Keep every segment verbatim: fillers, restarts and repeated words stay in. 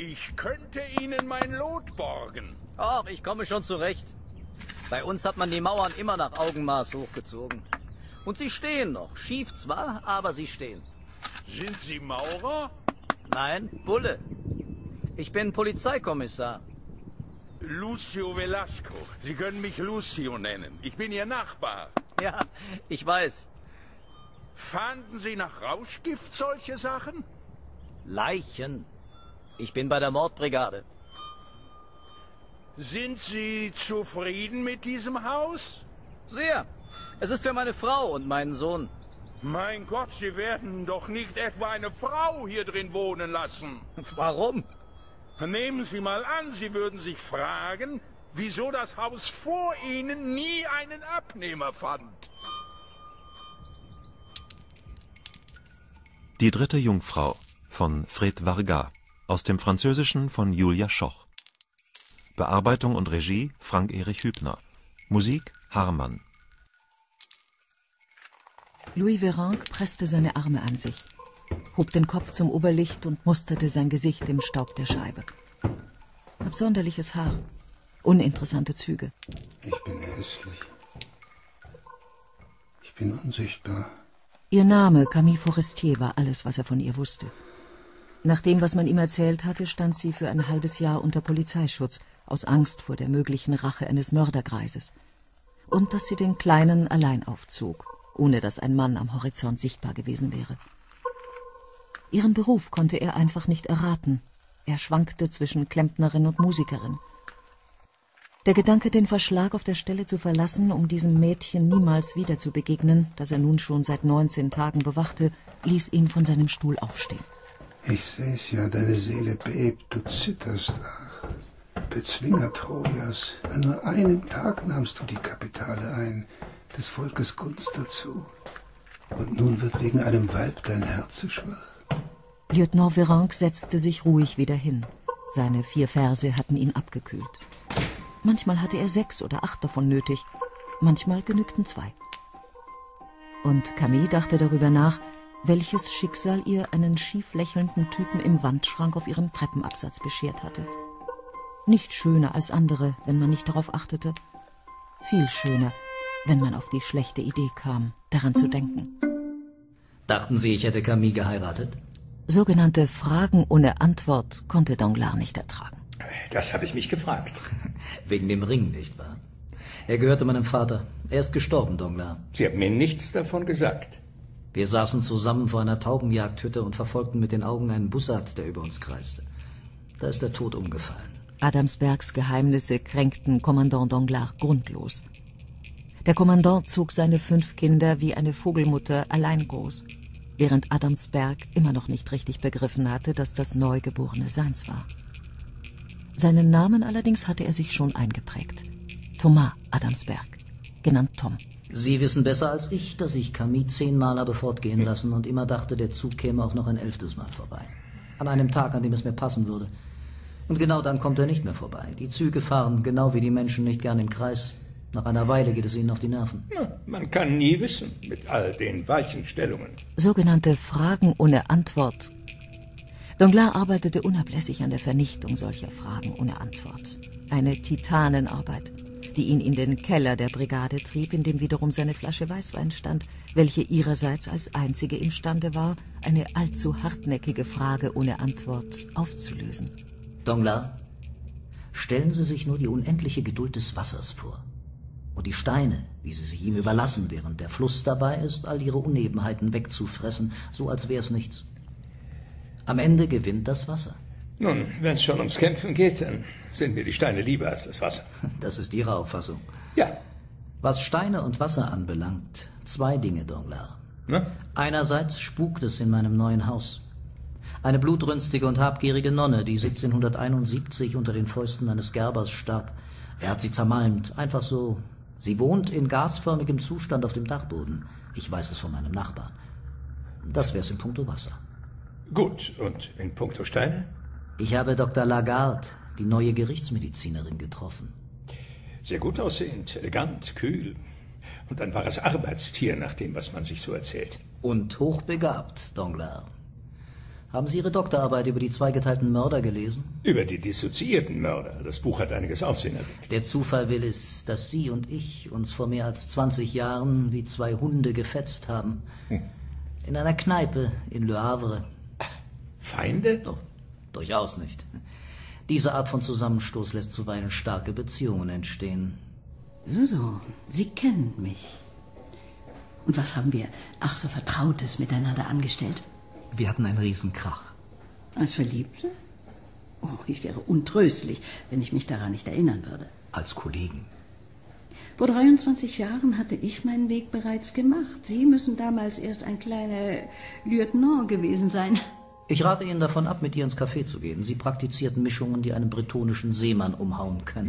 Ich könnte Ihnen mein Lot borgen. Ach, ich komme schon zurecht. Bei uns hat man die Mauern immer nach Augenmaß hochgezogen. Und sie stehen noch. Schief zwar, aber sie stehen. Sind Sie Maurer? Nein, Bulle. Ich bin Polizeikommissar. Lucio Velasco. Sie können mich Lucio nennen. Ich bin Ihr Nachbar. Ja, ich weiß. Fahnden Sie nach Rauschgift solche Sachen? Leichen. Ich bin bei der Mordbrigade. Sind Sie zufrieden mit diesem Haus? Sehr. Es ist für meine Frau und meinen Sohn. Mein Gott, Sie werden doch nicht etwa eine Frau hier drin wohnen lassen. Warum? Nehmen Sie mal an, Sie würden sich fragen, wieso das Haus vor Ihnen nie einen Abnehmer fand. Die dritte Jungfrau von Fred Vargas, aus dem Französischen von Julia Schoch. Bearbeitung und Regie Frank-Erich Hübner. Musik Harman. Louis Véranque presste seine Arme an sich, hob den Kopf zum Oberlicht und musterte sein Gesicht im Staub der Scheibe. Absonderliches Haar, uninteressante Züge. Ich bin hässlich. Ich bin unsichtbar. Ihr Name, Camille Forestier, war alles, was er von ihr wusste. Nach dem, was man ihm erzählt hatte, stand sie für ein halbes Jahr unter Polizeischutz, aus Angst vor der möglichen Rache eines Mördergreises. Und dass sie den Kleinen allein aufzog, ohne dass ein Mann am Horizont sichtbar gewesen wäre. Ihren Beruf konnte er einfach nicht erraten. Er schwankte zwischen Klempnerin und Musikerin. Der Gedanke, den Verschlag auf der Stelle zu verlassen, um diesem Mädchen niemals wieder zu begegnen, das er nun schon seit neunzehn Tagen bewachte, ließ ihn von seinem Stuhl aufstehen. Ich seh's ja, deine Seele bebt, du zitterst, ach. Bezwinger Trojas, an nur einem Tag nahmst du die Kapitale ein, des Volkes Gunst dazu. Und nun wird wegen einem Weib dein Herz schwach. Lieutenant Véranque setzte sich ruhig wieder hin. Seine vier Verse hatten ihn abgekühlt. Manchmal hatte er sechs oder acht davon nötig, manchmal genügten zwei. Und Camille dachte darüber nach, welches Schicksal ihr einen schief lächelnden Typen im Wandschrank auf ihrem Treppenabsatz beschert hatte. Nicht schöner als andere, wenn man nicht darauf achtete. Viel schöner, wenn man auf die schlechte Idee kam, daran zu denken. Dachten Sie, ich hätte Camille geheiratet? Sogenannte Fragen ohne Antwort konnte Danglars nicht ertragen. Das habe ich mich gefragt. Wegen dem Ring, nicht wahr? Er gehörte meinem Vater. Er ist gestorben, Danglars. Sie haben mir nichts davon gesagt. Wir saßen zusammen vor einer Taubenjagdhütte und verfolgten mit den Augen einen Bussard, der über uns kreiste. Da ist der Tod umgefallen. Adamsbergs Geheimnisse kränkten Kommandant Danglars grundlos. Der Kommandant zog seine fünf Kinder wie eine Vogelmutter allein groß, während Adamsberg immer noch nicht richtig begriffen hatte, dass das Neugeborene seins war. Seinen Namen allerdings hatte er sich schon eingeprägt. Thomas Adamsberg, genannt Tom. Sie wissen besser als ich, dass ich Camille zehnmal habe fortgehen lassen und immer dachte, der Zug käme auch noch ein elftes Mal vorbei. An einem Tag, an dem es mir passen würde. Und genau dann kommt er nicht mehr vorbei. Die Züge fahren, genau wie die Menschen, nicht gern im Kreis. Nach einer Weile geht es ihnen auf die Nerven. Na, man kann nie wissen, mit all den Weichenstellungen. Sogenannte Fragen ohne Antwort. Danglars arbeitete unablässig an der Vernichtung solcher Fragen ohne Antwort. Eine Titanenarbeit, die ihn in den Keller der Brigade trieb, in dem wiederum seine Flasche Weißwein stand, welche ihrerseits als einzige imstande war, eine allzu hartnäckige Frage ohne Antwort aufzulösen. Danglars, stellen Sie sich nur die unendliche Geduld des Wassers vor. Und die Steine, wie sie sich ihm überlassen, während der Fluss dabei ist, all ihre Unebenheiten wegzufressen, so als wär's nichts. Am Ende gewinnt das Wasser. Nun, wenn es schon ums Kämpfen geht, dann sind mir die Steine lieber als das Wasser. Das ist Ihre Auffassung. Ja. Was Steine und Wasser anbelangt, zwei Dinge, Danglars. Na? Einerseits spukt es in meinem neuen Haus. Eine blutrünstige und habgierige Nonne, die siebzehnhunderteinundsiebzig unter den Fäusten eines Gerbers starb. Er hat sie zermalmt, einfach so. Sie wohnt in gasförmigem Zustand auf dem Dachboden. Ich weiß es von meinem Nachbarn. Das wär's in puncto Wasser. Gut, und in puncto Steine? Ich habe Doktor Lagarde, die neue Gerichtsmedizinerin, getroffen. Sehr gut aussehend, elegant, kühl. Und ein wahres Arbeitstier, nach dem, was man sich so erzählt. Und hochbegabt, Danglars. Haben Sie Ihre Doktorarbeit über die zweigeteilten Mörder gelesen? Über die dissoziierten Mörder. Das Buch hat einiges Aufsehen erweckt. Der Zufall will es, dass Sie und ich uns vor mehr als zwanzig Jahren wie zwei Hunde gefetzt haben. Hm. In einer Kneipe in Le Havre. Feinde? Oh, durchaus nicht. Diese Art von Zusammenstoß lässt zuweilen starke Beziehungen entstehen. So, so. Sie kennen mich. Und was haben wir, ach so Vertrautes miteinander angestellt? Wir hatten einen Riesenkrach. Als Verliebte? Oh, ich wäre untröstlich, wenn ich mich daran nicht erinnern würde. Als Kollegen. Vor dreiundzwanzig Jahren hatte ich meinen Weg bereits gemacht. Sie müssen damals erst ein kleiner Lieutenant gewesen sein. Ich rate Ihnen davon ab, mit ihr ins Café zu gehen. Sie praktizierten Mischungen, die einen bretonischen Seemann umhauen können.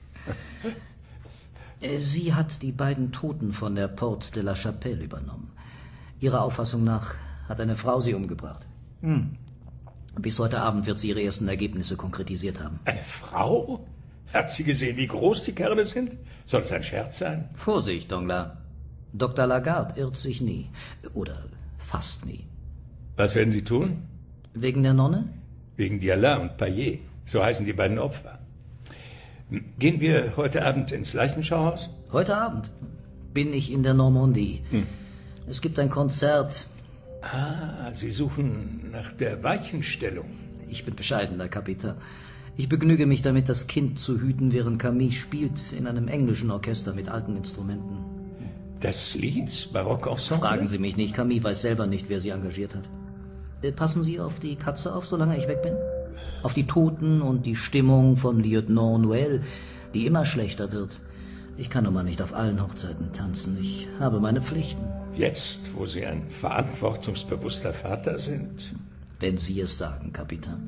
Sie hat die beiden Toten von der Porte de la Chapelle übernommen. Ihrer Auffassung nach hat eine Frau sie umgebracht. Hm. Bis heute Abend wird sie ihre ersten Ergebnisse konkretisiert haben. Eine Frau? Hat sie gesehen, wie groß die Kerle sind? Soll es ein Scherz sein? Vorsicht, Danglars. Doktor Lagarde irrt sich nie. Oder fast nie. Was werden Sie tun? Wegen der Nonne? Wegen Dialin und Payet. So heißen die beiden Opfer. Gehen wir heute Abend ins Leichenschauhaus? Heute Abend bin ich in der Normandie. Hm. Es gibt ein Konzert. Ah, Sie suchen nach der Weichenstellung. Ich bin bescheidener Kapitän. Ich begnüge mich damit, das Kind zu hüten, während Camille spielt in einem englischen Orchester mit alten Instrumenten. Das Leeds Barockensemble? Fragen Sie mich nicht. Camille weiß selber nicht, wer sie engagiert hat. Äh, passen Sie auf die Katze auf, solange ich weg bin? Auf die Toten und die Stimmung von Lieutenant Noël, die immer schlechter wird. Ich kann nun mal nicht auf allen Hochzeiten tanzen. Ich habe meine Pflichten. Jetzt, wo Sie ein verantwortungsbewusster Vater sind? Wenn Sie es sagen, Kapitän.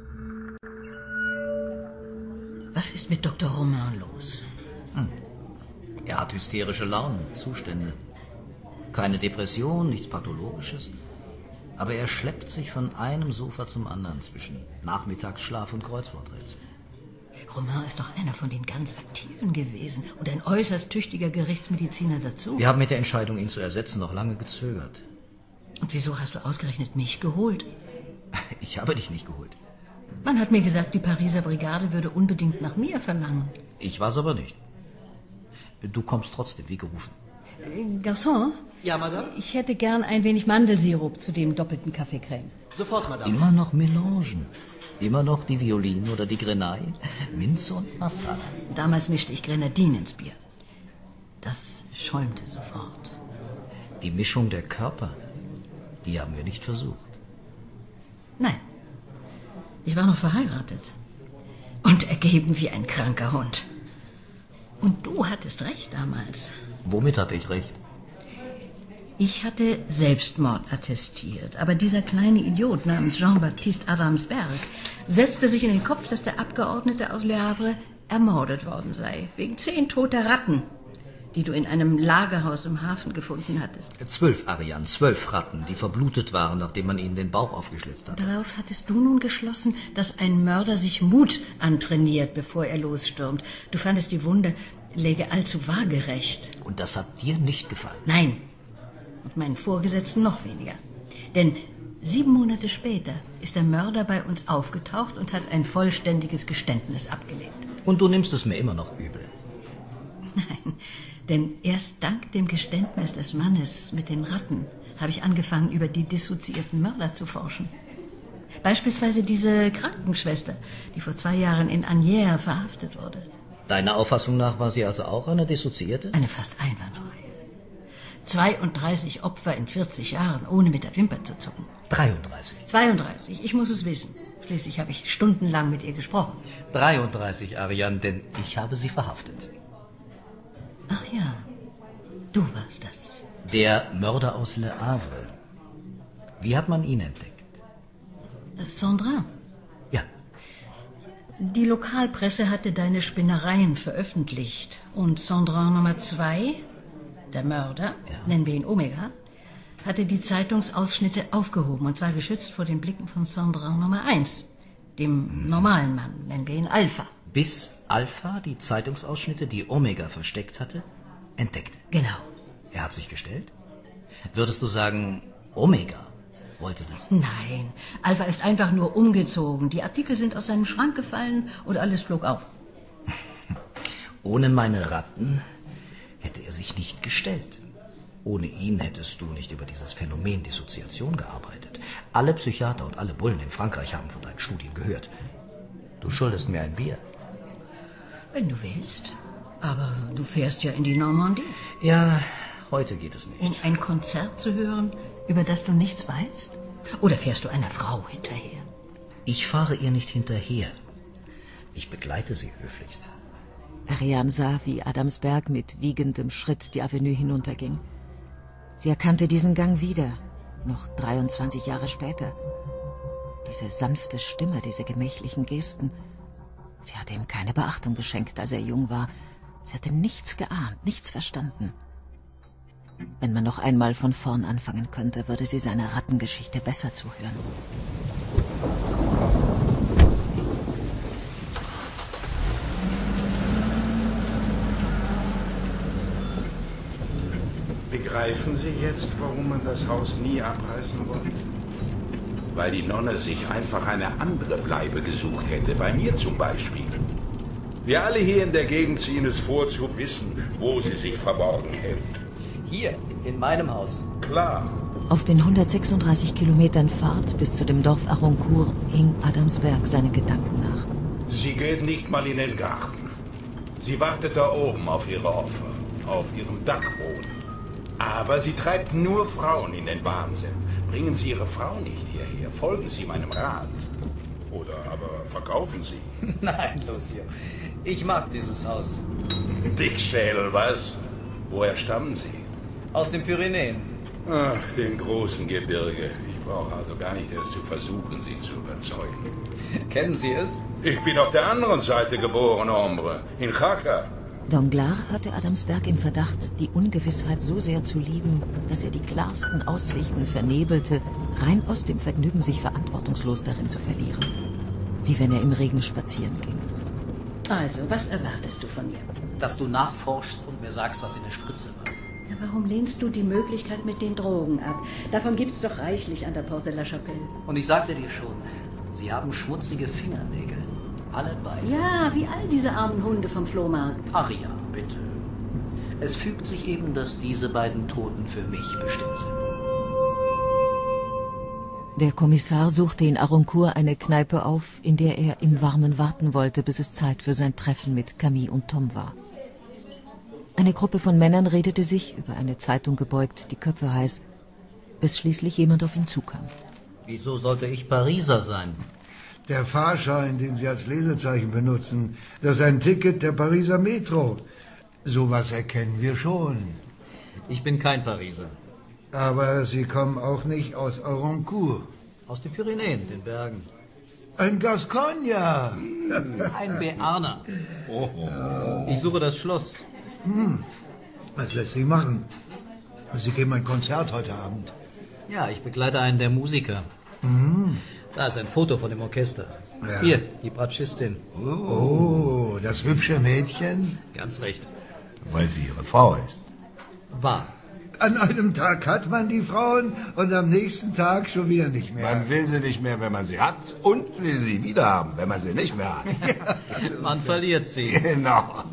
Was ist mit Doktor Romain los? Hm. Er hat hysterische Launen, Zustände. Keine Depression, nichts Pathologisches. Aber er schleppt sich von einem Sofa zum anderen zwischen Nachmittagsschlaf und Kreuzworträtsel. Romain ist doch einer von den ganz Aktiven gewesen und ein äußerst tüchtiger Gerichtsmediziner dazu. Wir haben mit der Entscheidung, ihn zu ersetzen, noch lange gezögert. Und wieso hast du ausgerechnet mich geholt? Ich habe dich nicht geholt. Man hat mir gesagt, die Pariser Brigade würde unbedingt nach mir verlangen. Ich war's aber nicht. Du kommst trotzdem, wie gerufen. Äh, Garçon? Ja, Madame? Ich hätte gern ein wenig Mandelsirup zu dem doppelten Kaffeecreme. Sofort, Madame. Immer noch Melangen. Immer noch die Violine oder die Grenaille. Minze und Massala. Damals mischte ich Grenadine ins Bier. Das schäumte sofort. Die Mischung der Körper, die haben wir nicht versucht. Nein. Ich war noch verheiratet. Und ergeben wie ein kranker Hund. Und du hattest recht damals. Womit hatte ich recht? Ich hatte Selbstmord attestiert, aber dieser kleine Idiot namens Jean-Baptiste Adamsberg setzte sich in den Kopf, dass der Abgeordnete aus Le Havre ermordet worden sei, wegen zehn toter Ratten, die du in einem Lagerhaus im Hafen gefunden hattest. Zwölf, Ariane, zwölf Ratten, die verblutet waren, nachdem man ihnen den Bauch aufgeschlitzt hat. Daraus hattest du nun geschlossen, dass ein Mörder sich Mut antrainiert, bevor er losstürmt. Du fandest, die Wunde läge allzu waagerecht. Und das hat dir nicht gefallen? Nein. Und meinen Vorgesetzten noch weniger. Denn sieben Monate später ist der Mörder bei uns aufgetaucht und hat ein vollständiges Geständnis abgelegt. Und du nimmst es mir immer noch übel? Nein, denn erst dank dem Geständnis des Mannes mit den Ratten habe ich angefangen, über die dissoziierten Mörder zu forschen. Beispielsweise diese Krankenschwester, die vor zwei Jahren in Asnières verhaftet wurde. Deiner Auffassung nach war sie also auch eine Dissoziierte? Eine fast einwandfreie. zweiunddreißig Opfer in vierzig Jahren, ohne mit der Wimper zu zucken. dreiunddreißig. zweiunddreißig, ich muss es wissen. Schließlich habe ich stundenlang mit ihr gesprochen. dreiunddreißig, Ariane, denn ich habe sie verhaftet. Ach ja, du warst das. Der Mörder aus Le Havre. Wie hat man ihn entdeckt? Sandrin. Ja. Die Lokalpresse hatte deine Spinnereien veröffentlicht. Und Sandrin Nummer zwei, der Mörder, ja, nennen wir ihn Omega, hatte die Zeitungsausschnitte aufgehoben. Und zwar geschützt vor den Blicken von Sandrin Nummer eins, dem normalen Mann, nennen wir ihn Alpha. Bis Alpha die Zeitungsausschnitte, die Omega versteckt hatte, entdeckte. Genau. Er hat sich gestellt? Würdest du sagen, Omega wollte das. Nein, Alpha ist einfach nur umgezogen. Die Artikel sind aus seinem Schrank gefallen und alles flog auf. Ohne meine Ratten hätte er sich nicht gestellt. Ohne ihn hättest du nicht über dieses Phänomen Dissoziation gearbeitet. Alle Psychiater und alle Bullen in Frankreich haben von deinen Studien gehört. Du schuldest mir ein Bier. Wenn du willst. Aber du fährst ja in die Normandie. Ja, heute geht es nicht. Um ein Konzert zu hören, über das du nichts weißt? Oder fährst du einer Frau hinterher? Ich fahre ihr nicht hinterher. Ich begleite sie höflichst. Ariane sah, wie Adamsberg mit wiegendem Schritt die Avenue hinunterging. Sie erkannte diesen Gang wieder, noch dreiundzwanzig Jahre später. Diese sanfte Stimme, diese gemächlichen Gesten. Sie hatte ihm keine Beachtung geschenkt, als er jung war. Sie hatte nichts geahnt, nichts verstanden. Wenn man noch einmal von vorn anfangen könnte, würde sie seiner Rattengeschichte besser zuhören. Begreifen Sie jetzt, warum man das Haus nie abreißen wollte? Weil die Nonne sich einfach eine andere Bleibe gesucht hätte, bei mir zum Beispiel. Wir alle hier in der Gegend ziehen es vor, zu wissen, wo sie sich verborgen hält. Hier, in meinem Haus. Klar. Auf den hundertsechsunddreißig Kilometern Fahrt bis zu dem Dorf Aroncourt hing Adamsberg seine Gedanken nach. Sie geht nicht mal in den Garten. Sie wartet da oben auf ihre Opfer, auf ihrem Dachboden. Aber sie treibt nur Frauen in den Wahnsinn. Bringen Sie Ihre Frau nicht hierher. Folgen Sie meinem Rat. Oder aber verkaufen Sie. Nein, Lucio. Ich mag dieses Haus. Dickschädel, was? Woher stammen Sie? Aus den Pyrenäen. Ach, dem großen Gebirge. Ich brauche also gar nicht erst zu versuchen, Sie zu überzeugen. Kennen Sie es? Ich bin auf der anderen Seite geboren, Hombre. In Chaka. Danglars hatte Adamsberg im Verdacht, die Ungewissheit so sehr zu lieben, dass er die klarsten Aussichten vernebelte, rein aus dem Vergnügen, sich verantwortungslos darin zu verlieren. Wie wenn er im Regen spazieren ging. Also, was erwartest du von mir? Dass du nachforschst und mir sagst, was in der Spritze war. Ja, warum lehnst du die Möglichkeit mit den Drogen ab? Davon gibt's doch reichlich an der Porte de la Chapelle. Und ich sagte dir schon, sie haben schmutzige Fingernägel. Alle beide. Ja, wie all diese armen Hunde vom Flohmarkt. Aria, bitte. Es fügt sich eben, dass diese beiden Toten für mich bestimmt sind. Der Kommissar suchte in Aroncourt eine Kneipe auf, in der er im Warmen warten wollte, bis es Zeit für sein Treffen mit Camille und Tom war. Eine Gruppe von Männern redete sich, über eine Zeitung gebeugt, die Köpfe heiß, bis schließlich jemand auf ihn zukam. Wieso sollte ich Pariser sein? Der Fahrschein, den Sie als Lesezeichen benutzen, das ist ein Ticket der Pariser Metro. Sowas erkennen wir schon. Ich bin kein Pariser. Aber Sie kommen auch nicht aus Aroncourt. Aus den Pyrenäen, den Bergen. Ein Gascogner. Ein Bearner. Oh, oh. Ich suche das Schloss. Hm. Was lässt sich machen? Sie geben ein Konzert heute Abend. Ja, ich begleite einen der Musiker. Mhm. Da ist ein Foto von dem Orchester. Ja. Hier, die Bratschistin. Oh, oh, das hübsche Mädchen? Ganz recht. Weil sie ihre Frau ist. Wahr. An einem Tag hat man die Frauen und am nächsten Tag schon wieder nicht mehr. Man will sie nicht mehr, wenn man sie hat, und will sie wieder haben, wenn man sie nicht mehr hat. Man verliert sie. Genau.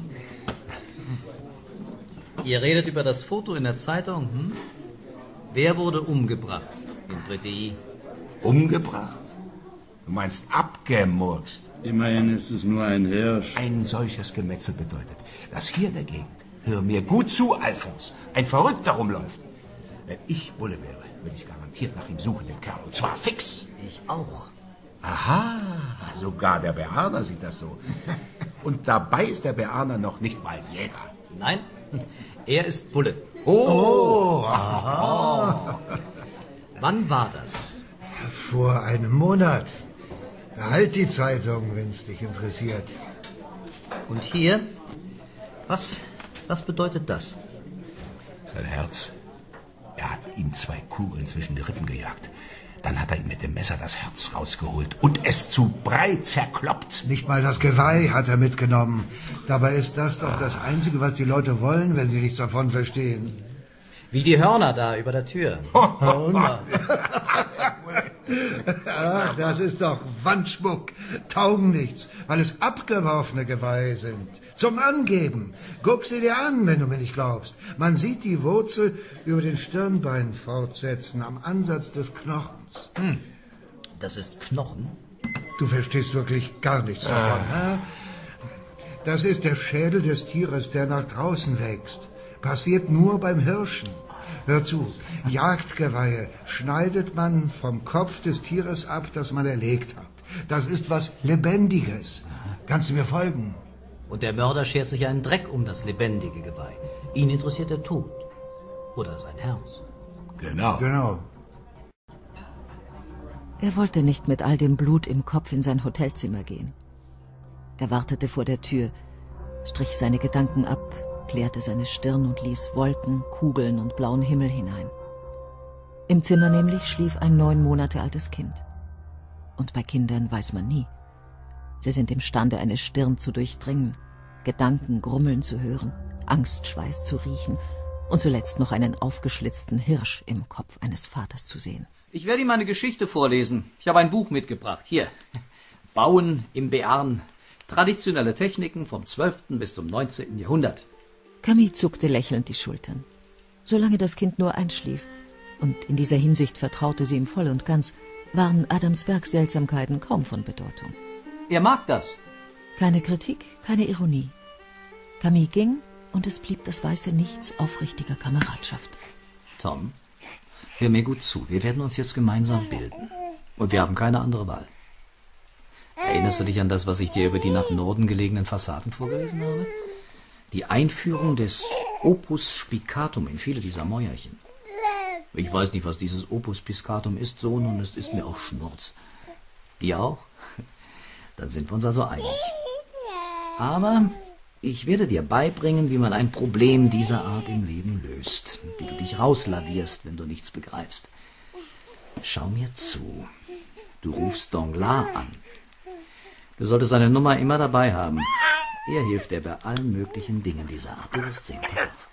Ihr redet über das Foto in der Zeitung, hm? Wer wurde umgebracht in Breteuil? Umgebracht? Du meinst abgemurkst? Immerhin ist es nur ein Hirsch. Ein solches Gemetzel bedeutet, dass hier in der Gegend, hör mir gut zu, Alfons, ein Verrückter rumläuft. Wenn ich Bulle wäre, würde ich garantiert nach ihm suchen, den Kerl, und zwar fix. Ich auch. Aha, sogar der Bearner sieht das so. Und dabei ist der Bearner noch nicht mal Jäger. Nein, er ist Bulle. Oh, aha. Oh. Wann war das? Vor einem Monat. Behalt die Zeitung, wenn es dich interessiert. Und hier? Was, was bedeutet das? Sein Herz. Er hat ihm zwei Kugeln zwischen die Rippen gejagt. Dann hat er ihm mit dem Messer das Herz rausgeholt und es zu Brei zerkloppt. Nicht mal das Geweih hat er mitgenommen. Dabei ist das doch das Einzige, was die Leute wollen, wenn sie nichts davon verstehen. Wie die Hörner da über der Tür. Hörner? Ach, das ist doch Wandschmuck. Taugen nichts, weil es abgeworfene Geweihe sind. Zum Angeben. Guck sie dir an, wenn du mir nicht glaubst. Man sieht die Wurzel über den Stirnbein fortsetzen, am Ansatz des Knochens. Hm. Das ist Knochen? Du verstehst wirklich gar nichts davon, ah. Das ist der Schädel des Tieres, der nach draußen wächst. Passiert nur beim Hirschen. Hör zu, Jagdgeweihe schneidet man vom Kopf des Tieres ab, das man erlegt hat. Das ist was Lebendiges. Kannst du mir folgen? Und der Mörder schert sich einen Dreck um das lebendige Geweih. Ihn interessiert der Tod. Oder sein Herz. Genau. Genau. Er wollte nicht mit all dem Blut im Kopf in sein Hotelzimmer gehen. Er wartete vor der Tür, strich seine Gedanken ab, klärte seine Stirn und ließ Wolken, Kugeln und blauen Himmel hinein. Im Zimmer nämlich schlief ein neun Monate altes Kind. Und bei Kindern weiß man nie. Sie sind imstande, eine Stirn zu durchdringen, Gedanken grummeln zu hören, Angstschweiß zu riechen und zuletzt noch einen aufgeschlitzten Hirsch im Kopf eines Vaters zu sehen. Ich werde ihm eine Geschichte vorlesen. Ich habe ein Buch mitgebracht. Hier. Bauen im Bearn. Traditionelle Techniken vom zwölften bis zum neunzehnten Jahrhundert. Camille zuckte lächelnd die Schultern. Solange das Kind nur einschlief, und in dieser Hinsicht vertraute sie ihm voll und ganz, waren Adams Werkseltsamkeiten kaum von Bedeutung. Er mag das. Keine Kritik, keine Ironie. Camille ging, und es blieb das weiße Nichts aufrichtiger Kameradschaft. Tom, hör mir gut zu. Wir werden uns jetzt gemeinsam bilden. Und wir haben keine andere Wahl. Erinnerst du dich an das, was ich dir über die nach Norden gelegenen Fassaden vorgelesen habe? Die Einführung des Opus Spicatum in viele dieser Mäuerchen. Ich weiß nicht, was dieses Opus Piscatum ist, Sohn, und es ist mir auch Schnurz. Die auch? Dann sind wir uns also einig. Aber ich werde dir beibringen, wie man ein Problem dieser Art im Leben löst. Wie du dich rauslavierst, wenn du nichts begreifst. Schau mir zu. Du rufst Danglars an. Du solltest seine Nummer immer dabei haben. Er hilft dir bei allen möglichen Dingen dieser Art. Du wirst sehen, pass auf.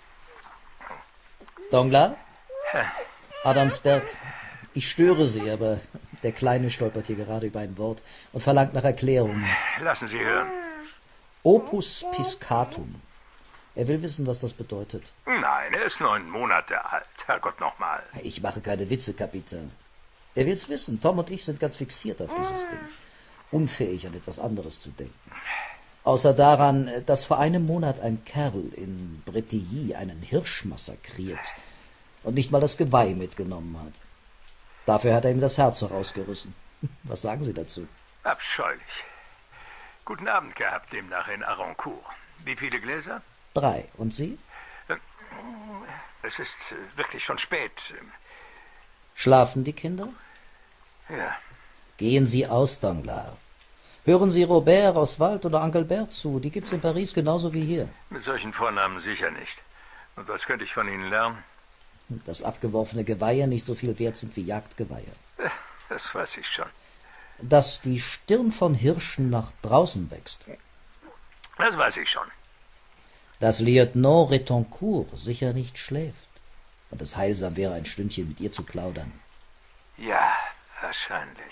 Danglars? Adamsberg. Ich störe Sie, aber der Kleine stolpert hier gerade über ein Wort und verlangt nach Erklärungen. Lassen Sie hören. Opus Piscatum. Er will wissen, was das bedeutet. Nein, er ist neun Monate alt. Herrgott, nochmal. Ich mache keine Witze, Kapitän. Er will's wissen. Tom und ich sind ganz fixiert auf dieses Ding. Unfähig, an etwas anderes zu denken. Außer daran, dass vor einem Monat ein Kerl in Bretilly einen Hirsch massakriert und nicht mal das Geweih mitgenommen hat. Dafür hat er ihm das Herz herausgerissen. Was sagen Sie dazu? Abscheulich. Guten Abend gehabt, demnach in Arancourt. Wie viele Gläser? Drei. Und Sie? Es ist wirklich schon spät. Schlafen die Kinder? Ja. Gehen Sie aus, Danglars. Hören Sie Robert aus Wald oder Engelbert zu. Die gibt's in Paris genauso wie hier. Mit solchen Vornamen sicher nicht. Und was könnte ich von Ihnen lernen? Dass abgeworfene Geweihe nicht so viel wert sind wie Jagdgeweihe. Das weiß ich schon. Dass die Stirn von Hirschen nach draußen wächst. Das weiß ich schon. Dass Lieutenant Retoncourt sicher nicht schläft. Und es heilsam wäre, ein Stündchen mit ihr zu plaudern. Ja, wahrscheinlich.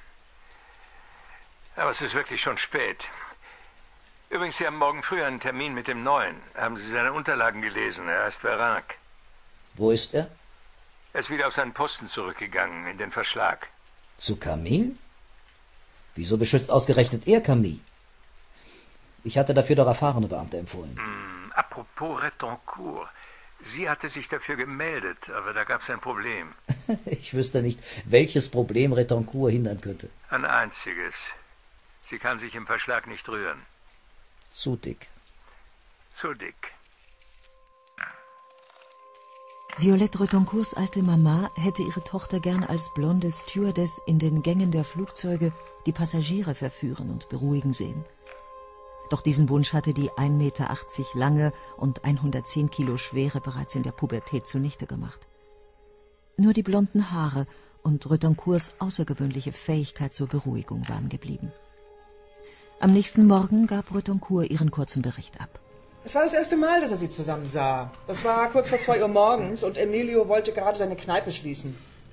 Aber es ist wirklich schon spät. Übrigens, Sie haben morgen früh einen Termin mit dem Neuen. Haben Sie seine Unterlagen gelesen? Er heißt Verac. Wo ist er? Er ist wieder auf seinen Posten zurückgegangen, in den Verschlag. Zu Camille? Wieso beschützt ausgerechnet er Camille? Ich hatte dafür doch erfahrene Beamte empfohlen. Hm, apropos Retoncourt. Sie hatte sich dafür gemeldet, aber da gab es ein Problem. Ich wüsste nicht, welches Problem Retoncourt hindern könnte. Ein einziges. Sie kann sich im Verschlag nicht rühren. Zu dick. Zu dick. Violette Retoncourts alte Mama hätte ihre Tochter gern als blonde Stewardess in den Gängen der Flugzeuge die Passagiere verführen und beruhigen sehen. Doch diesen Wunsch hatte die ein Meter achtzig lange und hundertzehn Kilo schwere bereits in der Pubertät zunichte gemacht. Nur die blonden Haare und Retoncourts außergewöhnliche Fähigkeit zur Beruhigung waren geblieben. Am nächsten Morgen gab Retoncourt ihren kurzen Bericht ab. Es war das erste Mal, dass er sie zusammen sah. Das war kurz vor zwei Uhr morgens und Emilio wollte gerade seine Kneipe schließen.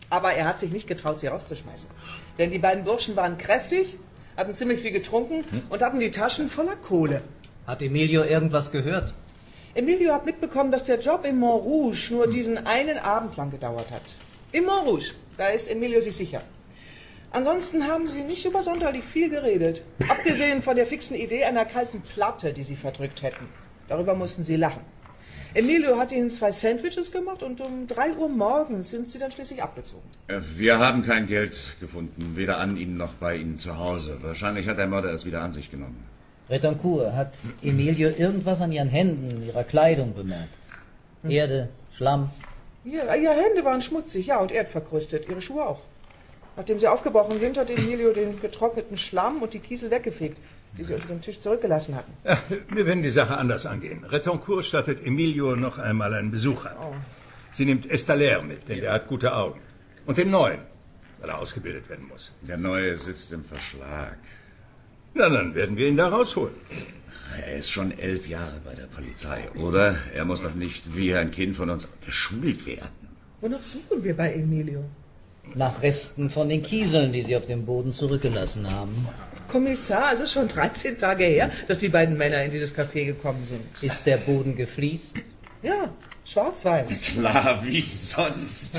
Aber er hat sich nicht getraut, sie rauszuschmeißen. Denn die beiden Burschen waren kräftig, hatten ziemlich viel getrunken hm? und hatten die Taschen voller Kohle. Hat Emilio irgendwas gehört? Emilio hat mitbekommen, dass der Job im Montrouge nur diesen einen Abend lang gedauert hat. Im Montrouge, da ist Emilio sich sicher. Ansonsten haben sie nicht über sonderlich viel geredet. Abgesehen von der fixen Idee einer kalten Platte, die sie verdrückt hätten. Darüber mussten sie lachen. Emilio hat ihnen zwei Sandwiches gemacht und um drei Uhr morgens sind sie dann schließlich abgezogen. Wir haben kein Geld gefunden, weder an Ihnen noch bei Ihnen zu Hause. Wahrscheinlich hat der Mörder es wieder an sich genommen. Retancourt, hat Emilio irgendwas an ihren Händen, ihrer Kleidung bemerkt? Hm. Erde, Schlamm? Ja, ihre Hände waren schmutzig, ja, und erdverkrustet. Ihre Schuhe auch. Nachdem sie aufgebrochen sind, hat Emilio den getrockneten Schlamm und die Kiesel weggefegt, die sie unter dem Tisch zurückgelassen hatten. Ja, wir werden die Sache anders angehen. Retancourt stattet Emilio noch einmal einen Besuch an. Oh. Sie nimmt Estaler mit, denn ja. der hat gute Augen. Und den Neuen, weil er ausgebildet werden muss. Der Neue sitzt im Verschlag. Na, dann werden wir ihn da rausholen. Er ist schon elf Jahre bei der Polizei, oder? Er muss doch nicht wie ein Kind von uns geschult werden. Wonach suchen wir bei Emilio? Nach Resten von den Kieseln, die sie auf dem Boden zurückgelassen haben. Kommissar, es ist schon dreizehn Tage her, dass die beiden Männer in dieses Café gekommen sind. Ist der Boden gefliest? Ja, schwarz-weiß. Klar, wie sonst.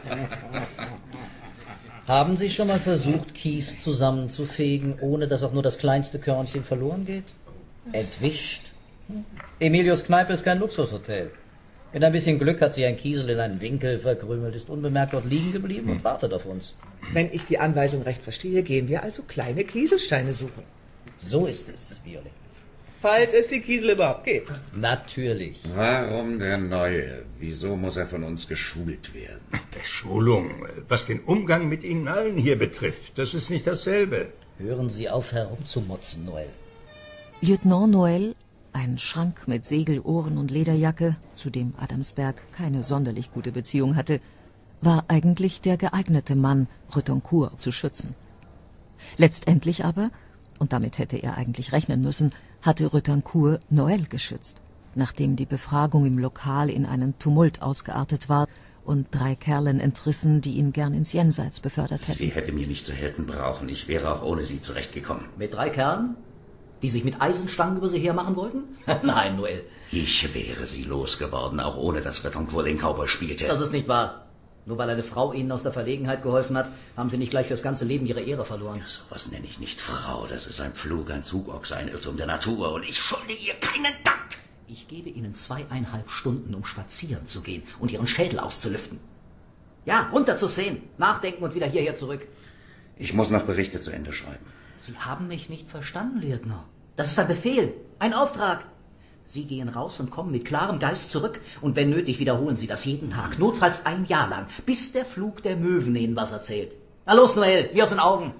Haben Sie schon mal versucht, Kies zusammenzufegen, ohne dass auch nur das kleinste Körnchen verloren geht? Entwischt. Emilios Kneipe ist kein Luxushotel. Mit ein bisschen Glück hat sich ein Kiesel in einen Winkel verkrümelt, ist unbemerkt dort liegen geblieben und wartet auf uns. Wenn ich die Anweisung recht verstehe, gehen wir also kleine Kieselsteine suchen. So ist es, Violett. Falls es die Kiesel überhaupt gibt. Natürlich. Warum der Neue? Wieso muss er von uns geschult werden? Schulung, was den Umgang mit Ihnen allen hier betrifft, das ist nicht dasselbe. Hören Sie auf herumzumotzen, Noël. Lieutenant Noël, ein Schrank mit Segel, Ohren und Lederjacke, zu dem Adamsberg keine sonderlich gute Beziehung hatte, war eigentlich der geeignete Mann, Retancourt zu schützen. Letztendlich aber, und damit hätte er eigentlich rechnen müssen, hatte Retancourt Noël geschützt, nachdem die Befragung im Lokal in einen Tumult ausgeartet war und drei Kerlen entrissen, die ihn gern ins Jenseits befördert hätten. Sie hätte mir nicht zu helfen brauchen. Ich wäre auch ohne sie zurechtgekommen. Mit drei Kerlen? Die sich mit Eisenstangen über sie hermachen wollten? Nein, Noël. Ich wäre sie losgeworden, auch ohne dass Retancourt den Cowboy spielte. Das ist nicht wahr. Nur weil eine Frau Ihnen aus der Verlegenheit geholfen hat, haben Sie nicht gleich fürs ganze Leben Ihre Ehre verloren. Ja, sowas nenne ich nicht Frau. Das ist ein Pflug, ein Zugochse, ein Irrtum der Natur. Und ich schulde ihr keinen Dank. Ich gebe Ihnen zweieinhalb Stunden, um spazieren zu gehen und Ihren Schädel auszulüften. Ja, runter zur Seine, nachdenken und wieder hierher zurück. Ich muss noch Berichte zu Ende schreiben. Sie haben mich nicht verstanden, Lieutenant. Das ist ein Befehl, ein Auftrag. Sie gehen raus und kommen mit klarem Geist zurück. Und wenn nötig, wiederholen Sie das jeden Tag, notfalls ein Jahr lang, bis der Flug der Möwen Ihnen was erzählt. Na los, Noël, wie aus den Augen.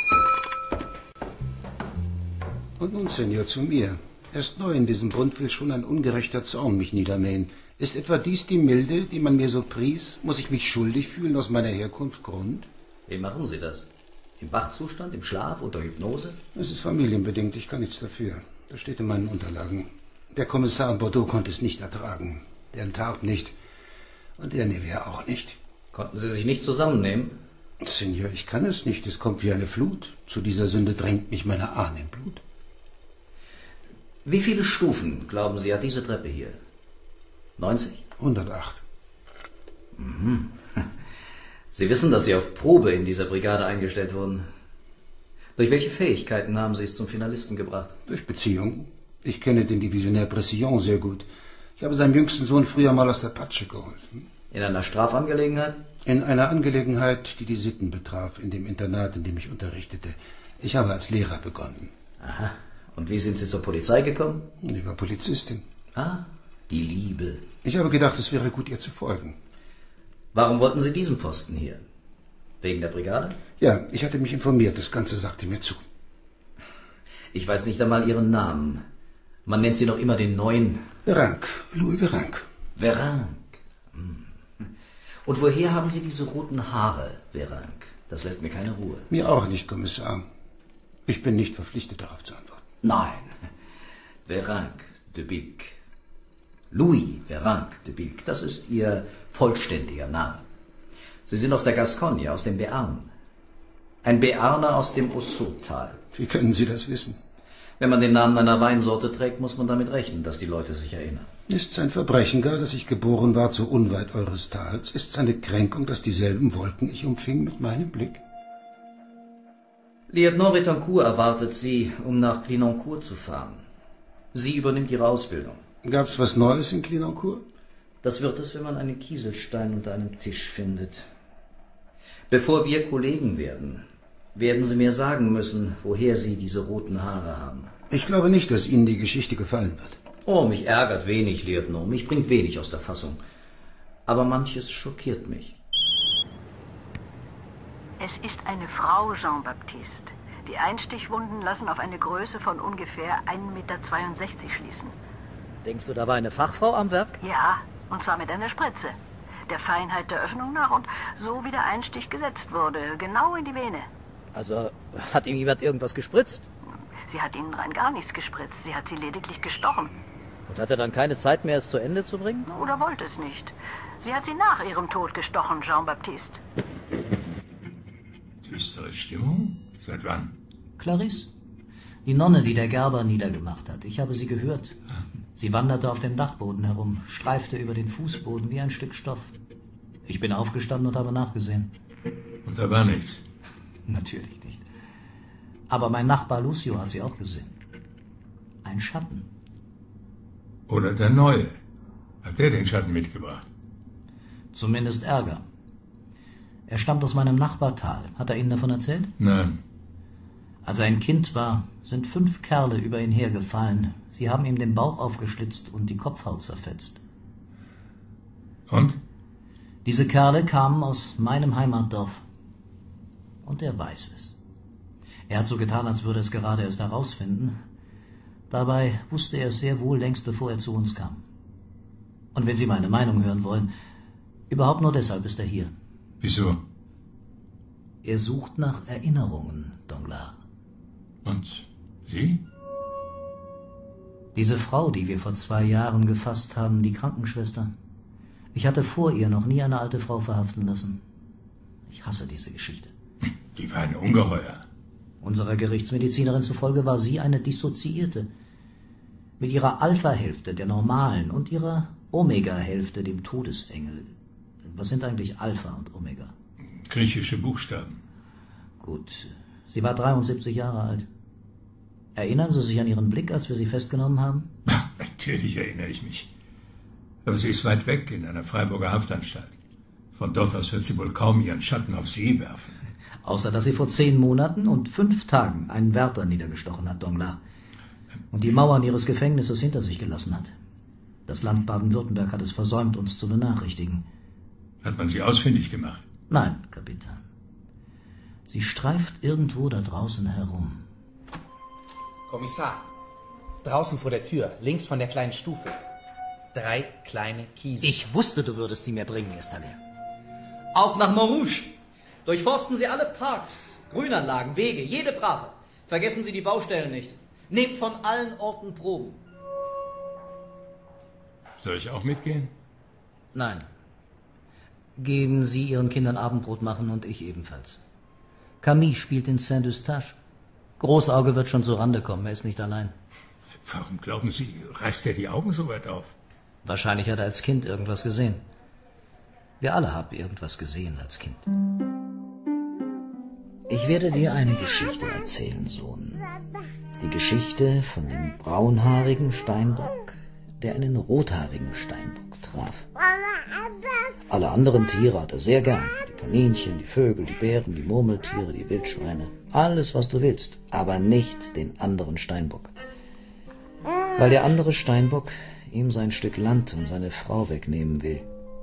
Und nun, Senior, zu mir. Erst neu in diesem Bund will schon ein ungerechter Zorn mich niedermähen. Ist etwa dies die Milde, die man mir so pries? Muss ich mich schuldig fühlen aus meiner Herkunft Grund? Wie machen Sie das? Im Wachzustand, im Schlaf, unter Hypnose? Es ist familienbedingt, ich kann nichts dafür. Das steht in meinen Unterlagen. Der Kommissar in Bordeaux konnte es nicht ertragen. Der Tarp nicht. Und der Nevers auch nicht. Konnten Sie sich nicht zusammennehmen? Senior, ich kann es nicht. Es kommt wie eine Flut. Zu dieser Sünde drängt mich meine Ahnenblut. Wie viele Stufen, glauben Sie, hat diese Treppe hier? neunzig? hundertacht. Mhm. Sie wissen, dass Sie auf Probe in dieser Brigade eingestellt wurden. Durch welche Fähigkeiten haben Sie es zum Finalisten gebracht? Durch Beziehung. Ich kenne den Divisionär Pressillon sehr gut. Ich habe seinem jüngsten Sohn früher mal aus der Patsche geholfen. In einer Strafangelegenheit? In einer Angelegenheit, die die Sitten betraf, in dem Internat, in dem ich unterrichtete. Ich habe als Lehrer begonnen. Aha. Und wie sind Sie zur Polizei gekommen? Ich war Polizistin. Ah, die Liebe. Ich habe gedacht, es wäre gut, ihr zu folgen. Warum wollten Sie diesen Posten hier? Wegen der Brigade? Ja, ich hatte mich informiert. Das Ganze sagte mir zu. Ich weiß nicht einmal Ihren Namen. Man nennt Sie noch immer den Neuen. Verank, Louis Verank. Verank. Und woher haben Sie diese roten Haare, Verank? Das lässt mir keine Ruhe. Mir auch nicht, Kommissar. Ich bin nicht verpflichtet, darauf zu antworten. Nein. Verank de Bilk. Louis Verank de Bilk, das ist Ihr vollständiger Name. Sie sind aus der Gascogne, aus dem Béarn. Ein Béarner aus dem Ossau-Tal. Wie können Sie das wissen? Wenn man den Namen einer Weinsorte trägt, muss man damit rechnen, dass die Leute sich erinnern. Ist's ein Verbrechen gar, dass ich geboren war so unweit eures Tals? Ist's eine Kränkung, dass dieselben Wolken ich umfing mit meinem Blick? Lieutenant Retancourt erwartet Sie, um nach Clignancourt zu fahren. Sie übernimmt Ihre Ausbildung. Gab's was Neues in Clignancourt? Das wird es, wenn man einen Kieselstein unter einem Tisch findet. Bevor wir Kollegen werden, werden Sie mir sagen müssen, woher Sie diese roten Haare haben. Ich glaube nicht, dass Ihnen die Geschichte gefallen wird. Oh, mich ärgert wenig, Lieutenant. Mich bringt wenig aus der Fassung. Aber manches schockiert mich. Es ist eine Frau, Jean-Baptiste. Die Einstichwunden lassen auf eine Größe von ungefähr ein Meter zweiundsechzig schließen. Denkst du, da war eine Fachfrau am Werk? Ja, und zwar mit einer Spritze. Der Feinheit der Öffnung nach und so wie der Einstich gesetzt wurde, genau in die Vene. Also hat ihm jemand irgendwas gespritzt? Sie hat ihnen rein gar nichts gespritzt, sie hat sie lediglich gestochen. Und hat er dann keine Zeit mehr, es zu Ende zu bringen? Oder wollte es nicht. Sie hat sie nach ihrem Tod gestochen, Jean-Baptiste. Düstere Stimmung? Seit wann? Clarisse. Die Nonne, die der Gerber niedergemacht hat. Ich habe sie gehört. Sie wanderte auf dem Dachboden herum, streifte über den Fußboden wie ein Stück Stoff. Ich bin aufgestanden und habe nachgesehen. Und da war nichts? Natürlich nicht. Aber mein Nachbar Lucio hat sie auch gesehen. Ein Schatten. Oder der Neue. Hat der den Schatten mitgebracht? Zumindest Ärger. Er stammt aus meinem Nachbartal. Hat er Ihnen davon erzählt? Nein. Als er ein Kind war, sind fünf Kerle über ihn hergefallen. Sie haben ihm den Bauch aufgeschlitzt und die Kopfhaut zerfetzt. Und? Diese Kerle kamen aus meinem Heimatdorf. Und er weiß es. Er hat so getan, als würde er es gerade erst herausfinden. Dabei wusste er es sehr wohl längst, bevor er zu uns kam. Und wenn Sie meine Meinung hören wollen, überhaupt nur deshalb ist er hier. Wieso? Er sucht nach Erinnerungen, Danglars. Und Sie? Diese Frau, die wir vor zwei Jahren gefasst haben, die Krankenschwester. Ich hatte vor ihr noch nie eine alte Frau verhaften lassen. Ich hasse diese Geschichte. Die war ein Ungeheuer. Unserer Gerichtsmedizinerin zufolge war sie eine Dissoziierte. Mit ihrer Alpha-Hälfte, der normalen, und ihrer Omega-Hälfte, dem Todesengel. Was sind eigentlich Alpha und Omega? Griechische Buchstaben. Gut. Sie war dreiundsiebzig Jahre alt. Erinnern Sie sich an Ihren Blick, als wir sie festgenommen haben? Natürlich erinnere ich mich. Aber sie ist weit weg, in einer Freiburger Haftanstalt. Von dort aus wird sie wohl kaum ihren Schatten auf See werfen. Außer, dass sie vor zehn Monaten und fünf Tagen einen Wärter niedergestochen hat, Danglars. Und die Mauern ihres Gefängnisses hinter sich gelassen hat. Das Land Baden-Württemberg hat es versäumt, uns zu benachrichtigen. Hat man sie ausfindig gemacht? Nein, Kapitän. Sie streift irgendwo da draußen herum. Kommissar, draußen vor der Tür, links von der kleinen Stufe. Drei kleine Kiesel. Ich wusste, du würdest sie mir bringen, Estalier. Auch nach Montrouge. Durchforsten Sie alle Parks, Grünanlagen, Wege, jede Brache. Vergessen Sie die Baustellen nicht. Nehmt von allen Orten Proben. Soll ich auch mitgehen? Nein. Geben Sie Ihren Kindern Abendbrot machen und ich ebenfalls. Camille spielt in Saint-Eustache. Großauge wird schon zur Rande kommen, er ist nicht allein. Warum glauben Sie, reißt er die Augen so weit auf? Wahrscheinlich hat er als Kind irgendwas gesehen. Wir alle haben irgendwas gesehen als Kind. Ich werde dir eine Geschichte erzählen, Sohn. Die Geschichte von dem braunhaarigen Steinbock, der einen rothaarigen Steinbock traf. Alle anderen Tiere hat er sehr gern. Die Kaninchen, die Vögel, die Bären, die Murmeltiere, die Wildschweine. Alles, was du willst, aber nicht den anderen Steinbock. Weil der andere Steinbock ihm sein Stück Land und seine Frau wegnehmen will.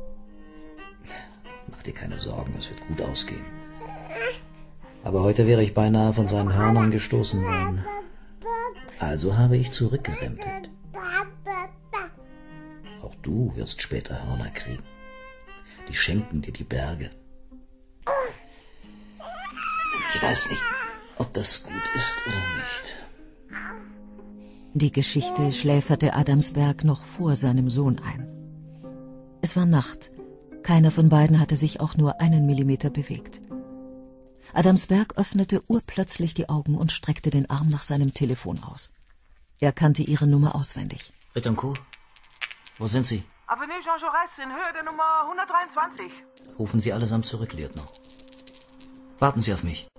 Mach dir keine Sorgen, es wird gut ausgehen. Aber heute wäre ich beinahe von seinen Hörnern gestoßen worden. Also habe ich zurückgerempelt. Auch du wirst später Hörner kriegen. Die schenken dir die Berge. Ich weiß nicht, ob das gut ist oder nicht. Die Geschichte schläferte Adamsberg noch vor seinem Sohn ein. Es war Nacht, Keiner von beiden hatte sich auch nur einen Millimeter bewegt. Adamsberg öffnete urplötzlich die Augen und streckte den Arm nach seinem Telefon aus. Er kannte ihre Nummer auswendig. Betancourt, wo sind Sie? Avenue Jean Jaurès in Höhe der Nummer hundertdreiundzwanzig. Rufen Sie allesamt zurück, Lieutenant. Warten Sie auf mich.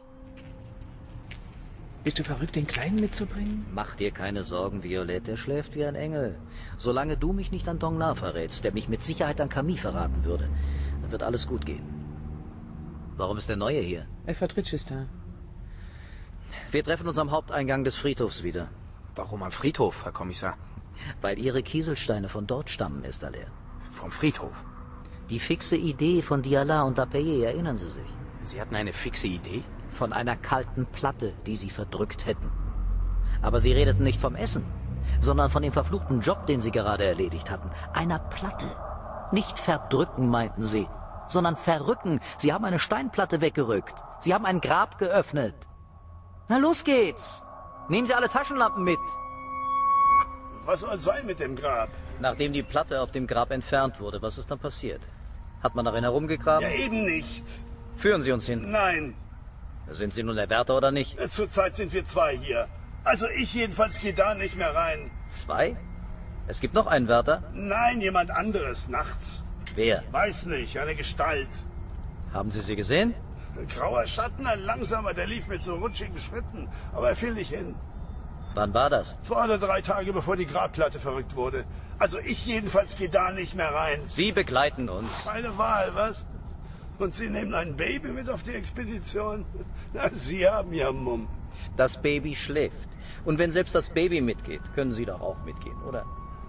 Bist du verrückt, den Kleinen mitzubringen? Mach dir keine Sorgen, Violette, der schläft wie ein Engel. Solange du mich nicht an Danglars verrätst, der mich mit Sicherheit an Camille verraten würde, dann wird alles gut gehen. Warum ist der Neue hier? Er vertritt Chistin. Wir treffen uns am Haupteingang des Friedhofs wieder. Warum am Friedhof, Herr Kommissar? Weil Ihre Kieselsteine von dort stammen, Esther. Vom Friedhof? Die fixe Idee von Diala und Apeye, erinnern Sie sich? Sie hatten eine fixe Idee? Von einer kalten Platte, die Sie verdrückt hätten. Aber Sie redeten nicht vom Essen, sondern von dem verfluchten Job, den Sie gerade erledigt hatten. Einer Platte. Nicht verdrücken, meinten Sie, sondern verrücken. Sie haben eine Steinplatte weggerückt. Sie haben ein Grab geöffnet. Na, los geht's. Nehmen Sie alle Taschenlampen mit. Was soll sein mit dem Grab? Nachdem die Platte auf dem Grab entfernt wurde, was ist dann passiert? Hat man darin herumgegraben? Ja, eben nicht. Führen Sie uns hin. Nein. Sind Sie nun der Wärter oder nicht? Zurzeit sind wir zwei hier. Also ich jedenfalls gehe da nicht mehr rein. Zwei? Es gibt noch einen Wärter? Nein, jemand anderes, nachts. Wer? Weiß nicht, eine Gestalt. Haben Sie sie gesehen? Ein grauer Schatten, ein langsamer, der lief mit so rutschigen Schritten. Aber er fiel nicht hin. Wann war das? Zwei oder drei Tage, bevor die Grabplatte verrückt wurde. Also ich jedenfalls gehe da nicht mehr rein. Sie begleiten uns. Keine Wahl, was? Und Sie nehmen ein Baby mit auf die Expedition? Na, Sie haben ja Mumm. Das Baby schläft. Und wenn selbst das Baby mitgeht, können Sie doch auch mitgehen, oder?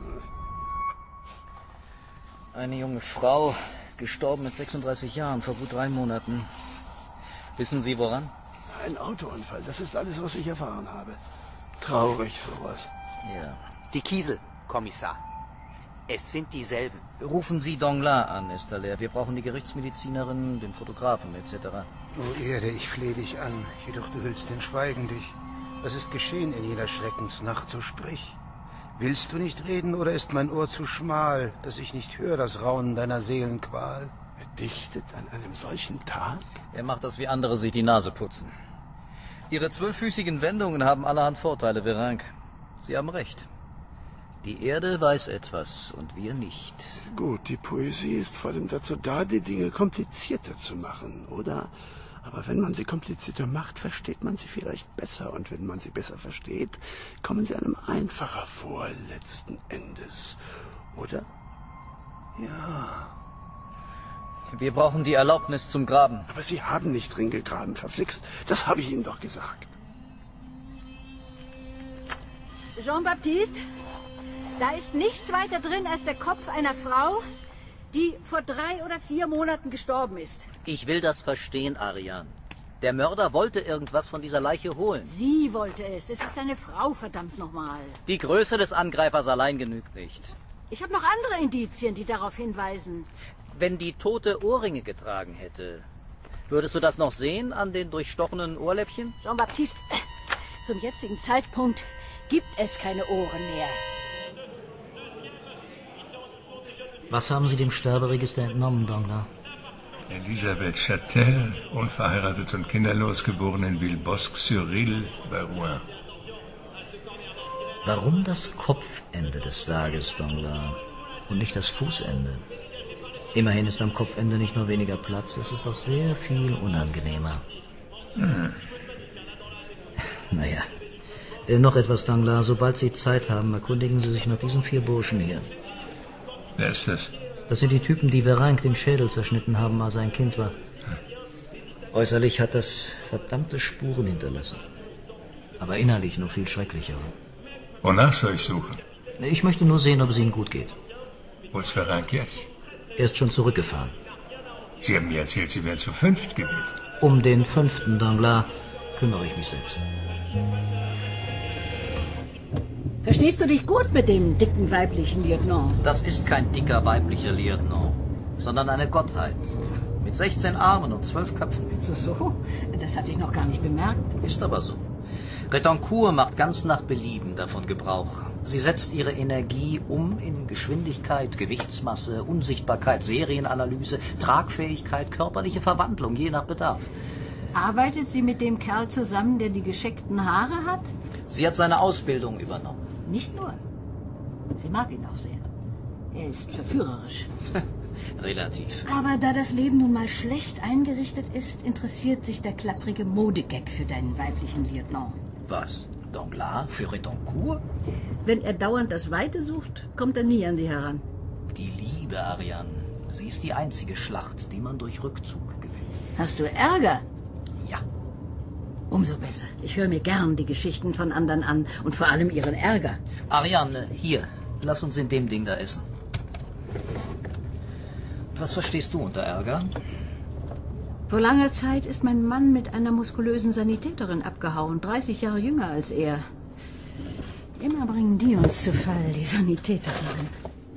Eine junge Frau, gestorben mit sechsunddreißig Jahren, vor gut drei Monaten. Wissen Sie woran? Ein Autounfall, das ist alles, was ich erfahren habe. Traurig, sowas. Ja. Die Kiesel, Kommissar. Es sind dieselben. Rufen Sie Danglars an, Esther. Wir brauchen die Gerichtsmedizinerin, den Fotografen et cetera. O Erde, ich flehe dich an, jedoch du hüllst den Schweigen dich. Was ist geschehen in jener Schreckensnacht, so sprich. Willst du nicht reden, oder ist mein Ohr zu schmal, dass ich nicht höre das Raunen deiner Seelenqual? Verdichtet an einem solchen Tag? Er macht das, wie andere sich die Nase putzen. Ihre zwölffüßigen Wendungen haben allerhand Vorteile, Veranque. Sie haben recht. Die Erde weiß etwas und wir nicht. Gut, die Poesie ist vor allem dazu da, die Dinge komplizierter zu machen, oder? Aber wenn man sie komplizierter macht, versteht man sie vielleicht besser. Und wenn man sie besser versteht, kommen sie einem einfacher vor, letzten Endes. Oder? Ja. Wir brauchen die Erlaubnis zum Graben. Aber Sie haben nicht drin gegraben, verflixt. Das habe ich Ihnen doch gesagt. Jean-Baptiste, da ist nichts weiter drin als der Kopf einer Frau, die vor drei oder vier Monaten gestorben ist. Ich will das verstehen, Ariane. Der Mörder wollte irgendwas von dieser Leiche holen. Sie wollte es. Es ist eine Frau, verdammt nochmal. Die Größe des Angreifers allein genügt nicht. Ich habe noch andere Indizien, die darauf hinweisen. Wenn die Tote Ohrringe getragen hätte, würdest du das noch sehen an den durchstochenen Ohrläppchen? Jean-Baptiste, zum jetzigen Zeitpunkt gibt es keine Ohren mehr. Was haben Sie dem Sterberegister entnommen, Danglars? Elisabeth Châtel, unverheiratet und kinderlos, geboren in Villebosque-sur-Risle bei Rouen. Warum das Kopfende des Sarges, Danglars, und nicht das Fußende? Immerhin ist am Kopfende nicht nur weniger Platz, es ist auch sehr viel unangenehmer. Hm. Naja, äh, noch etwas, Danglars. Sobald Sie Zeit haben, erkundigen Sie sich nach diesen vier Burschen hier. Wer ist das? Das sind die Typen, die Veranque den Schädel zerschnitten haben, als er ein Kind war. Äußerlich hat das verdammte Spuren hinterlassen. Aber innerlich noch viel schrecklichere. Wonach soll ich suchen? Ich möchte nur sehen, ob es Ihnen gut geht. Wo ist Veranque jetzt? Er ist schon zurückgefahren. Sie haben mir erzählt, Sie wären zu fünft gewesen. Um den fünften, Danglars, kümmere ich mich selbst. Verstehst du dich gut mit dem dicken weiblichen Lieutenant? Das ist kein dicker weiblicher Lieutenant, sondern eine Gottheit. Mit sechzehn Armen und zwölf Köpfen. So, so? Das hatte ich noch gar nicht bemerkt. Ist aber so. Retoncourt macht ganz nach Belieben davon Gebrauch. Sie setzt ihre Energie um in Geschwindigkeit, Gewichtsmasse, Unsichtbarkeit, Serienanalyse, Tragfähigkeit, körperliche Verwandlung, je nach Bedarf. Arbeitet sie mit dem Kerl zusammen, der die gescheckten Haare hat? Sie hat seine Ausbildung übernommen. Nicht nur. Sie mag ihn auch sehr. Er ist verführerisch. Relativ. Aber da das Leben nun mal schlecht eingerichtet ist, interessiert sich der klapprige Modegag für deinen weiblichen Lieutenant. Was? Danglars für Retoncourt? Wenn er dauernd das Weite sucht, kommt er nie an sie heran. Die Liebe, Ariane. Sie ist die einzige Schlacht, die man durch Rückzug gewinnt. Hast du Ärger? Ja. Umso besser. Ich höre mir gern die Geschichten von anderen an und vor allem ihren Ärger. Ariane, hier, lass uns in dem Ding da essen. Was verstehst du unter Ärger? Vor langer Zeit ist mein Mann mit einer muskulösen Sanitäterin abgehauen, dreißig Jahre jünger als er. Immer bringen die uns zu Fall, die Sanitäterin.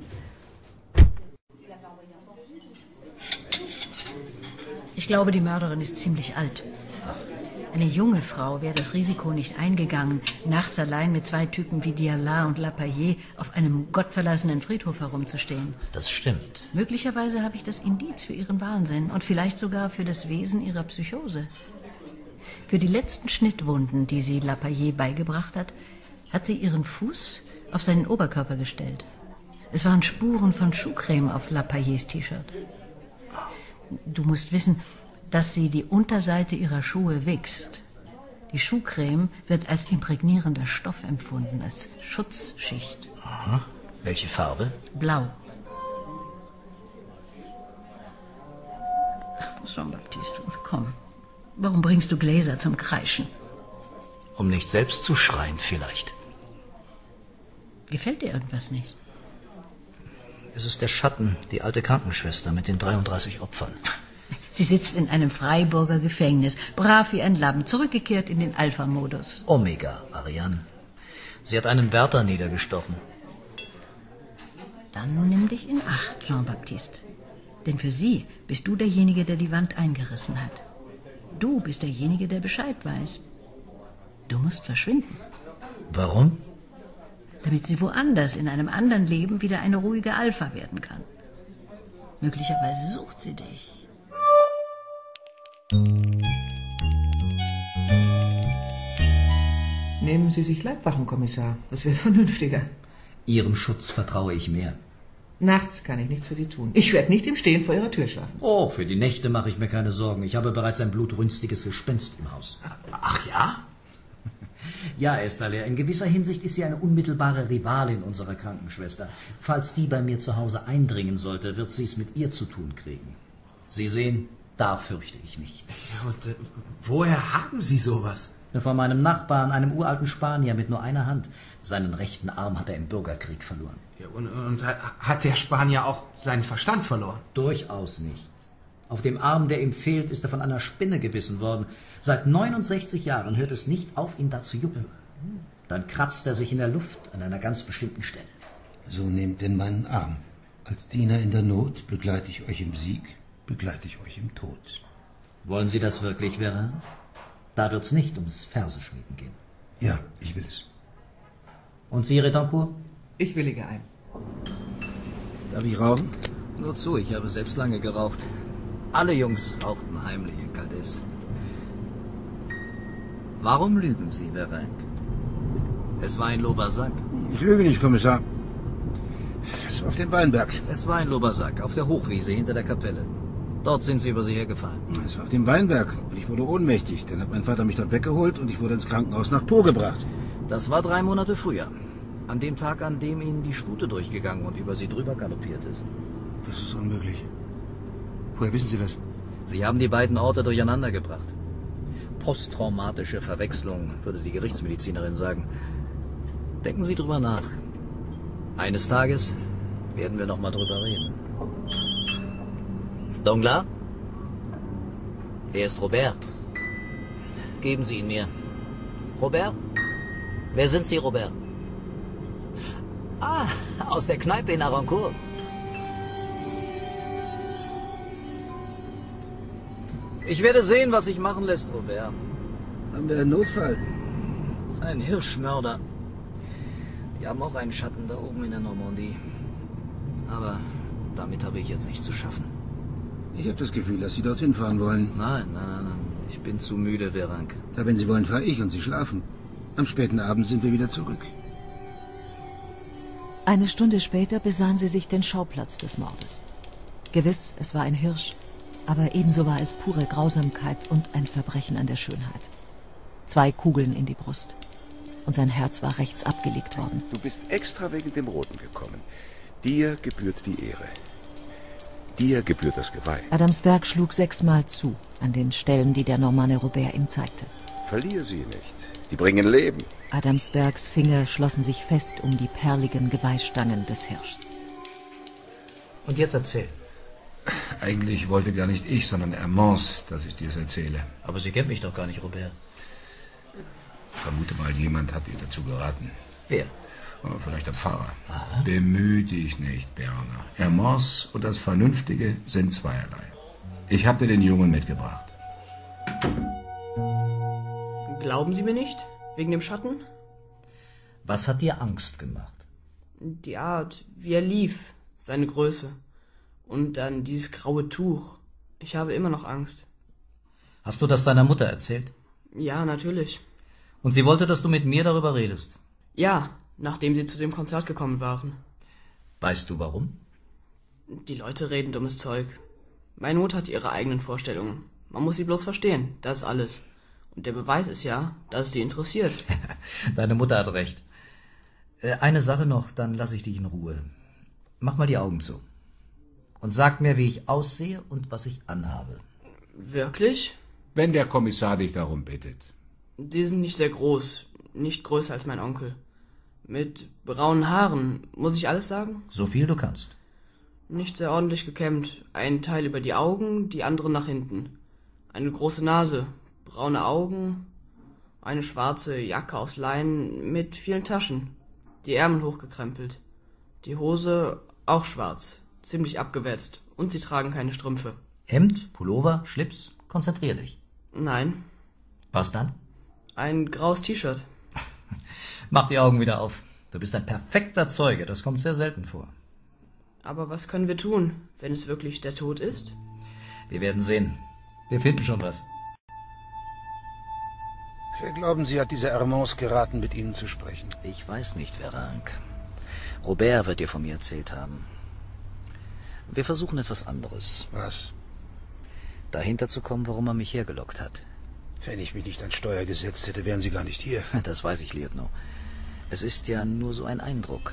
Ich glaube, die Mörderin ist ziemlich alt. Eine junge Frau wäre das Risiko nicht eingegangen, nachts allein mit zwei Typen wie Diala und Lapallier auf einem gottverlassenen Friedhof herumzustehen. Das stimmt. Möglicherweise habe ich das Indiz für ihren Wahnsinn und vielleicht sogar für das Wesen ihrer Psychose. Für die letzten Schnittwunden, die sie Lapallier beigebracht hat, hat sie ihren Fuß auf seinen Oberkörper gestellt. Es waren Spuren von Schuhcreme auf Lapalliers T-Shirt. Du musst wissen, dass sie die Unterseite ihrer Schuhe wächst. Die Schuhcreme wird als imprägnierender Stoff empfunden, als Schutzschicht. Aha. Welche Farbe? Blau. Jean-Baptiste, komm. Warum bringst du Gläser zum Kreischen? Um nicht selbst zu schreien, vielleicht. Gefällt dir irgendwas nicht? Es ist der Schatten, die alte Krankenschwester mit den dreiunddreißig Opfern. Sie sitzt in einem Freiburger Gefängnis, brav wie ein Lamm, zurückgekehrt in den Alpha-Modus. Omega, Ariane. Sie hat einen Wärter niedergestochen. Dann nimm dich in Acht, Jean-Baptiste. Denn für sie bist du derjenige, der die Wand eingerissen hat. Du bist derjenige, der Bescheid weiß. Du musst verschwinden. Warum? Damit sie woanders, in einem anderen Leben, wieder eine ruhige Alpha werden kann. Möglicherweise sucht sie dich. Nehmen Sie sich Leibwachenkommissar. Das wäre vernünftiger. Ihrem Schutz vertraue ich mehr. Nachts kann ich nichts für Sie tun. Ich werde nicht im Stehen vor Ihrer Tür schlafen. Oh, für die Nächte mache ich mir keine Sorgen. Ich habe bereits ein blutrünstiges Gespenst im Haus. Ach ja? Ja, Esther, in gewisser Hinsicht ist sie eine unmittelbare Rivalin unserer Krankenschwester. Falls die bei mir zu Hause eindringen sollte, wird sie es mit ihr zu tun kriegen. Sie sehen, da fürchte ich nichts. Ja, und äh, woher haben Sie sowas? Von meinem Nachbarn, einem uralten Spanier mit nur einer Hand. Seinen rechten Arm hat er im Bürgerkrieg verloren. Ja, und, und hat der Spanier auch seinen Verstand verloren? Durchaus nicht. Auf dem Arm, der ihm fehlt, ist er von einer Spinne gebissen worden. Seit neunundsechzig Jahren hört es nicht auf, ihn da zu jucken. Dann kratzt er sich in der Luft an einer ganz bestimmten Stelle. So nehmt denn meinen Arm. Als Diener in der Not begleite ich euch im Sieg, begleite ich euch im Tod. Wollen Sie das wirklich, Vera? Da wird's nicht ums Verseschmieden gehen. Ja, ich will es. Und Sie, Retoncourt? Ich willige ein. Darf ich rauchen? Nur zu, ich habe selbst lange geraucht. Alle Jungs rauchten heimlich in Caldes. Warum lügen Sie, Verenk? Es war ein Lobersack. Ich lüge nicht, Kommissar. Es war auf dem Weinberg. Es war ein Lobersack, auf der Hochwiese hinter der Kapelle. Dort sind Sie über sie hergefallen. Es war auf dem Weinberg und ich wurde ohnmächtig. Dann hat mein Vater mich dort weggeholt und ich wurde ins Krankenhaus nach Po gebracht. Das war drei Monate früher. An dem Tag, an dem Ihnen die Stute durchgegangen und über Sie drüber galoppiert ist. Das ist unmöglich. Woher wissen Sie das? Sie haben die beiden Orte durcheinander gebracht. Posttraumatische Verwechslung, würde die Gerichtsmedizinerin sagen. Denken Sie drüber nach. Eines Tages werden wir noch mal drüber reden. Danglars? Er ist Robert. Geben Sie ihn mir. Robert? Wer sind Sie, Robert? Ah, aus der Kneipe in Arancourt. Ich werde sehen, was sich machen lässt, Robert. Haben wir einen Notfall? Ein Hirschmörder. Die haben auch einen Schatten da oben in der Normandie. Aber damit habe ich jetzt nichts zu schaffen. Ich habe das Gefühl, dass Sie dorthin fahren wollen. Nein, nein, nein, nein. Ich bin zu müde, Verank. Ja, wenn Sie wollen, fahre ich und Sie schlafen. Am späten Abend sind wir wieder zurück. Eine Stunde später besahen sie sich den Schauplatz des Mordes. Gewiss, es war ein Hirsch, aber ebenso war es pure Grausamkeit und ein Verbrechen an der Schönheit. Zwei Kugeln in die Brust. Und sein Herz war rechts abgelegt worden. Du bist extra wegen dem Roten gekommen. Dir gebührt die Ehre. Dir gebührt das Geweih. Adamsberg schlug sechsmal zu, an den Stellen, die der Normanne Robert ihm zeigte. Verlier sie nicht. Die bringen Leben. Adamsbergs Finger schlossen sich fest um die perligen Geweihstangen des Hirschs. Und jetzt erzähl. Eigentlich wollte gar nicht ich, sondern Hermance, dass ich dir's erzähle. Aber Sie kennt mich doch gar nicht, Robert. Ich vermute mal, jemand hat ihr dazu geraten. Wer? Vielleicht der Pfarrer. Aha. Bemühe dich nicht, Berner. Hermance und das Vernünftige sind zweierlei. Ich habe dir den Jungen mitgebracht. Glauben Sie mir nicht? Wegen dem Schatten? Was hat dir Angst gemacht? Die Art, wie er lief, seine Größe. Und dann dieses graue Tuch. Ich habe immer noch Angst. Hast du das deiner Mutter erzählt? Ja, natürlich. Und sie wollte, dass du mit mir darüber redest? Ja, nachdem sie zu dem Konzert gekommen waren. Weißt du warum? Die Leute reden dummes Zeug. Meine Mutter hat ihre eigenen Vorstellungen. Man muss sie bloß verstehen, das ist alles. Und der Beweis ist ja, dass es sie interessiert. Deine Mutter hat recht. Äh, eine Sache noch, dann lasse ich dich in Ruhe. Mach mal die Augen zu. Und sag mir, wie ich aussehe und was ich anhabe. Wirklich? Wenn der Kommissar dich darum bittet. Sie sind nicht sehr groß, nicht größer als mein Onkel. Mit braunen Haaren, muss ich alles sagen? So viel du kannst. Nicht sehr ordentlich gekämmt. Ein Teil über die Augen, die andere nach hinten. Eine große Nase, braune Augen, eine schwarze Jacke aus Leinen mit vielen Taschen. Die Ärmel hochgekrempelt. Die Hose auch schwarz, ziemlich abgewetzt. Und sie tragen keine Strümpfe. Hemd, Pullover, Schlips? Konzentrier dich. Nein. Was dann? Ein graues T-Shirt. Mach die Augen wieder auf. Du bist ein perfekter Zeuge, das kommt sehr selten vor. Aber was können wir tun, wenn es wirklich der Tod ist? Wir werden sehen. Wir finden schon was. Wer glauben Sie, hat dieser Hermance geraten, mit Ihnen zu sprechen? Ich weiß nicht, Verank. Robert wird dir von mir erzählt haben. Wir versuchen etwas anderes. Was? Dahinter zu kommen, warum er mich hergelockt hat. Wenn ich mich nicht ans Steuer gesetzt hätte, wären Sie gar nicht hier. Das weiß ich, Lieutenant. Es ist ja nur so ein Eindruck.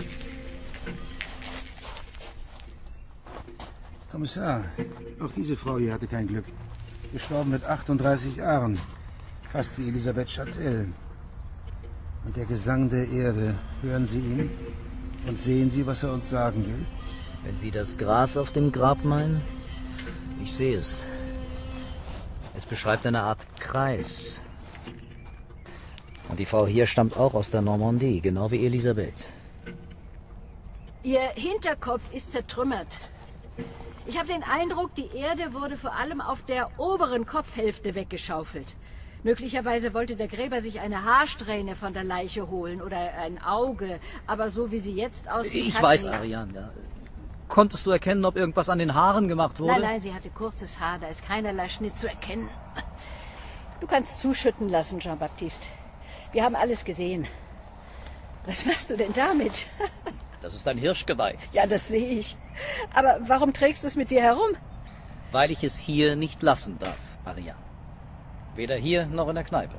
Kommissar, auch diese Frau hier hatte kein Glück. Gestorben mit achtunddreißig Jahren. Fast wie Elisabeth Châtel. Und der Gesang der Erde, hören Sie ihn? Und sehen Sie, was er uns sagen will? Wenn Sie das Gras auf dem Grab meinen? Ich sehe es. Es beschreibt eine Art Kreis. Und die Frau hier stammt auch aus der Normandie, genau wie Elisabeth. Ihr Hinterkopf ist zertrümmert. Ich habe den Eindruck, die Erde wurde vor allem auf der oberen Kopfhälfte weggeschaufelt. Möglicherweise wollte der Gräber sich eine Haarsträhne von der Leiche holen oder ein Auge. Aber so wie sie jetzt aussieht... Ich weiß, Ariane, ja. Konntest du erkennen, ob irgendwas an den Haaren gemacht wurde? Nein, nein, sie hatte kurzes Haar, da ist keinerlei Schnitt zu erkennen. Du kannst zuschütten lassen, Jean-Baptiste. Wir haben alles gesehen. Was machst du denn damit? Das ist ein Hirschgeweih. Ja, das sehe ich. Aber warum trägst du es mit dir herum? Weil ich es hier nicht lassen darf, Ariane. Weder hier noch in der Kneipe.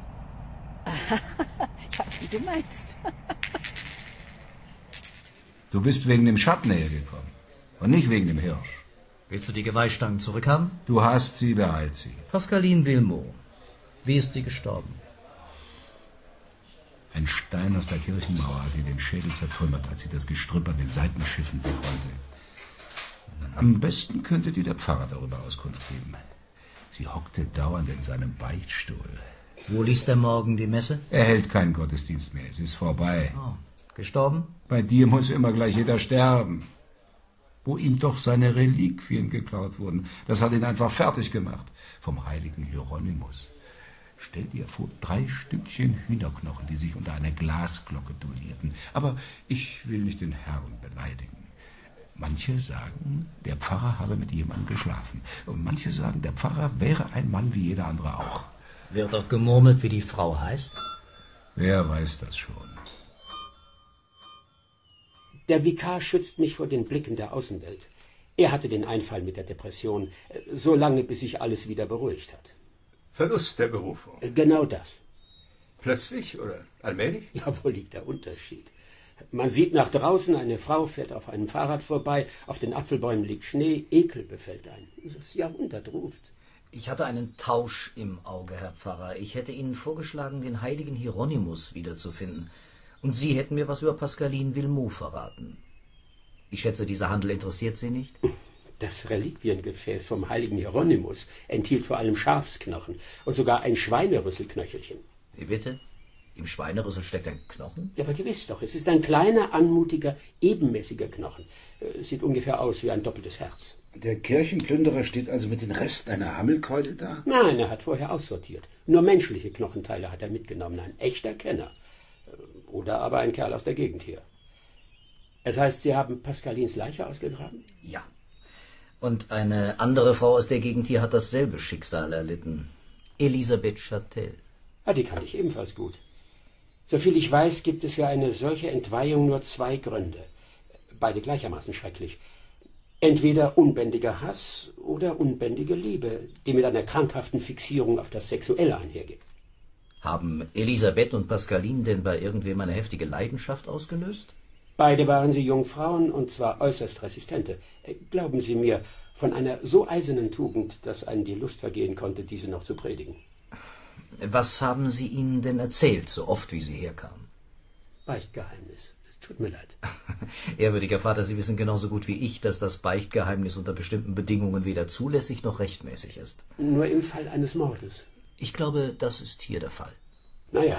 Ja, wie du meinst. Du bist wegen dem Schatten hergekommen. Und nicht wegen dem Hirsch. Willst du die Geweihstangen zurückhaben? Du hast sie, behalt sie. Pascaline Villemot. Wie ist sie gestorben? Ein Stein aus der Kirchenmauer hat ihr den Schädel zertrümmert, als sie das Gestrüpp an den Seitenschiffen wegrollte. Am besten könnte dir der Pfarrer darüber Auskunft geben. Sie hockte dauernd in seinem Beichtstuhl. Wo liest er morgen die Messe? Er hält keinen Gottesdienst mehr. Es ist vorbei. Oh. Gestorben? Bei dir muss immer gleich jeder sterben. Wo ihm doch seine Reliquien geklaut wurden. Das hat ihn einfach fertig gemacht. Vom heiligen Hieronymus. Stell dir vor, drei Stückchen Hühnerknochen, die sich unter einer Glasglocke duellierten. Aber ich will nicht den Herrn beleidigen. Manche sagen, der Pfarrer habe mit jemandem geschlafen. Und manche sagen, der Pfarrer wäre ein Mann wie jeder andere auch. Wird doch gemurmelt, wie die Frau heißt? Wer weiß das schon? Der Vikar schützt mich vor den Blicken der Außenwelt. Er hatte den Einfall mit der Depression, so lange, bis sich alles wieder beruhigt hat. Verlust der Berufung? Genau das. Plötzlich oder allmählich? Ja, wo liegt der Unterschied? Man sieht nach draußen, eine Frau fährt auf einem Fahrrad vorbei, auf den Apfelbäumen liegt Schnee, Ekel befällt einen. Das Jahrhundert ruft. Ich hatte einen Tausch im Auge, Herr Pfarrer. Ich hätte Ihnen vorgeschlagen, den heiligen Hieronymus wiederzufinden. Und Sie hätten mir was über Pascaline Villemot verraten. Ich schätze, dieser Handel interessiert Sie nicht? Das Reliquiengefäß vom heiligen Hieronymus enthielt vor allem Schafsknochen und sogar ein Schweinerüsselknöchelchen. Wie bitte? Im Schweinerüssel steckt ein Knochen? Ja, aber gewiss doch. Es ist ein kleiner, anmutiger, ebenmäßiger Knochen. Sieht ungefähr aus wie ein doppeltes Herz. Der Kirchenplünderer steht also mit den Resten einer Hammelkeule da? Nein, er hat vorher aussortiert. Nur menschliche Knochenteile hat er mitgenommen. Ein echter Kenner. Oder aber ein Kerl aus der Gegend hier. Es heißt, Sie haben Pascalines Leiche ausgegraben? Ja. Und eine andere Frau aus der Gegend hier hat dasselbe Schicksal erlitten. Elisabeth Châtel. Ah, die kannte ich ebenfalls gut. Soviel ich weiß, gibt es für eine solche Entweihung nur zwei Gründe. Beide gleichermaßen schrecklich. Entweder unbändiger Hass oder unbändige Liebe, die mit einer krankhaften Fixierung auf das Sexuelle einhergeht. Haben Elisabeth und Pascaline denn bei irgendwem eine heftige Leidenschaft ausgelöst? Beide waren sie Jungfrauen, und zwar äußerst resistente. Glauben Sie mir, von einer so eisernen Tugend, dass einen die Lust vergehen konnte, diese noch zu predigen. Was haben Sie ihnen denn erzählt, so oft wie Sie herkamen? Beichtgeheimnis. Tut mir leid. Ehrwürdiger Vater, Sie wissen genauso gut wie ich, dass das Beichtgeheimnis unter bestimmten Bedingungen weder zulässig noch rechtmäßig ist. Nur im Fall eines Mordes. Ich glaube, das ist hier der Fall. Naja.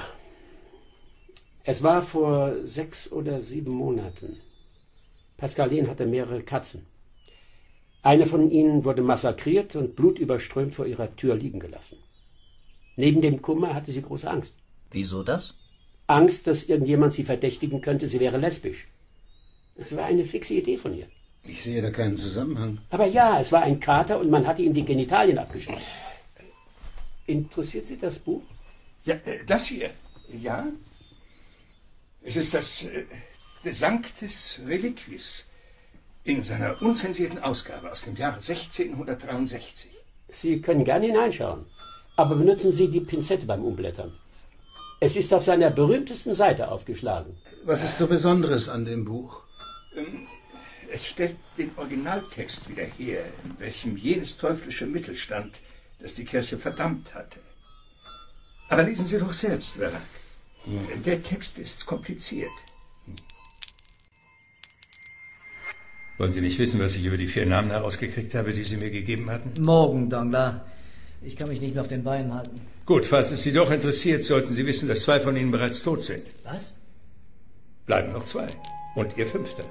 Es war vor sechs oder sieben Monaten. Pascaline hatte mehrere Katzen. Eine von ihnen wurde massakriert und blutüberströmt vor ihrer Tür liegen gelassen. Neben dem Kummer hatte sie große Angst. Wieso das? Angst, dass irgendjemand sie verdächtigen könnte, sie wäre lesbisch. Es war eine fixe Idee von ihr. Ich sehe da keinen Zusammenhang. Aber ja, es war ein Kater und man hatte ihm die Genitalien abgeschnitten. Interessiert Sie das Buch? Ja, das hier. Ja. Es ist das äh, De Sanctis Reliquis in seiner unzensierten Ausgabe aus dem Jahre sechzehnhundertdreiundsechzig. Sie können gerne hineinschauen, aber benutzen Sie die Pinzette beim Umblättern. Es ist auf seiner berühmtesten Seite aufgeschlagen. Was ist so Besonderes an dem Buch? Ähm, es stellt den Originaltext wieder her, in welchem jenes teuflische Mittel stand, das die Kirche verdammt hatte. Aber lesen Sie doch selbst, Verlag. Hm. Der Text ist kompliziert. Wollen Sie nicht wissen, was ich über die vier Namen herausgekriegt habe, die Sie mir gegeben hatten? Morgen, Danglars. Ich kann mich nicht mehr auf den Beinen halten. Gut, falls es Sie doch interessiert, sollten Sie wissen, dass zwei von Ihnen bereits tot sind. Was? Bleiben noch zwei. Und Ihr fünfter.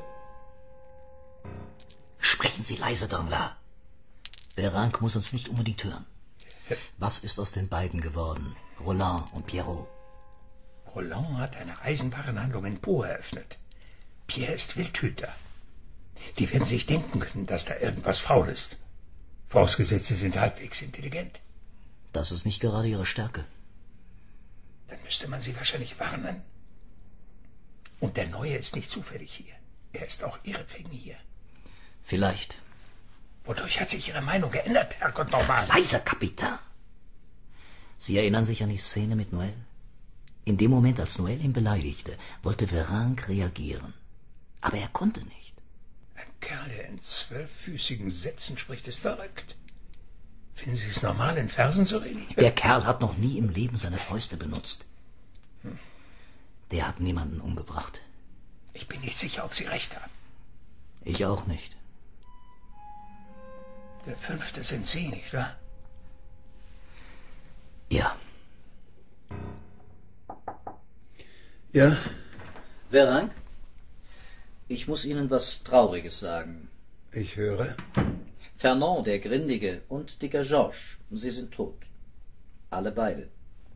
Sprechen Sie leise, Danglars. Véranque muss uns nicht unbedingt hören. Was ist aus den beiden geworden, Roland und Pierrot? Roland hat eine Eisenwarenhandlung in Pau eröffnet. Pierre ist Wildhüter. Die werden sich denken können, dass da irgendwas faul ist. Vorausgesetzt, sie sind halbwegs intelligent. Das ist nicht gerade ihre Stärke. Dann müsste man sie wahrscheinlich warnen. Und der Neue ist nicht zufällig hier. Er ist auch ihretwegen hier. Vielleicht. Wodurch hat sich Ihre Meinung geändert, Herrgott nochmal? Leiser, Kapitän. Sie erinnern sich an die Szene mit Noël? In dem Moment, als Noël ihn beleidigte, wollte Véranque reagieren. Aber er konnte nicht. Ein Kerl, der in zwölffüßigen Sätzen spricht, ist verrückt. Finden Sie es normal, in Versen zu reden? Der Kerl hat noch nie im Leben seine Fäuste benutzt. Hm. Der hat niemanden umgebracht. Ich bin nicht sicher, ob Sie recht haben. Ich auch nicht. Der Fünfte sind Sie, nicht wahr? Ja. Ja? Véranque? Ich muss Ihnen was Trauriges sagen. Ich höre. Fernand, der Grindige, und Dicker Georges, sie sind tot. Alle beide.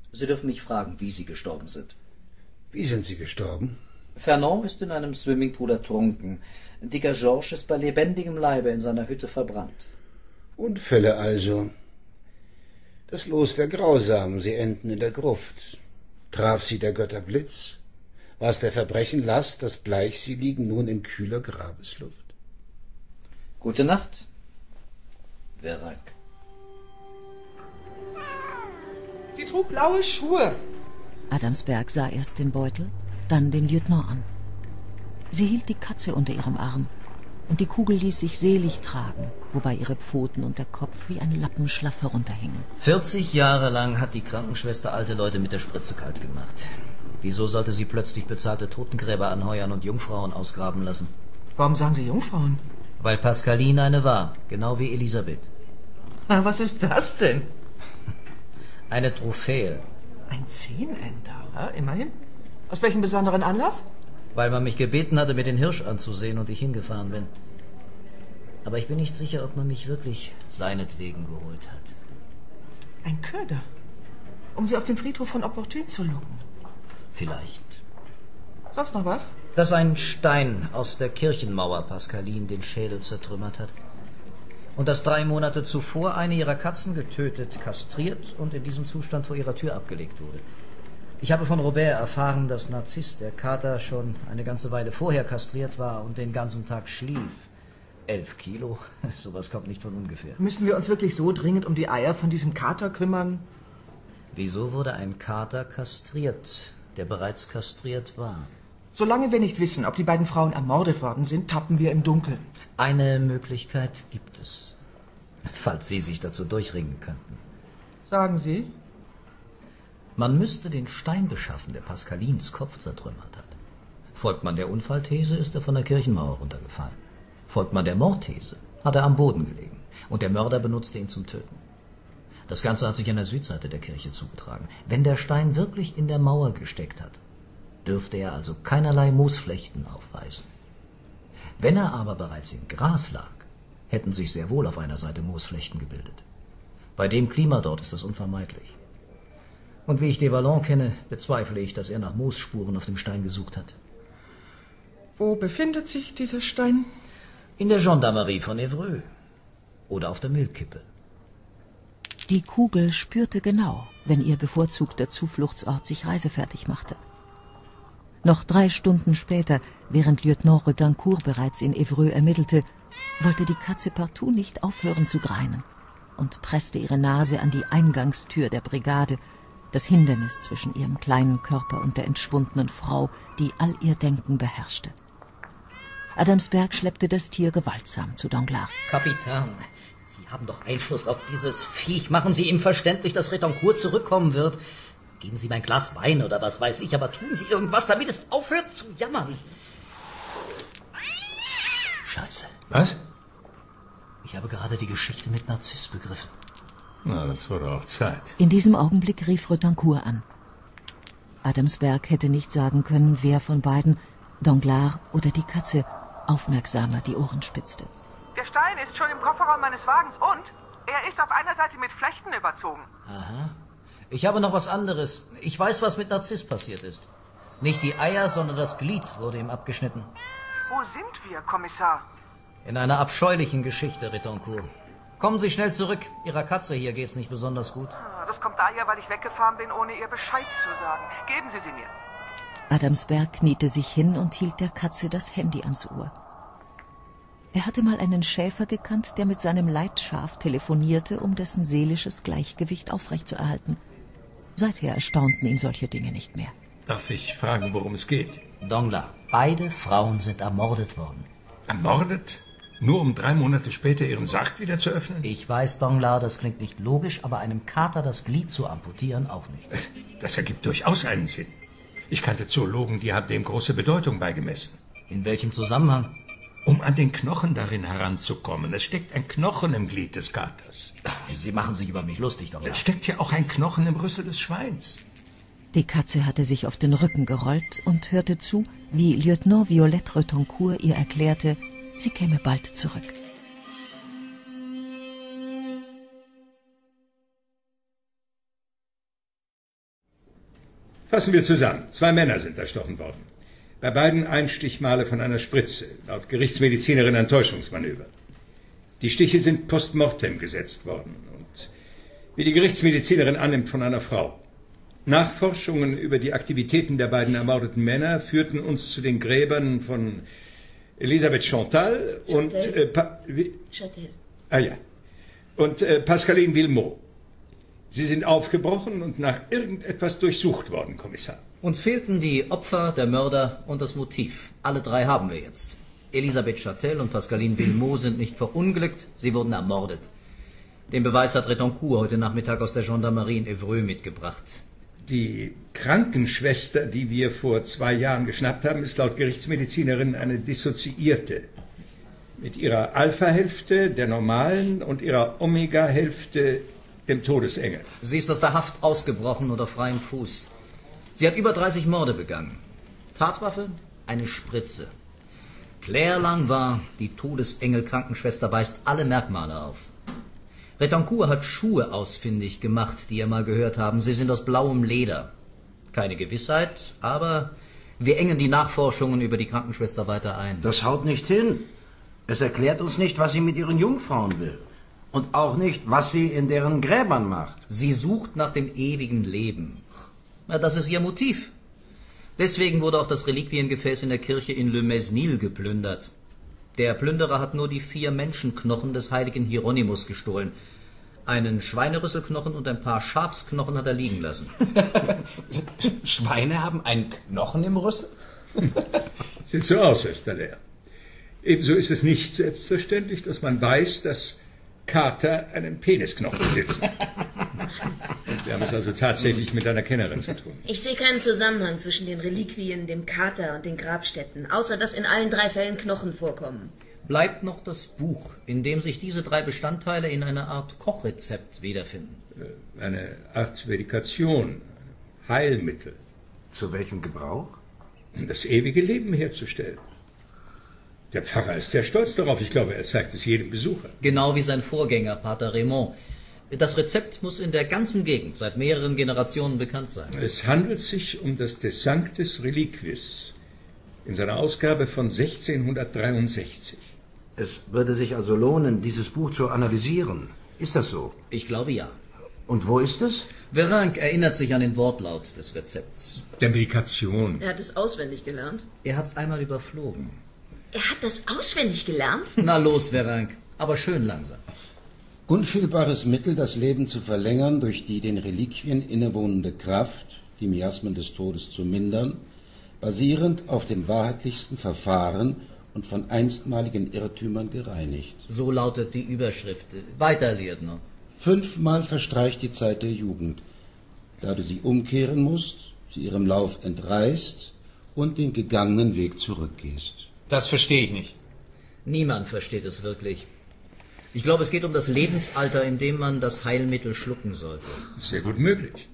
Sie dürfen mich fragen, wie Sie gestorben sind. Wie sind Sie gestorben? Fernand ist in einem Swimmingpool ertrunken. Dicker Georges ist bei lebendigem Leibe in seiner Hütte verbrannt. Unfälle also. Das Los der Grausamen, sie enden in der Gruft. Traf sie der Götterblitz? War es der Verbrechen Last, dass bleich sie liegen nun in kühler Grabesluft? Gute Nacht, Verac. Sie trug blaue Schuhe. Adamsberg sah erst den Beutel, dann den Lieutenant an. Sie hielt die Katze unter ihrem Arm, und die Kugel ließ sich selig tragen, wobei ihre Pfoten und der Kopf wie ein Lappen schlaff herunterhingen. vierzig Jahre lang hat die Krankenschwester alte Leute mit der Spritze kalt gemacht. Wieso sollte sie plötzlich bezahlte Totengräber anheuern und Jungfrauen ausgraben lassen? Warum sagen Sie Jungfrauen? Weil Pascaline eine war, genau wie Elisabeth. Na, was ist das denn? Eine Trophäe. Ein Zehnender, ja, immerhin. Aus welchem besonderen Anlass? Weil man mich gebeten hatte, mir den Hirsch anzusehen und ich hingefahren bin. Aber ich bin nicht sicher, ob man mich wirklich seinetwegen geholt hat. Ein Köder? Um Sie auf den Friedhof von Opportun zu locken? Vielleicht. Sonst noch was? Dass ein Stein aus der Kirchenmauer Pascaline den Schädel zertrümmert hat. Und dass drei Monate zuvor eine ihrer Katzen getötet, kastriert und in diesem Zustand vor ihrer Tür abgelegt wurde. Ich habe von Robert erfahren, dass Narziss, der Kater, schon eine ganze Weile vorher kastriert war und den ganzen Tag schlief. Elf Kilo, sowas kommt nicht von ungefähr. Müssen wir uns wirklich so dringend um die Eier von diesem Kater kümmern? Wieso wurde ein Kater kastriert, der bereits kastriert war? Solange wir nicht wissen, ob die beiden Frauen ermordet worden sind, tappen wir im Dunkeln. Eine Möglichkeit gibt es, falls Sie sich dazu durchringen könnten. Sagen Sie? Man müsste den Stein beschaffen, der Pascalines Kopf zertrümmert hat. Folgt man der Unfallthese, ist er von der Kirchenmauer runtergefallen. Folgt man der Mordthese, hat er am Boden gelegen und der Mörder benutzte ihn zum Töten. Das Ganze hat sich an der Südseite der Kirche zugetragen. Wenn der Stein wirklich in der Mauer gesteckt hat, dürfte er also keinerlei Moosflechten aufweisen. Wenn er aber bereits im Gras lag, hätten sich sehr wohl auf einer Seite Moosflechten gebildet. Bei dem Klima dort ist das unvermeidlich. Und wie ich de Vallon kenne, bezweifle ich, dass er nach Moosspuren auf dem Stein gesucht hat. Wo befindet sich dieser Stein? In der Gendarmerie von Évreux. Oder auf der Müllkippe. Die Kugel spürte genau, wenn ihr bevorzugter Zufluchtsort sich reisefertig machte. Noch drei Stunden später, während Lieutenant Redancourt bereits in Évreux ermittelte, wollte die Katze partout nicht aufhören zu greinen und presste ihre Nase an die Eingangstür der Brigade, das Hindernis zwischen ihrem kleinen Körper und der entschwundenen Frau, die all ihr Denken beherrschte. Adamsberg schleppte das Tier gewaltsam zu Danglars. Kapitän, Sie haben doch Einfluss auf dieses Viech. Machen Sie ihm verständlich, dass Redancourt zurückkommen wird. Geben Sie mir ein Glas Wein oder was weiß ich, aber tun Sie irgendwas, damit es aufhört zu jammern. Scheiße. Was? Ich habe gerade die Geschichte mit Narziss begriffen. Na, das wurde auch Zeit. In diesem Augenblick rief Redancourt an. Adamsberg hätte nicht sagen können, wer von beiden, Danglars oder die Katze, aufmerksamer die Ohren spitzte. Der Stein ist schon im Kofferraum meines Wagens und er ist auf einer Seite mit Flechten überzogen. Aha. Ich habe noch was anderes. Ich weiß, was mit Narziss passiert ist. Nicht die Eier, sondern das Glied wurde ihm abgeschnitten. Wo sind wir, Kommissar? In einer abscheulichen Geschichte, Redancourt. Kommen Sie schnell zurück. Ihrer Katze hier geht's nicht besonders gut. Das kommt daher, weil ich weggefahren bin, ohne ihr Bescheid zu sagen. Geben Sie sie mir. Adamsberg kniete sich hin und hielt der Katze das Handy ans Ohr. Er hatte mal einen Schäfer gekannt, der mit seinem Leitschaf telefonierte, um dessen seelisches Gleichgewicht aufrechtzuerhalten. Seither erstaunten ihn solche Dinge nicht mehr. Darf ich fragen, worum es geht? Danglars, beide Frauen sind ermordet worden. Ermordet? Nur um drei Monate später ihren Sarg wieder zu öffnen? Ich weiß, Danglars, das klingt nicht logisch, aber einem Kater das Glied zu amputieren auch nicht. Das, das ergibt durchaus einen Sinn. Ich kannte Zoologen, die haben dem große Bedeutung beigemessen. In welchem Zusammenhang? Um an den Knochen darin heranzukommen. Es steckt ein Knochen im Glied des Katers. Sie machen sich über mich lustig, Danglars. Es steckt ja auch ein Knochen im Rüssel des Schweins. Die Katze hatte sich auf den Rücken gerollt und hörte zu, wie Lieutenant Violette Redancourt ihr erklärte, sie käme bald zurück. Fassen wir zusammen. Zwei Männer sind erstochen worden. Bei beiden Einstichmale von einer Spritze. Laut Gerichtsmedizinerin ein Täuschungsmanöver. Die Stiche sind post mortem gesetzt worden. Und wie die Gerichtsmedizinerin annimmt, von einer Frau. Nachforschungen über die Aktivitäten der beiden ermordeten Männer führten uns zu den Gräbern von Elisabeth Chantal und äh, pa wie? Châtel. Ah ja. Und äh, Pascaline Villemot. Sie sind aufgebrochen und nach irgendetwas durchsucht worden, Kommissar. Uns fehlten die Opfer, der Mörder und das Motiv. Alle drei haben wir jetzt. Elisabeth Châtel und Pascaline Villemot sind nicht verunglückt, sie wurden ermordet. Den Beweis hat Retoncourt heute Nachmittag aus der Gendarmerie in Évreux mitgebracht. Die Krankenschwester, die wir vor zwei Jahren geschnappt haben, ist laut Gerichtsmedizinerin eine Dissoziierte. Mit ihrer Alpha-Hälfte, der normalen, und ihrer Omega-Hälfte, dem Todesengel. Sie ist aus der Haft ausgebrochen unter freiem Fuß. Sie hat über dreißig Morde begangen. Tatwaffe? Eine Spritze. Claire Langevin, die Todesengel-Krankenschwester, weist alle Merkmale auf. Retoncourt hat Schuhe ausfindig gemacht, die ihr mal gehört haben. Sie sind aus blauem Leder. Keine Gewissheit, aber wir engen die Nachforschungen über die Krankenschwester weiter ein. Das haut nicht hin. Es erklärt uns nicht, was sie mit ihren Jungfrauen will. Und auch nicht, was sie in deren Gräbern macht. Sie sucht nach dem ewigen Leben. Na, das ist ihr Motiv. Deswegen wurde auch das Reliquiengefäß in der Kirche in Le Mesnil geplündert. Der Plünderer hat nur die vier Menschenknochen des heiligen Hieronymus gestohlen. Einen Schweinerüsselknochen und ein paar Schafsknochen hat er liegen lassen. Schweine haben einen Knochen im Rüssel? Sieht so aus, Herr Staller. Ebenso ist es nicht selbstverständlich, dass man weiß, dass Kater einen Penisknochen besitzen. Wir haben es also tatsächlich mit einer Kennerin zu tun. Ich sehe keinen Zusammenhang zwischen den Reliquien, dem Kater und den Grabstätten, außer dass in allen drei Fällen Knochen vorkommen. Bleibt noch das Buch, in dem sich diese drei Bestandteile in einer Art Kochrezept wiederfinden. Eine Art Medikation, Heilmittel. Zu welchem Gebrauch? Um das ewige Leben herzustellen. Der Pfarrer ist sehr stolz darauf. Ich glaube, er zeigt es jedem Besucher. Genau wie sein Vorgänger, Pater Raymond. Das Rezept muss in der ganzen Gegend seit mehreren Generationen bekannt sein. Es handelt sich um das De Sanctis Reliquis in seiner Ausgabe von sechzehnhundertdreiundsechzig. Es würde sich also lohnen, dieses Buch zu analysieren. Ist das so? Ich glaube ja. Und wo ist es? Veranque erinnert sich an den Wortlaut des Rezepts. Der Medikation. Er hat es auswendig gelernt. Er hat es einmal überflogen. Er hat das auswendig gelernt? Na los, Veranque, aber schön langsam. Unfehlbares Mittel, das Leben zu verlängern, durch die den Reliquien innewohnende Kraft, die Miasmen des Todes zu mindern, basierend auf dem wahrheitlichsten Verfahren und von einstmaligen Irrtümern gereinigt. So lautet die Überschrift. Weiter, Lieutenant. Fünfmal verstreicht die Zeit der Jugend, da du sie umkehren musst, sie ihrem Lauf entreißt und den gegangenen Weg zurückgehst. Das verstehe ich nicht. Niemand versteht es wirklich. Ich glaube, es geht um das Lebensalter, in dem man das Heilmittel schlucken sollte. Sehr gut möglich.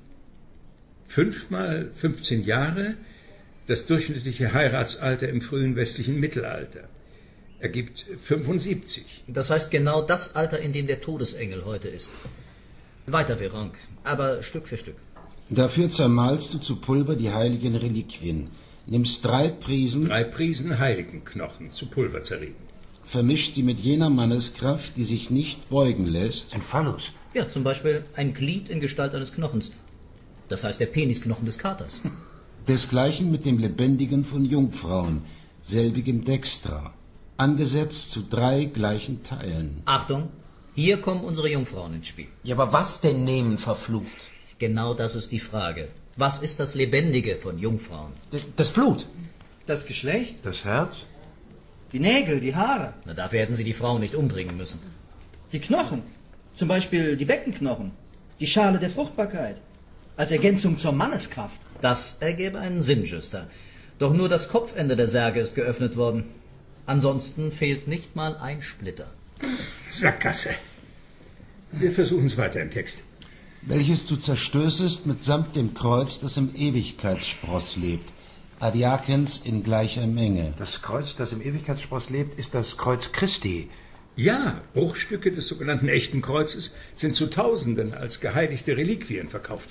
Fünfmal fünfzehn Jahre, das durchschnittliche Heiratsalter im frühen westlichen Mittelalter. Ergibt fünfundsiebzig. Das heißt genau das Alter, in dem der Todesengel heute ist. Weiter, Veranque, aber Stück für Stück. Dafür zermahlst du zu Pulver die heiligen Reliquien, nimmst drei Prisen... Drei Prisen Heiligenknochen zu Pulver zerrieben. Vermischt sie mit jener Manneskraft, die sich nicht beugen lässt. Ein Phallus. Ja, zum Beispiel ein Glied in Gestalt eines Knochens. Das heißt der Penisknochen des Katers. Desgleichen mit dem Lebendigen von Jungfrauen, selbigem Dextra, angesetzt zu drei gleichen Teilen. Achtung, hier kommen unsere Jungfrauen ins Spiel. Ja, aber was denn nehmen, verflucht? Genau das ist die Frage. Was ist das Lebendige von Jungfrauen? Das Blut. Das Geschlecht. Das Herz. Die Nägel, die Haare. Na, dafür hätten sie die Frauen nicht umbringen müssen. Die Knochen. Zum Beispiel die Beckenknochen. Die Schale der Fruchtbarkeit. Als Ergänzung zur Manneskraft. Das ergäbe einen Sinn, Juster. Doch nur das Kopfende der Särge ist geöffnet worden. Ansonsten fehlt nicht mal ein Splitter. Sackgasse. Wir versuchen es weiter im Text. Welches du zerstößest mitsamt dem Kreuz, das im Ewigkeitsspross lebt. Adiakens in gleicher Menge. Das Kreuz, das im Ewigkeitsspross lebt, ist das Kreuz Christi. Ja, Bruchstücke des sogenannten echten Kreuzes sind zu Tausenden als geheiligte Reliquien verkauft worden.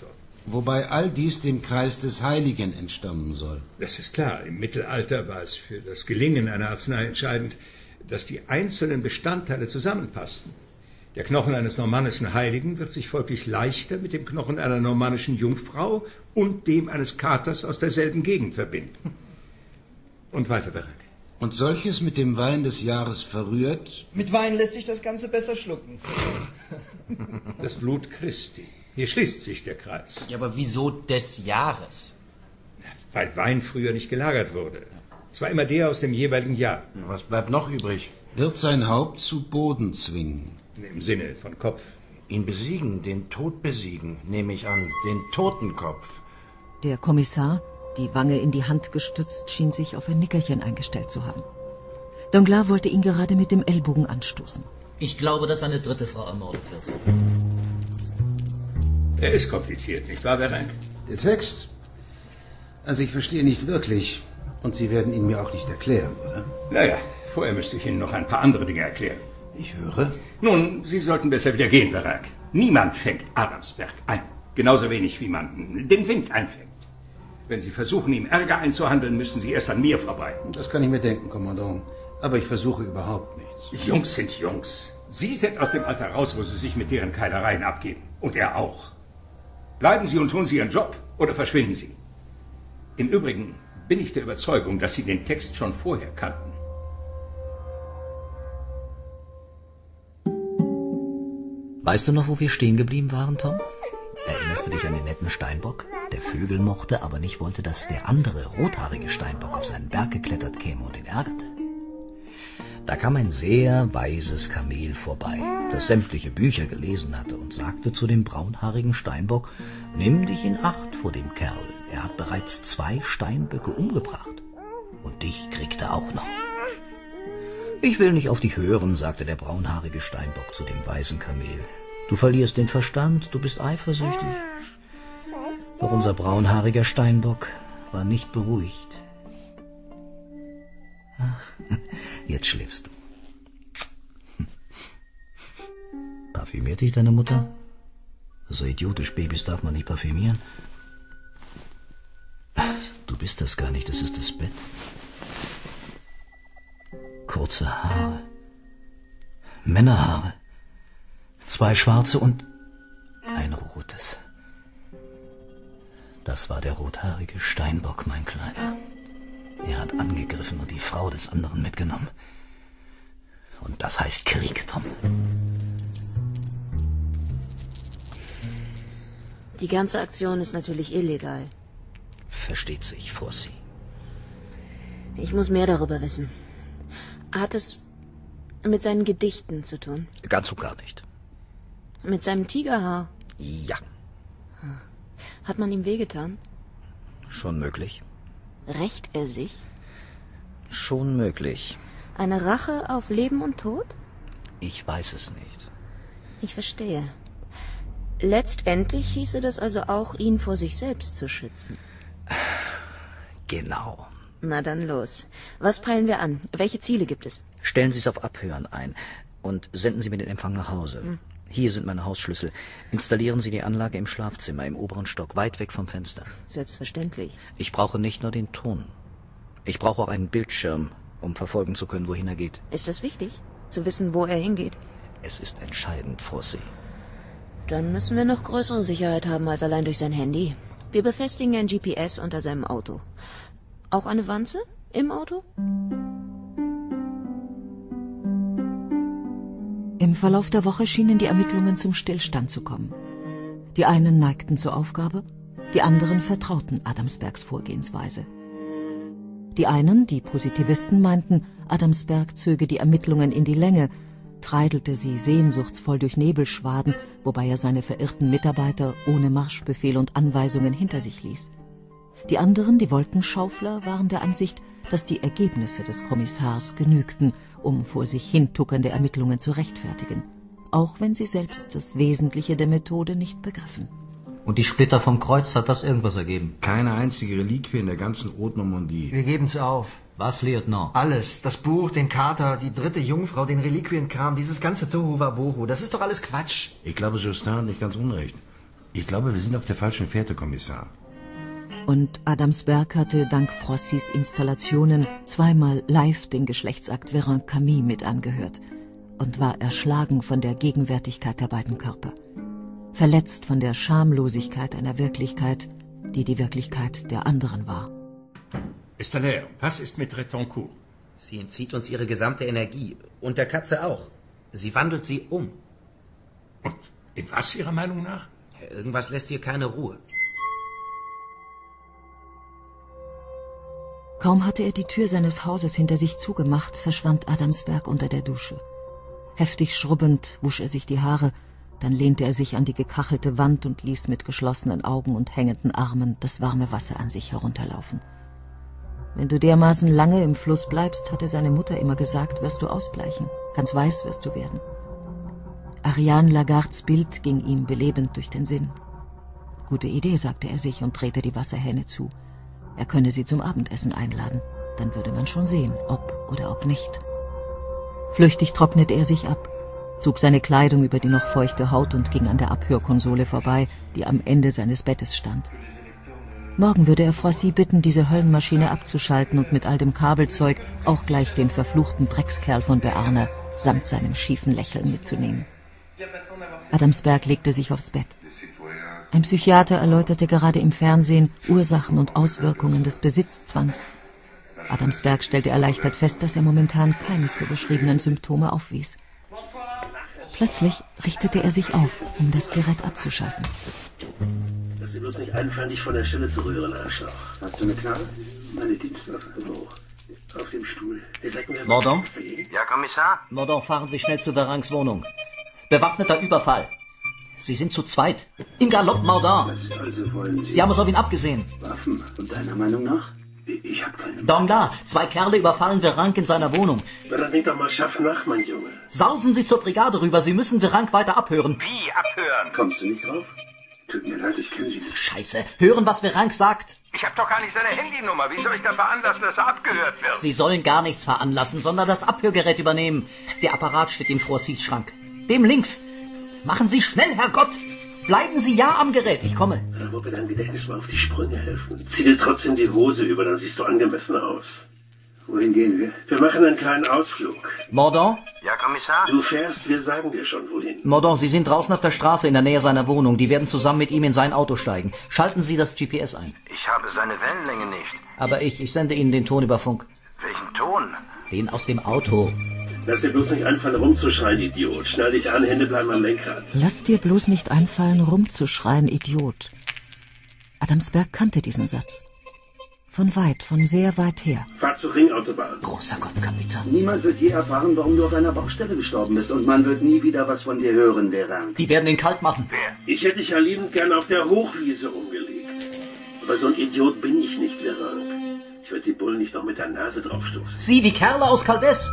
Wobei all dies dem Kreis des Heiligen entstammen soll. Das ist klar. Im Mittelalter war es für das Gelingen einer Arznei entscheidend, dass die einzelnen Bestandteile zusammenpassten. Der Knochen eines normannischen Heiligen wird sich folglich leichter mit dem Knochen einer normannischen Jungfrau und dem eines Katers aus derselben Gegend verbinden. Und weiter, Werk. Und solches mit dem Wein des Jahres verrührt? Mit Wein lässt sich das Ganze besser schlucken. Das Blut Christi. Hier schließt sich der Kreis. Ja, aber wieso des Jahres? Weil Wein früher nicht gelagert wurde. Es war immer der aus dem jeweiligen Jahr. Was bleibt noch übrig? Wird sein Haupt zu Boden zwingen. Im Sinne von Kopf. Ihn besiegen, den Tod besiegen, nehme ich an, den Totenkopf. Der Kommissar, die Wange in die Hand gestützt, schien sich auf ein Nickerchen eingestellt zu haben. Danglars wollte ihn gerade mit dem Ellbogen anstoßen. Ich glaube, dass eine dritte Frau ermordet wird. Er ist kompliziert, nicht wahr, Werk? Der Text? Also ich verstehe nicht wirklich. Und Sie werden ihn mir auch nicht erklären, oder? Naja, vorher müsste ich Ihnen noch ein paar andere Dinge erklären. Ich höre. Nun, Sie sollten besser wieder gehen, Werk. Niemand fängt Adamsberg ein. Genauso wenig wie man den Wind einfängt. Wenn Sie versuchen, ihm Ärger einzuhandeln, müssen Sie erst an mir vorbei. Das kann ich mir denken, Kommandant. Aber ich versuche überhaupt nichts. Jungs sind Jungs. Sie sind aus dem Alter raus, wo Sie sich mit deren Keilereien abgeben. Und er auch. Bleiben Sie und tun Sie Ihren Job oder verschwinden Sie. Im Übrigen bin ich der Überzeugung, dass Sie den Text schon vorher kannten. Weißt du noch, wo wir stehen geblieben waren, Tom? Erinnerst du dich an den netten Steinbock, der Vögel mochte, aber nicht wollte, dass der andere rothaarige Steinbock auf seinen Berg geklettert käme und ihn ärgerte? Da kam ein sehr weises Kamel vorbei, das sämtliche Bücher gelesen hatte und sagte zu dem braunhaarigen Steinbock: Nimm dich in Acht vor dem Kerl, er hat bereits zwei Steinböcke umgebracht. Und dich kriegt er auch noch. Ich will nicht auf dich hören, sagte der braunhaarige Steinbock zu dem weißen Kamel. Du verlierst den Verstand, du bist eifersüchtig. Doch unser braunhaariger Steinbock war nicht beruhigt. Ach, jetzt schläfst du. Parfümiert dich deine Mutter? So idiotisch, Babys darf man nicht parfümieren. Du bist das gar nicht, das ist das Bett. Kurze Haare. Männerhaare. Zwei schwarze und ein rotes. Das war der rothaarige Steinbock, mein Kleiner. Er hat angegriffen und die Frau des anderen mitgenommen. Und das heißt Krieg, Tom. Die ganze Aktion ist natürlich illegal. Versteht sich, Fossi. Ich muss mehr darüber wissen. Hat es mit seinen Gedichten zu tun? Ganz und gar nicht. Mit seinem Tigerhaar? Ja. Hat man ihm wehgetan? Schon möglich. Rächt er sich? Schon möglich. Eine Rache auf Leben und Tod? Ich weiß es nicht. Ich verstehe. Letztendlich hieße das also auch, ihn vor sich selbst zu schützen. Genau. Na dann los. Was peilen wir an? Welche Ziele gibt es? Stellen Sie es auf Abhören ein und senden Sie mir den Empfang nach Hause. Hm. Hier sind meine Hausschlüssel. Installieren Sie die Anlage im Schlafzimmer, im oberen Stock, weit weg vom Fenster. Selbstverständlich. Ich brauche nicht nur den Ton. Ich brauche auch einen Bildschirm, um verfolgen zu können, wohin er geht. Ist das wichtig? Zu wissen, wo er hingeht? Es ist entscheidend, Fossi. Dann müssen wir noch größere Sicherheit haben als allein durch sein Handy. Wir befestigen ein G P S unter seinem Auto. Auch eine Wanze im Auto? Im Verlauf der Woche schienen die Ermittlungen zum Stillstand zu kommen. Die einen neigten zur Aufgabe, die anderen vertrauten Adamsbergs Vorgehensweise. Die einen, die Positivisten, meinten, Adamsberg zöge die Ermittlungen in die Länge, treidelte sie sehnsuchtsvoll durch Nebelschwaden, wobei er seine verirrten Mitarbeiter ohne Marschbefehl und Anweisungen hinter sich ließ. Die anderen, die Wolkenschaufler, waren der Ansicht, dass die Ergebnisse des Kommissars genügten, um vor sich hintuckernde Ermittlungen zu rechtfertigen, auch wenn sie selbst das Wesentliche der Methode nicht begriffen. Und die Splitter vom Kreuz, hat das irgendwas ergeben? Keine einzige Reliquie in der ganzen Haute-Normandie. Wir geben's auf. Was, Lieutenant? Alles. Das Buch, den Kater, die dritte Jungfrau, den Reliquienkram, dieses ganze Tohu Wabohu. Das ist doch alles Quatsch. Ich glaube, Justin hat nicht ganz unrecht. Ich glaube, wir sind auf der falschen Fährte, Kommissar. Und Adamsberg hatte dank Froissys Installationen zweimal live den Geschlechtsakt Vérin Camille mit angehört und war erschlagen von der Gegenwärtigkeit der beiden Körper. Verletzt von der Schamlosigkeit einer Wirklichkeit, die die Wirklichkeit der anderen war. Estaler, was ist mit Retoncourt? Sie entzieht uns ihre gesamte Energie. Und der Katze auch. Sie wandelt sie um. Und in was Ihrer Meinung nach? Irgendwas lässt ihr keine Ruhe. Kaum hatte er die Tür seines Hauses hinter sich zugemacht, verschwand Adamsberg unter der Dusche. Heftig schrubbend wusch er sich die Haare, dann lehnte er sich an die gekachelte Wand und ließ mit geschlossenen Augen und hängenden Armen das warme Wasser an sich herunterlaufen. Wenn du dermaßen lange im Fluss bleibst, hatte seine Mutter immer gesagt, wirst du ausbleichen, ganz weiß wirst du werden. Ariane Lagardes Bild ging ihm belebend durch den Sinn. Gute Idee, sagte er sich und drehte die Wasserhähne zu. Er könne sie zum Abendessen einladen, dann würde man schon sehen, ob oder ob nicht. Flüchtig trocknete er sich ab, zog seine Kleidung über die noch feuchte Haut und ging an der Abhörkonsole vorbei, die am Ende seines Bettes stand. Morgen würde er Froissy bitten, diese Höllenmaschine abzuschalten und mit all dem Kabelzeug auch gleich den verfluchten Dreckskerl von Bearner samt seinem schiefen Lächeln mitzunehmen. Adamsberg legte sich aufs Bett. Ein Psychiater erläuterte gerade im Fernsehen Ursachen und Auswirkungen des Besitzzwangs. Adamsberg stellte erleichtert fest, dass er momentan keines der beschriebenen Symptome aufwies. Plötzlich richtete er sich auf, um das Gerät abzuschalten. Lass dir bloß nicht einfallen, dich von der Stelle zu rühren, Arschloch. Hast du eine Knarre? Meine Dienstwaffe. Wo? Auf dem Stuhl. Mordaunt? Ja, Kommissar? Mordaunt, fahren Sie schnell zu Verins Wohnung. Bewaffneter Überfall. Sie sind zu zweit. Im Galopp, Mordaunt. Was also wollen Sie? Sie haben es auf ihn abgesehen. Waffen. Und deiner Meinung nach? Ich hab keine. Danglars, zwei Kerle überfallen Verank in seiner Wohnung. Na, dann denk doch mal schaff nach, mein Junge. Sausen Sie zur Brigade rüber. Sie müssen Verank weiter abhören. Wie abhören? Kommst du nicht drauf? Tut mir leid, ich kenne Sie nicht. Scheiße. Hören, was Verank sagt. Ich habe doch gar nicht seine Handynummer. Wie soll ich da veranlassen, dass er abgehört wird? Sie sollen gar nichts veranlassen, sondern das Abhörgerät übernehmen. Der Apparat steht in Froissys Schrank. Dem links. Machen Sie schnell, Herrgott. Bleiben Sie ja am Gerät, ich komme. Ja, wo wir dein Gedächtnis mal auf die Sprünge helfen. Zieh dir trotzdem die Hose über, dann siehst du angemessen aus. Wohin gehen wir? Wir machen einen kleinen Ausflug. Mordaunt? Ja, Kommissar? Du fährst, wir sagen dir schon, wohin. Mordaunt, Sie sind draußen auf der Straße in der Nähe seiner Wohnung. Die werden zusammen mit ihm in sein Auto steigen. Schalten Sie das G P S ein. Ich habe seine Wellenlänge nicht. Aber ich, ich sende Ihnen den Ton über Funk. Welchen Ton? Den aus dem Auto. Lass dir bloß nicht einfallen, rumzuschreien, Idiot. Schnall dich an, Hände bleiben am Lenkrad. Lass dir bloß nicht einfallen, rumzuschreien, Idiot. Adamsberg kannte diesen Satz. Von weit, von sehr weit her. Fahr zur Ringautobahn. Großer Gott, Kapitän. Niemand wird je erfahren, warum du auf einer Baustelle gestorben bist. Und man wird nie wieder was von dir hören, Verank. Die werden ihn kalt machen. Ich hätte dich ja liebend gern auf der Hochwiese umgelegt. Aber so ein Idiot bin ich nicht, Verank. Ich werde die Bullen nicht noch mit der Nase draufstoßen. Sie, die Kerle aus Caldes.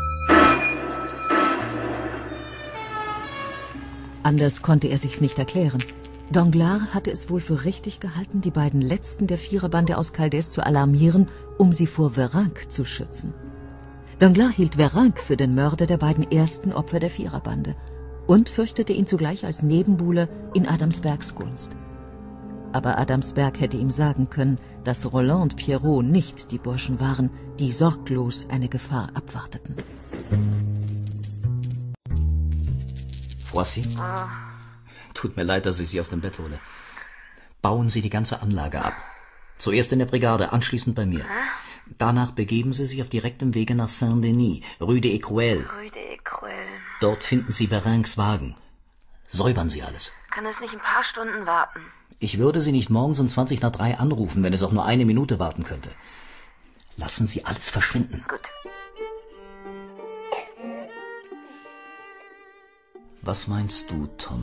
Anders konnte er sich's nicht erklären. Danglars hatte es wohl für richtig gehalten, die beiden letzten der Viererbande aus Caldes zu alarmieren, um sie vor Verank zu schützen. Danglars hielt Verank für den Mörder der beiden ersten Opfer der Viererbande und fürchtete ihn zugleich als Nebenbuhler in Adamsbergs Gunst. Aber Adamsberg hätte ihm sagen können, dass Roland und Pierrot nicht die Burschen waren, die sorglos eine Gefahr abwarteten. Froissy? Tut mir leid, dass ich Sie aus dem Bett hole. Bauen Sie die ganze Anlage ab. Zuerst in der Brigade, anschließend bei mir. Danach begeben Sie sich auf direktem Wege nach Saint-Denis, Rue de Écrouel. Rue de Écrouel. Dort finden Sie Veranks Wagen. Säubern Sie alles. Kann es nicht ein paar Stunden warten? Ich würde Sie nicht morgens um zwanzig nach drei anrufen, wenn es auch nur eine Minute warten könnte. Lassen Sie alles verschwinden. Gut. Was meinst du, Tom?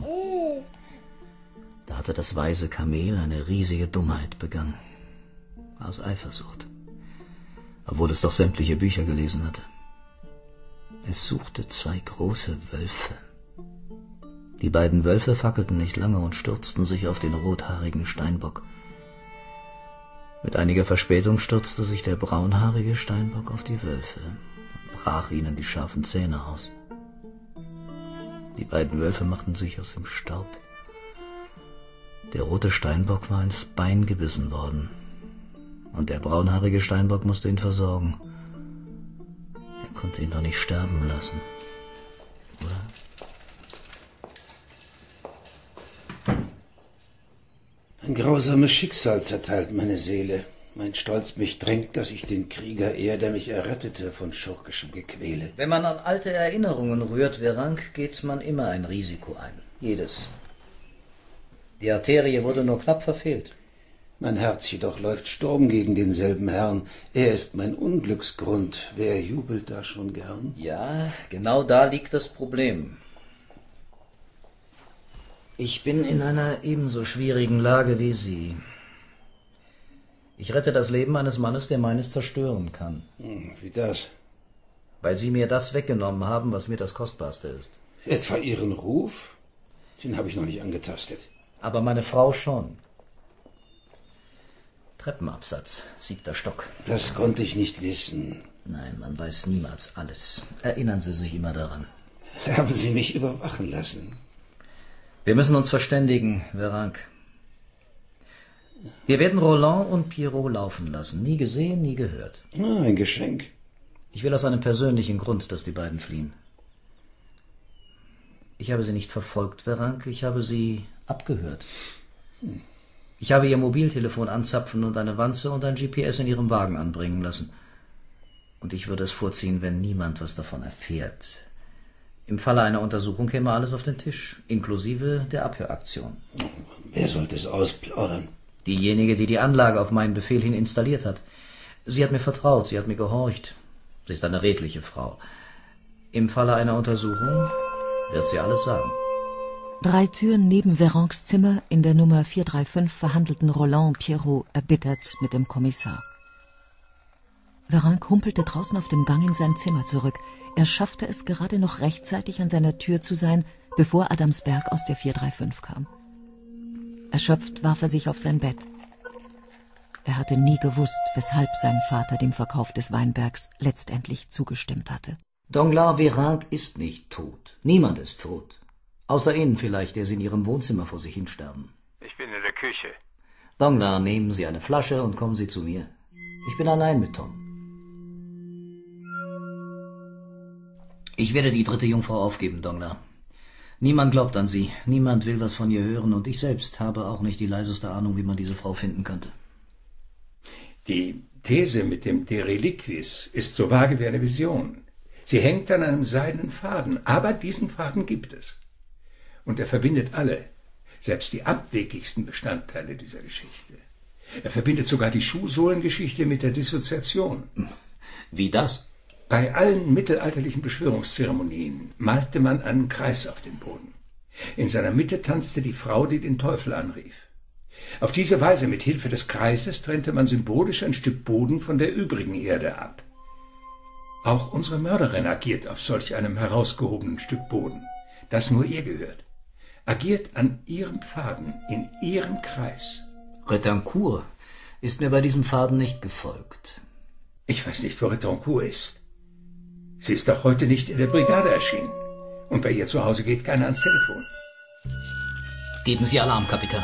Da hatte das weise Kamel eine riesige Dummheit begangen. Aus Eifersucht. Obwohl es doch sämtliche Bücher gelesen hatte. Es suchte zwei große Wölfe. Die beiden Wölfe fackelten nicht lange und stürzten sich auf den rothaarigen Steinbock. Mit einiger Verspätung stürzte sich der braunhaarige Steinbock auf die Wölfe und brach ihnen die scharfen Zähne aus. Die beiden Wölfe machten sich aus dem Staub Der rote Steinbock war ins Bein gebissen worden. Und der braunhaarige Steinbock musste ihn versorgen. Er konnte ihn doch nicht sterben lassen. Oder? Ein grausames Schicksal zerteilt meine Seele. Mein Stolz mich drängt, dass ich den Krieger ehr, der mich errettete, von schurkischem Gequäle. Wenn man an alte Erinnerungen rührt, Verank, geht man immer ein Risiko ein. Jedes. Die Arterie wurde nur knapp verfehlt. Mein Herz jedoch läuft Sturm gegen denselben Herrn. Er ist mein Unglücksgrund. Wer jubelt da schon gern? Ja, genau da liegt das Problem. Ich bin in einer ebenso schwierigen Lage wie Sie. Ich rette das Leben eines Mannes, der meines zerstören kann. Hm, wie das? Weil Sie mir das weggenommen haben, was mir das Kostbarste ist. Etwa Ihren Ruf? Den habe ich noch nicht angetastet. Aber meine Frau schon. Treppenabsatz, siebter Stock. Das konnte ich nicht wissen. Nein, man weiß niemals alles. Erinnern Sie sich immer daran. Haben Sie mich überwachen lassen? Wir müssen uns verständigen, Verank. Wir werden Roland und Pierrot laufen lassen. Nie gesehen, nie gehört. Ah, ein Geschenk. Ich will aus einem persönlichen Grund, dass die beiden fliehen. Ich habe sie nicht verfolgt, Verank. Ich habe sie abgehört. Hm. Ich habe ihr Mobiltelefon anzapfen und eine Wanze und ein G P S in ihrem Wagen anbringen lassen. Und ich würde es vorziehen, wenn niemand was davon erfährt. Im Falle einer Untersuchung käme alles auf den Tisch, inklusive der Abhöraktion. Wer sollte es ausplaudern? Diejenige, die die Anlage auf meinen Befehl hin installiert hat. Sie hat mir vertraut, sie hat mir gehorcht. Sie ist eine redliche Frau. Im Falle einer Untersuchung wird sie alles sagen. Drei Türen neben Veranks Zimmer in der Nummer vier drei fünf verhandelten Roland und Pierrot erbittert mit dem Kommissar. Verank humpelte draußen auf dem Gang in sein Zimmer zurück. Er schaffte es gerade noch rechtzeitig, an seiner Tür zu sein, bevor Adamsberg aus der vier drei fünf kam. Erschöpft warf er sich auf sein Bett. Er hatte nie gewusst, weshalb sein Vater dem Verkauf des Weinbergs letztendlich zugestimmt hatte. Danglars Verank ist nicht tot. Niemand ist tot. Außer Ihnen vielleicht, der Sie in Ihrem Wohnzimmer vor sich hinsterben. Ich bin in der Küche. Danglars, nehmen Sie eine Flasche und kommen Sie zu mir. Ich bin allein mit Tom. Ich werde die dritte Jungfrau aufgeben, Danglars. Niemand glaubt an sie, niemand will was von ihr hören und ich selbst habe auch nicht die leiseste Ahnung, wie man diese Frau finden könnte. Die These mit dem De Reliquis ist so vage wie eine Vision. Sie hängt an einem seidenen Faden, aber diesen Faden gibt es. Und er verbindet alle, selbst die abwegigsten Bestandteile dieser Geschichte. Er verbindet sogar die Schuhsohlengeschichte mit der Dissoziation. Wie das? Bei allen mittelalterlichen Beschwörungszeremonien malte man einen Kreis auf den Boden. In seiner Mitte tanzte die Frau, die den Teufel anrief. Auf diese Weise, mit Hilfe des Kreises, trennte man symbolisch ein Stück Boden von der übrigen Erde ab. Auch unsere Mörderin agiert auf solch einem herausgehobenen Stück Boden, das nur ihr gehört. Agiert an ihrem Faden, in ihrem Kreis. Retancourt ist mir bei diesem Faden nicht gefolgt. Ich weiß nicht, wo Retancourt ist. Sie ist doch heute nicht in der Brigade erschienen. Und bei ihr zu Hause geht keiner ans Telefon. Geben Sie Alarm, Kapitän.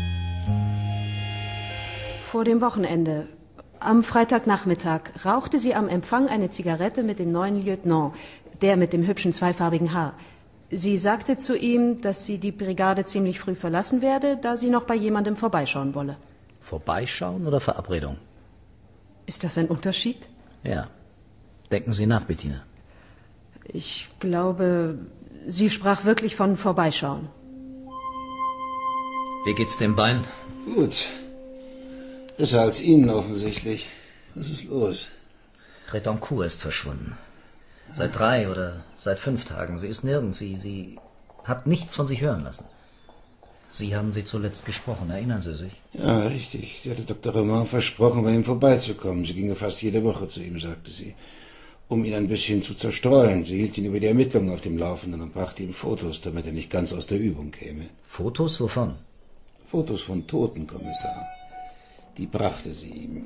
Vor dem Wochenende, am Freitagnachmittag, rauchte sie am Empfang eine Zigarette mit dem neuen Lieutenant, der mit dem hübschen zweifarbigen Haar. Sie sagte zu ihm, dass sie die Brigade ziemlich früh verlassen werde, da sie noch bei jemandem vorbeischauen wolle. Vorbeischauen oder Verabredung? Ist das ein Unterschied? Ja. Denken Sie nach, Bettina. Ich glaube, sie sprach wirklich von Vorbeischauen. Wie geht's dem Bein? Gut. Besser als Ihnen offensichtlich. Was ist los? Retancourt ist verschwunden. Seit drei oder seit fünf Tagen. Sie ist nirgends. Sie, sie hat nichts von sich hören lassen. Sie haben sie zuletzt gesprochen, erinnern Sie sich? Ja, richtig. Sie hatte Doktor Roman versprochen, bei ihm vorbeizukommen. Sie ginge fast jede Woche zu ihm, sagte sie, um ihn ein bisschen zu zerstreuen. Sie hielt ihn über die Ermittlungen auf dem Laufenden und brachte ihm Fotos, damit er nicht ganz aus der Übung käme. Fotos? Wovon? Fotos von Toten, Kommissar. Die brachte sie ihm.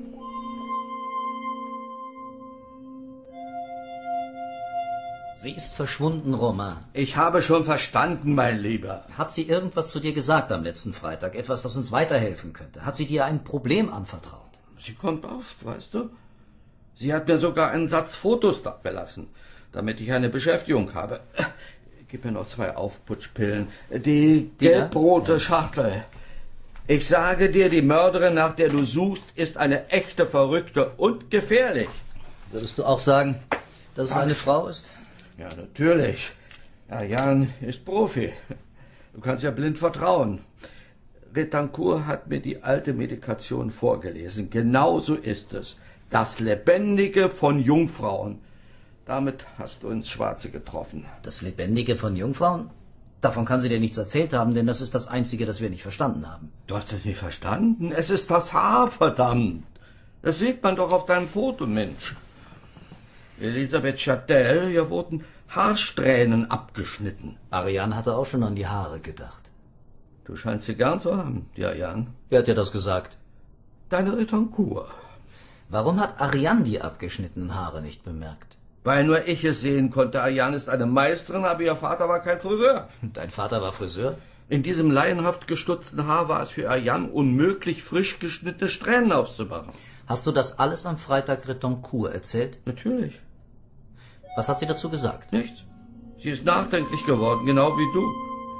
Sie ist verschwunden, Romain. Ich habe schon verstanden, mein Lieber. Hat sie irgendwas zu dir gesagt am letzten Freitag? Etwas, das uns weiterhelfen könnte? Hat sie dir ein Problem anvertraut? Sie kommt oft, weißt du? Sie hat mir sogar einen Satz Fotos da verlassen, damit ich eine Beschäftigung habe. Gib mir noch zwei Aufputschpillen. Die gelbrote ja. Schachtel. Ich sage dir, die Mörderin, nach der du suchst, ist eine echte Verrückte und gefährlich. Würdest du auch sagen, dass es Ach. eine Frau ist? Ja, natürlich. Ja, Jan ist Profi. Du kannst ja blind vertrauen. Retancourt hat mir die alte Medikation vorgelesen. Genau so ist es. Das Lebendige von Jungfrauen. Damit hast du ins Schwarze getroffen. Das Lebendige von Jungfrauen? Davon kann sie dir nichts erzählt haben, denn das ist das Einzige, das wir nicht verstanden haben. Du hast es nicht verstanden? Es ist das Haar, verdammt. Das sieht man doch auf deinem Foto, Mensch. Elisabeth Châtel, hier wurden Haarsträhnen abgeschnitten. Ariane hatte auch schon an die Haare gedacht. Du scheinst sie gern zu haben, die Ariane. Wer hat dir das gesagt? Deine Retancourt. Warum hat Ariane die abgeschnittenen Haare nicht bemerkt? Weil nur ich es sehen konnte. Ariane ist eine Meisterin, aber ihr Vater war kein Friseur. Dein Vater war Friseur? In diesem laienhaft gestutzten Haar war es für Ariane unmöglich, frisch geschnittene Strähnen aufzumachen. Hast du das alles am Freitag Retancourt erzählt? Natürlich. Was hat sie dazu gesagt? Nichts. Sie ist nachdenklich geworden, genau wie du.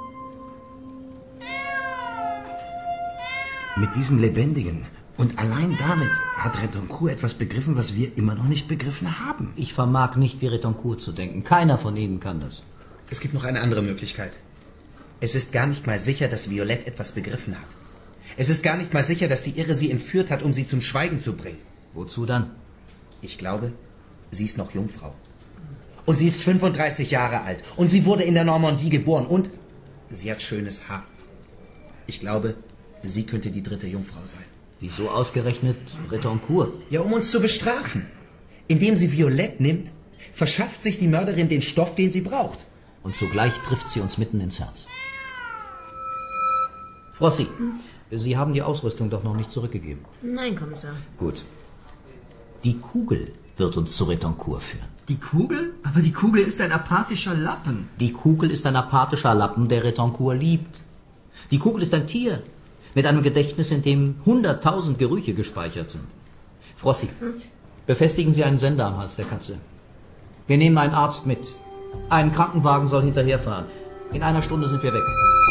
Mit diesem Lebendigen und allein damit hat Retancourt etwas begriffen, was wir immer noch nicht begriffen haben. Ich vermag nicht, wie Retancourt zu denken. Keiner von Ihnen kann das. Es gibt noch eine andere Möglichkeit. Es ist gar nicht mal sicher, dass Violette etwas begriffen hat. Es ist gar nicht mal sicher, dass die Irre sie entführt hat, um sie zum Schweigen zu bringen. Wozu dann? Ich glaube, sie ist noch Jungfrau. Und sie ist fünfunddreißig Jahre alt. Und sie wurde in der Normandie geboren. Und sie hat schönes Haar. Ich glaube, sie könnte die dritte Jungfrau sein. Wieso ausgerechnet Retancourt? Ja, um uns zu bestrafen. Indem sie Violette nimmt, verschafft sich die Mörderin den Stoff, den sie braucht. Und zugleich trifft sie uns mitten ins Herz. Frossi, hm? Sie haben die Ausrüstung doch noch nicht zurückgegeben. Nein, Kommissar. Gut. Die Kugel wird uns zu Retancourt führen. Die Kugel? Aber die Kugel ist ein apathischer Lappen. Die Kugel ist ein apathischer Lappen, der Retancourt liebt. Die Kugel ist ein Tier mit einem Gedächtnis, in dem hunderttausend Gerüche gespeichert sind. Frossi, hm? befestigen Sie einen Sender am Hals der Katze. Wir nehmen einen Arzt mit. Ein Krankenwagen soll hinterherfahren. In einer Stunde sind wir weg.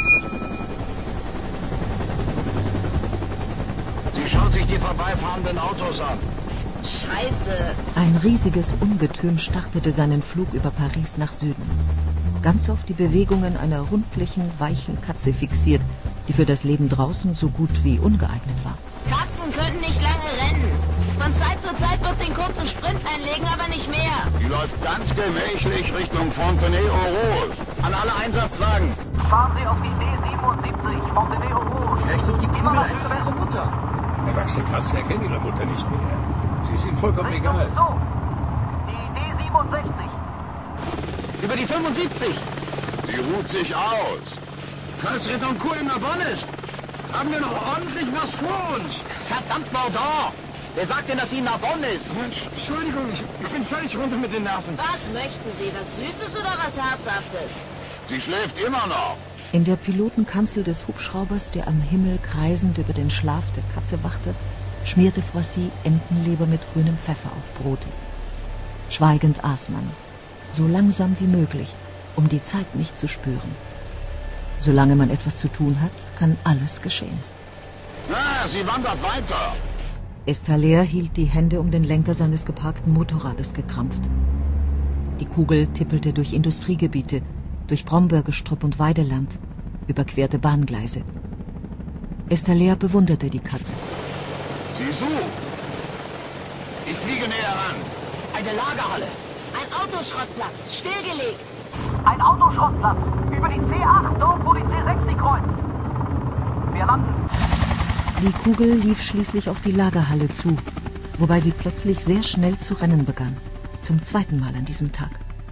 Sie schaut sich die vorbeifahrenden Autos an. Scheiße! Ein riesiges Ungetüm startete seinen Flug über Paris nach Süden. Ganz auf die Bewegungen einer rundlichen, weichen Katze fixiert, die für das Leben draußen so gut wie ungeeignet war. Katzen können nicht lange rennen. Von Zeit zu Zeit wird sie einen kurzen Sprint einlegen, aber nicht mehr. Die läuft ganz gemächlich Richtung Fontenay-aux-Roses. An alle Einsatzwagen. Fahren Sie auf die D siebenundsiebzig, Fontenay-aux-Roses. Vielleicht sucht die Kugel einfach ihre Mutter. Erwachsene Katzen erkennen ihre Mutter nicht mehr. Sie ist ihnen vollkommen Richtung egal. So. Die D siebenundsechzig. Über die fünfundsiebzig. Sie ruht sich aus. Falls Retancourt in Narbonne ist, haben wir noch ordentlich was vor uns. Verdammt, Mordaunt! Wer sagt denn, dass sie in Narbonne ist? Mensch, Entschuldigung, ich bin völlig runter mit den Nerven. Was möchten Sie? Was Süßes oder was Herzhaftes? Sie schläft immer noch. In der Pilotenkanzel des Hubschraubers, der am Himmel kreisend über den Schlaf der Katze wachte, schmierte Frossi Entenleber mit grünem Pfeffer auf Brot. Schweigend aß man, so langsam wie möglich, um die Zeit nicht zu spüren. Solange man etwas zu tun hat, kann alles geschehen. Na, sie wandert weiter. Estaler hielt die Hände um den Lenker seines geparkten Motorrades gekrampft. Die Kugel tippelte durch Industriegebiete, durch Brombeergestrüpp und Weideland, überquerte Bahngleise. Estaler bewunderte die Katze. Sieh zu! Ich fliege näher ran. Eine Lagerhalle. Ein Autoschrottplatz, stillgelegt. Ein Autoschrottplatz. Über die C acht, dort wo die C sechs sie kreuzt. Wir landen. Die Kugel lief schließlich auf die Lagerhalle zu, wobei sie plötzlich sehr schnell zu rennen begann. Zum zweiten Mal an diesem Tag.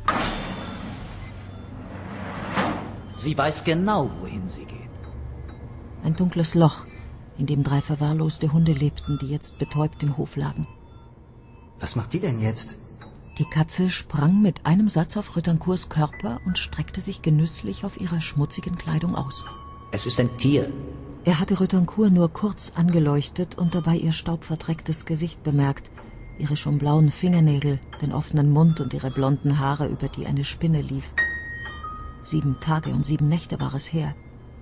Sie weiß genau, wohin sie geht. Ein dunkles Loch, in dem drei verwahrloste Hunde lebten, die jetzt betäubt im Hof lagen. Was macht die denn jetzt? Die Katze sprang mit einem Satz auf Rüttencourts Körper und streckte sich genüsslich auf ihrer schmutzigen Kleidung aus. Es ist ein Tier. Er hatte Rüttencourt nur kurz angeleuchtet und dabei ihr staubverdrecktes Gesicht bemerkt, ihre schon blauen Fingernägel, den offenen Mund und ihre blonden Haare, über die eine Spinne lief. Sieben Tage und sieben Nächte war es her.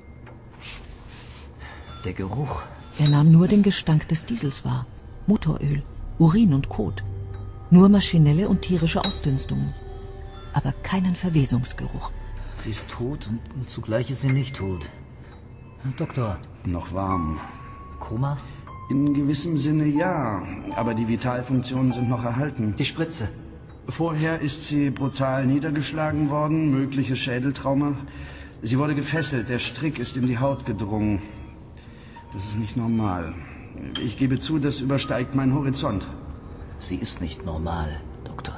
Der Geruch. Er nahm nur den Gestank des Diesels wahr. Motoröl, Urin und Kot. Nur maschinelle und tierische Ausdünstungen. Aber keinen Verwesungsgeruch. Sie ist tot und, und zugleich ist sie nicht tot. Doktor. Noch warm. Koma? In gewissem Sinne ja, aber die Vitalfunktionen sind noch erhalten. Die Spritze. Vorher ist sie brutal niedergeschlagen worden, mögliches Schädeltrauma. Sie wurde gefesselt, der Strick ist in die Haut gedrungen. Das ist nicht normal. Ich gebe zu, das übersteigt meinen Horizont. Sie ist nicht normal, Doktor.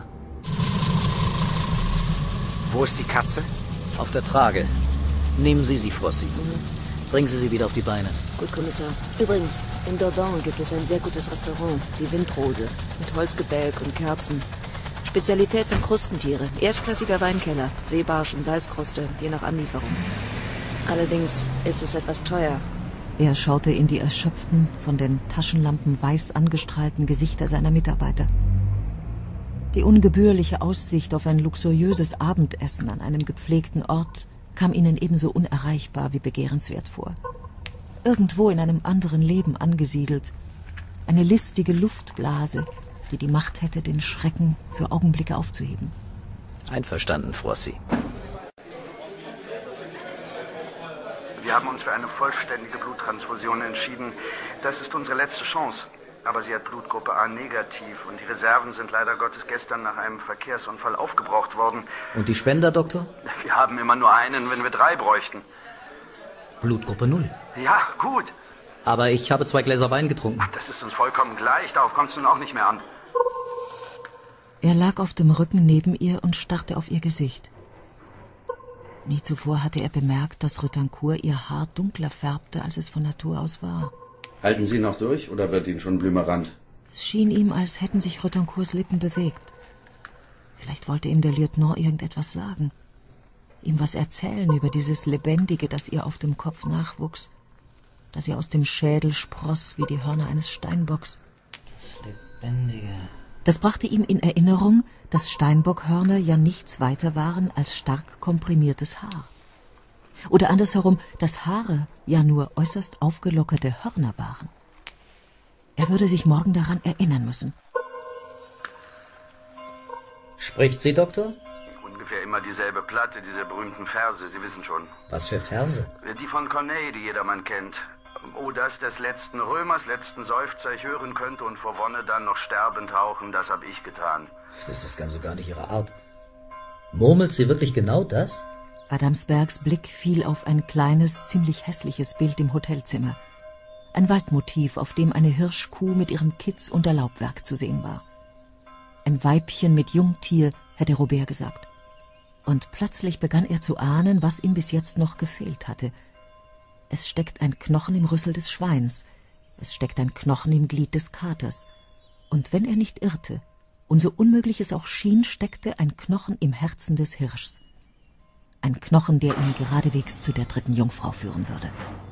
Wo ist die Katze? Auf der Trage. Nehmen Sie sie, Frossi. Mhm. Bringen Sie sie wieder auf die Beine. Gut, Kommissar. Übrigens, in Dordogne gibt es ein sehr gutes Restaurant, die Windrose, mit Holzgebälk und Kerzen. Spezialität sind Krustentiere, erstklassiger Weinkeller, Seebarschen, Salzkruste, je nach Anlieferung. Allerdings ist es etwas teuer. Er schaute in die erschöpften, von den Taschenlampen weiß angestrahlten Gesichter seiner Mitarbeiter. Die ungebührliche Aussicht auf ein luxuriöses Abendessen an einem gepflegten Ort kam ihnen ebenso unerreichbar wie begehrenswert vor. Irgendwo in einem anderen Leben angesiedelt. Eine listige Luftblase, die die Macht hätte, den Schrecken für Augenblicke aufzuheben. Einverstanden, Frossi. Wir haben uns für eine vollständige Bluttransfusion entschieden. Das ist unsere letzte Chance. Aber sie hat Blutgruppe A negativ und die Reserven sind leider Gottes gestern nach einem Verkehrsunfall aufgebraucht worden. Und die Spender, Doktor? Wir haben immer nur einen, wenn wir drei bräuchten. Blutgruppe null. Ja, gut. Aber ich habe zwei Gläser Wein getrunken. Ach, das ist uns vollkommen gleich. Darauf kommst du nun auch nicht mehr an. Er lag auf dem Rücken neben ihr und starrte auf ihr Gesicht. Nie zuvor hatte er bemerkt, dass Rüttencourt ihr Haar dunkler färbte, als es von Natur aus war. Halten Sie noch durch oder wird Ihnen schon blümerant? Es schien ihm, als hätten sich Rüttencourts Lippen bewegt. Vielleicht wollte ihm der Lieutenant irgendetwas sagen. Ihm was erzählen über dieses Lebendige, das ihr auf dem Kopf nachwuchs, das ihr aus dem Schädel spross wie die Hörner eines Steinbocks. Das Lebendige. Das brachte ihm in Erinnerung, dass Steinbockhörner ja nichts weiter waren als stark komprimiertes Haar. Oder andersherum, dass Haare ja nur äußerst aufgelockerte Hörner waren. Er würde sich morgen daran erinnern müssen. Spricht sie, Doktor? Ungefähr immer dieselbe Platte, diese berühmten Verse, Sie wissen schon. Was für Verse? Die von Corneille, die jedermann kennt. Oh, das des letzten Römers, letzten Seufzer ich hören könnte und vor Wonne dann noch sterbend hauchen, das hab ich getan. Das ist ganz so gar nicht Ihre Art. Murmelt sie wirklich genau das? Adamsbergs Blick fiel auf ein kleines, ziemlich hässliches Bild im Hotelzimmer. Ein Waldmotiv, auf dem eine Hirschkuh mit ihrem Kitz unter Laubwerk zu sehen war. Ein Weibchen mit Jungtier, hätte Robert gesagt. Und plötzlich begann er zu ahnen, was ihm bis jetzt noch gefehlt hatte. Es steckt ein Knochen im Rüssel des Schweins, es steckt ein Knochen im Glied des Katers. Und wenn er nicht irrte, und so unmöglich es auch schien, steckte ein Knochen im Herzen des Hirschs. Ein Knochen, der ihn geradewegs zu der dritten Jungfrau führen würde.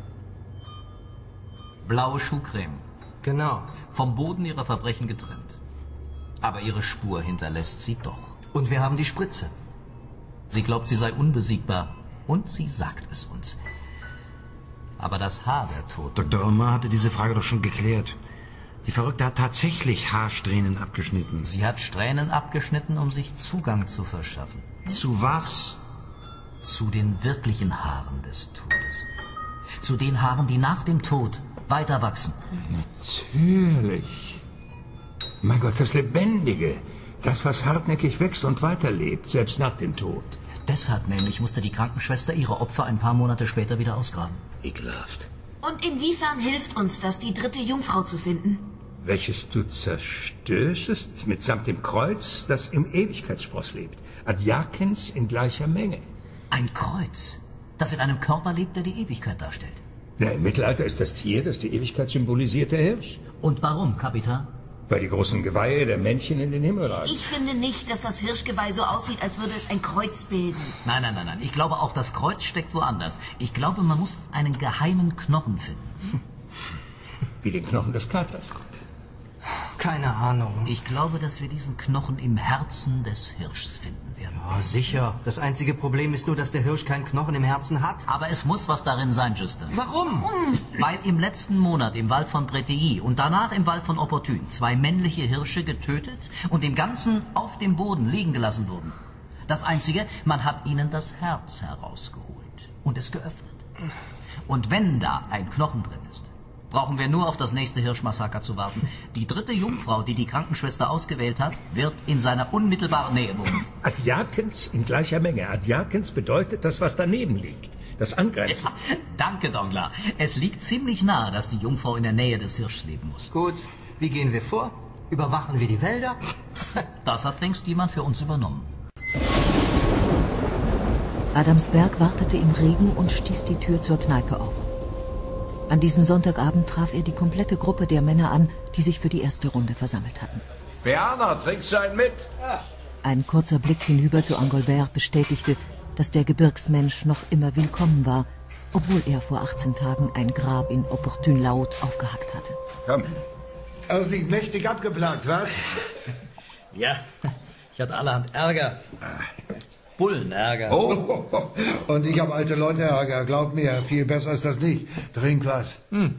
Blaue Schuhcreme. Genau. Vom Boden ihrer Verbrechen getrennt. Aber ihre Spur hinterlässt sie doch. Und wir haben die Spritze. Sie glaubt, sie sei unbesiegbar. Und sie sagt es uns. Aber das Haar der Toten... Doktor Omar hatte diese Frage doch schon geklärt. Die Verrückte hat tatsächlich Haarsträhnen abgeschnitten. Sie hat Strähnen abgeschnitten, um sich Zugang zu verschaffen. Zu was? Zu den wirklichen Haaren des Todes. Zu den Haaren, die nach dem Tod weiter wachsen. Natürlich. Mein Gott, das Lebendige. Das, was hartnäckig wächst und weiterlebt, selbst nach dem Tod. Deshalb nämlich musste die Krankenschwester ihre Opfer ein paar Monate später wieder ausgraben. Ekelhaft. Und inwiefern hilft uns das, die dritte Jungfrau zu finden? Welches du zerstößest mitsamt dem Kreuz, das im Ewigkeitsspross lebt. Adjakens in gleicher Menge. Ein Kreuz, das in einem Körper lebt, der die Ewigkeit darstellt. Ja, im Mittelalter ist das Tier, das die Ewigkeit symbolisiert, der Hirsch. Und warum, Kapitan? Weil die großen Geweihe der Männchen in den Himmel ragen. Ich finde nicht, dass das Hirschgeweih so aussieht, als würde es ein Kreuz bilden. Nein, nein, nein, nein. Ich glaube auch, das Kreuz steckt woanders. Ich glaube, man muss einen geheimen Knochen finden. Wie den Knochen des Katers. Keine Ahnung. Ich glaube, dass wir diesen Knochen im Herzen des Hirschs finden werden. Ja, sicher. Das einzige Problem ist nur, dass der Hirsch keinen Knochen im Herzen hat. Aber es muss was darin sein, Justin. Warum? Warum? Weil im letzten Monat im Wald von Bretilly und danach im Wald von Opportun zwei männliche Hirsche getötet und im Ganzen auf dem Boden liegen gelassen wurden. Das Einzige, man hat ihnen das Herz herausgeholt und es geöffnet. Und wenn da ein Knochen drin ist, brauchen wir nur auf das nächste Hirschmassaker zu warten. Die dritte Jungfrau, die die Krankenschwester ausgewählt hat, wird in seiner unmittelbaren Nähe wohnen. Adjakens in gleicher Menge. Adjakens bedeutet das, was daneben liegt. Das Angrenzen. Ja, danke, Dongler. Es liegt ziemlich nahe, dass die Jungfrau in der Nähe des Hirschs leben muss. Gut, wie gehen wir vor? Überwachen wir die Wälder? Das hat längst jemand für uns übernommen. Adamsberg wartete im Regen und stieß die Tür zur Kneipe auf. An diesem Sonntagabend traf er die komplette Gruppe der Männer an, die sich für die erste Runde versammelt hatten. Berner, trinkst du einen mit? Ein kurzer Blick hinüber zu Engelbert bestätigte, dass der Gebirgsmensch noch immer willkommen war, obwohl er vor achtzehn Tagen ein Grab in Opportun-Laut aufgehackt hatte. Komm. Aus liegt mächtig abgeplagt, was? Ja, ich hatte allerhand Ärger. Bullenärger. Oh, und ich habe alte Leute Ärger. Glaub mir, viel besser ist das nicht. Trink was. Hm.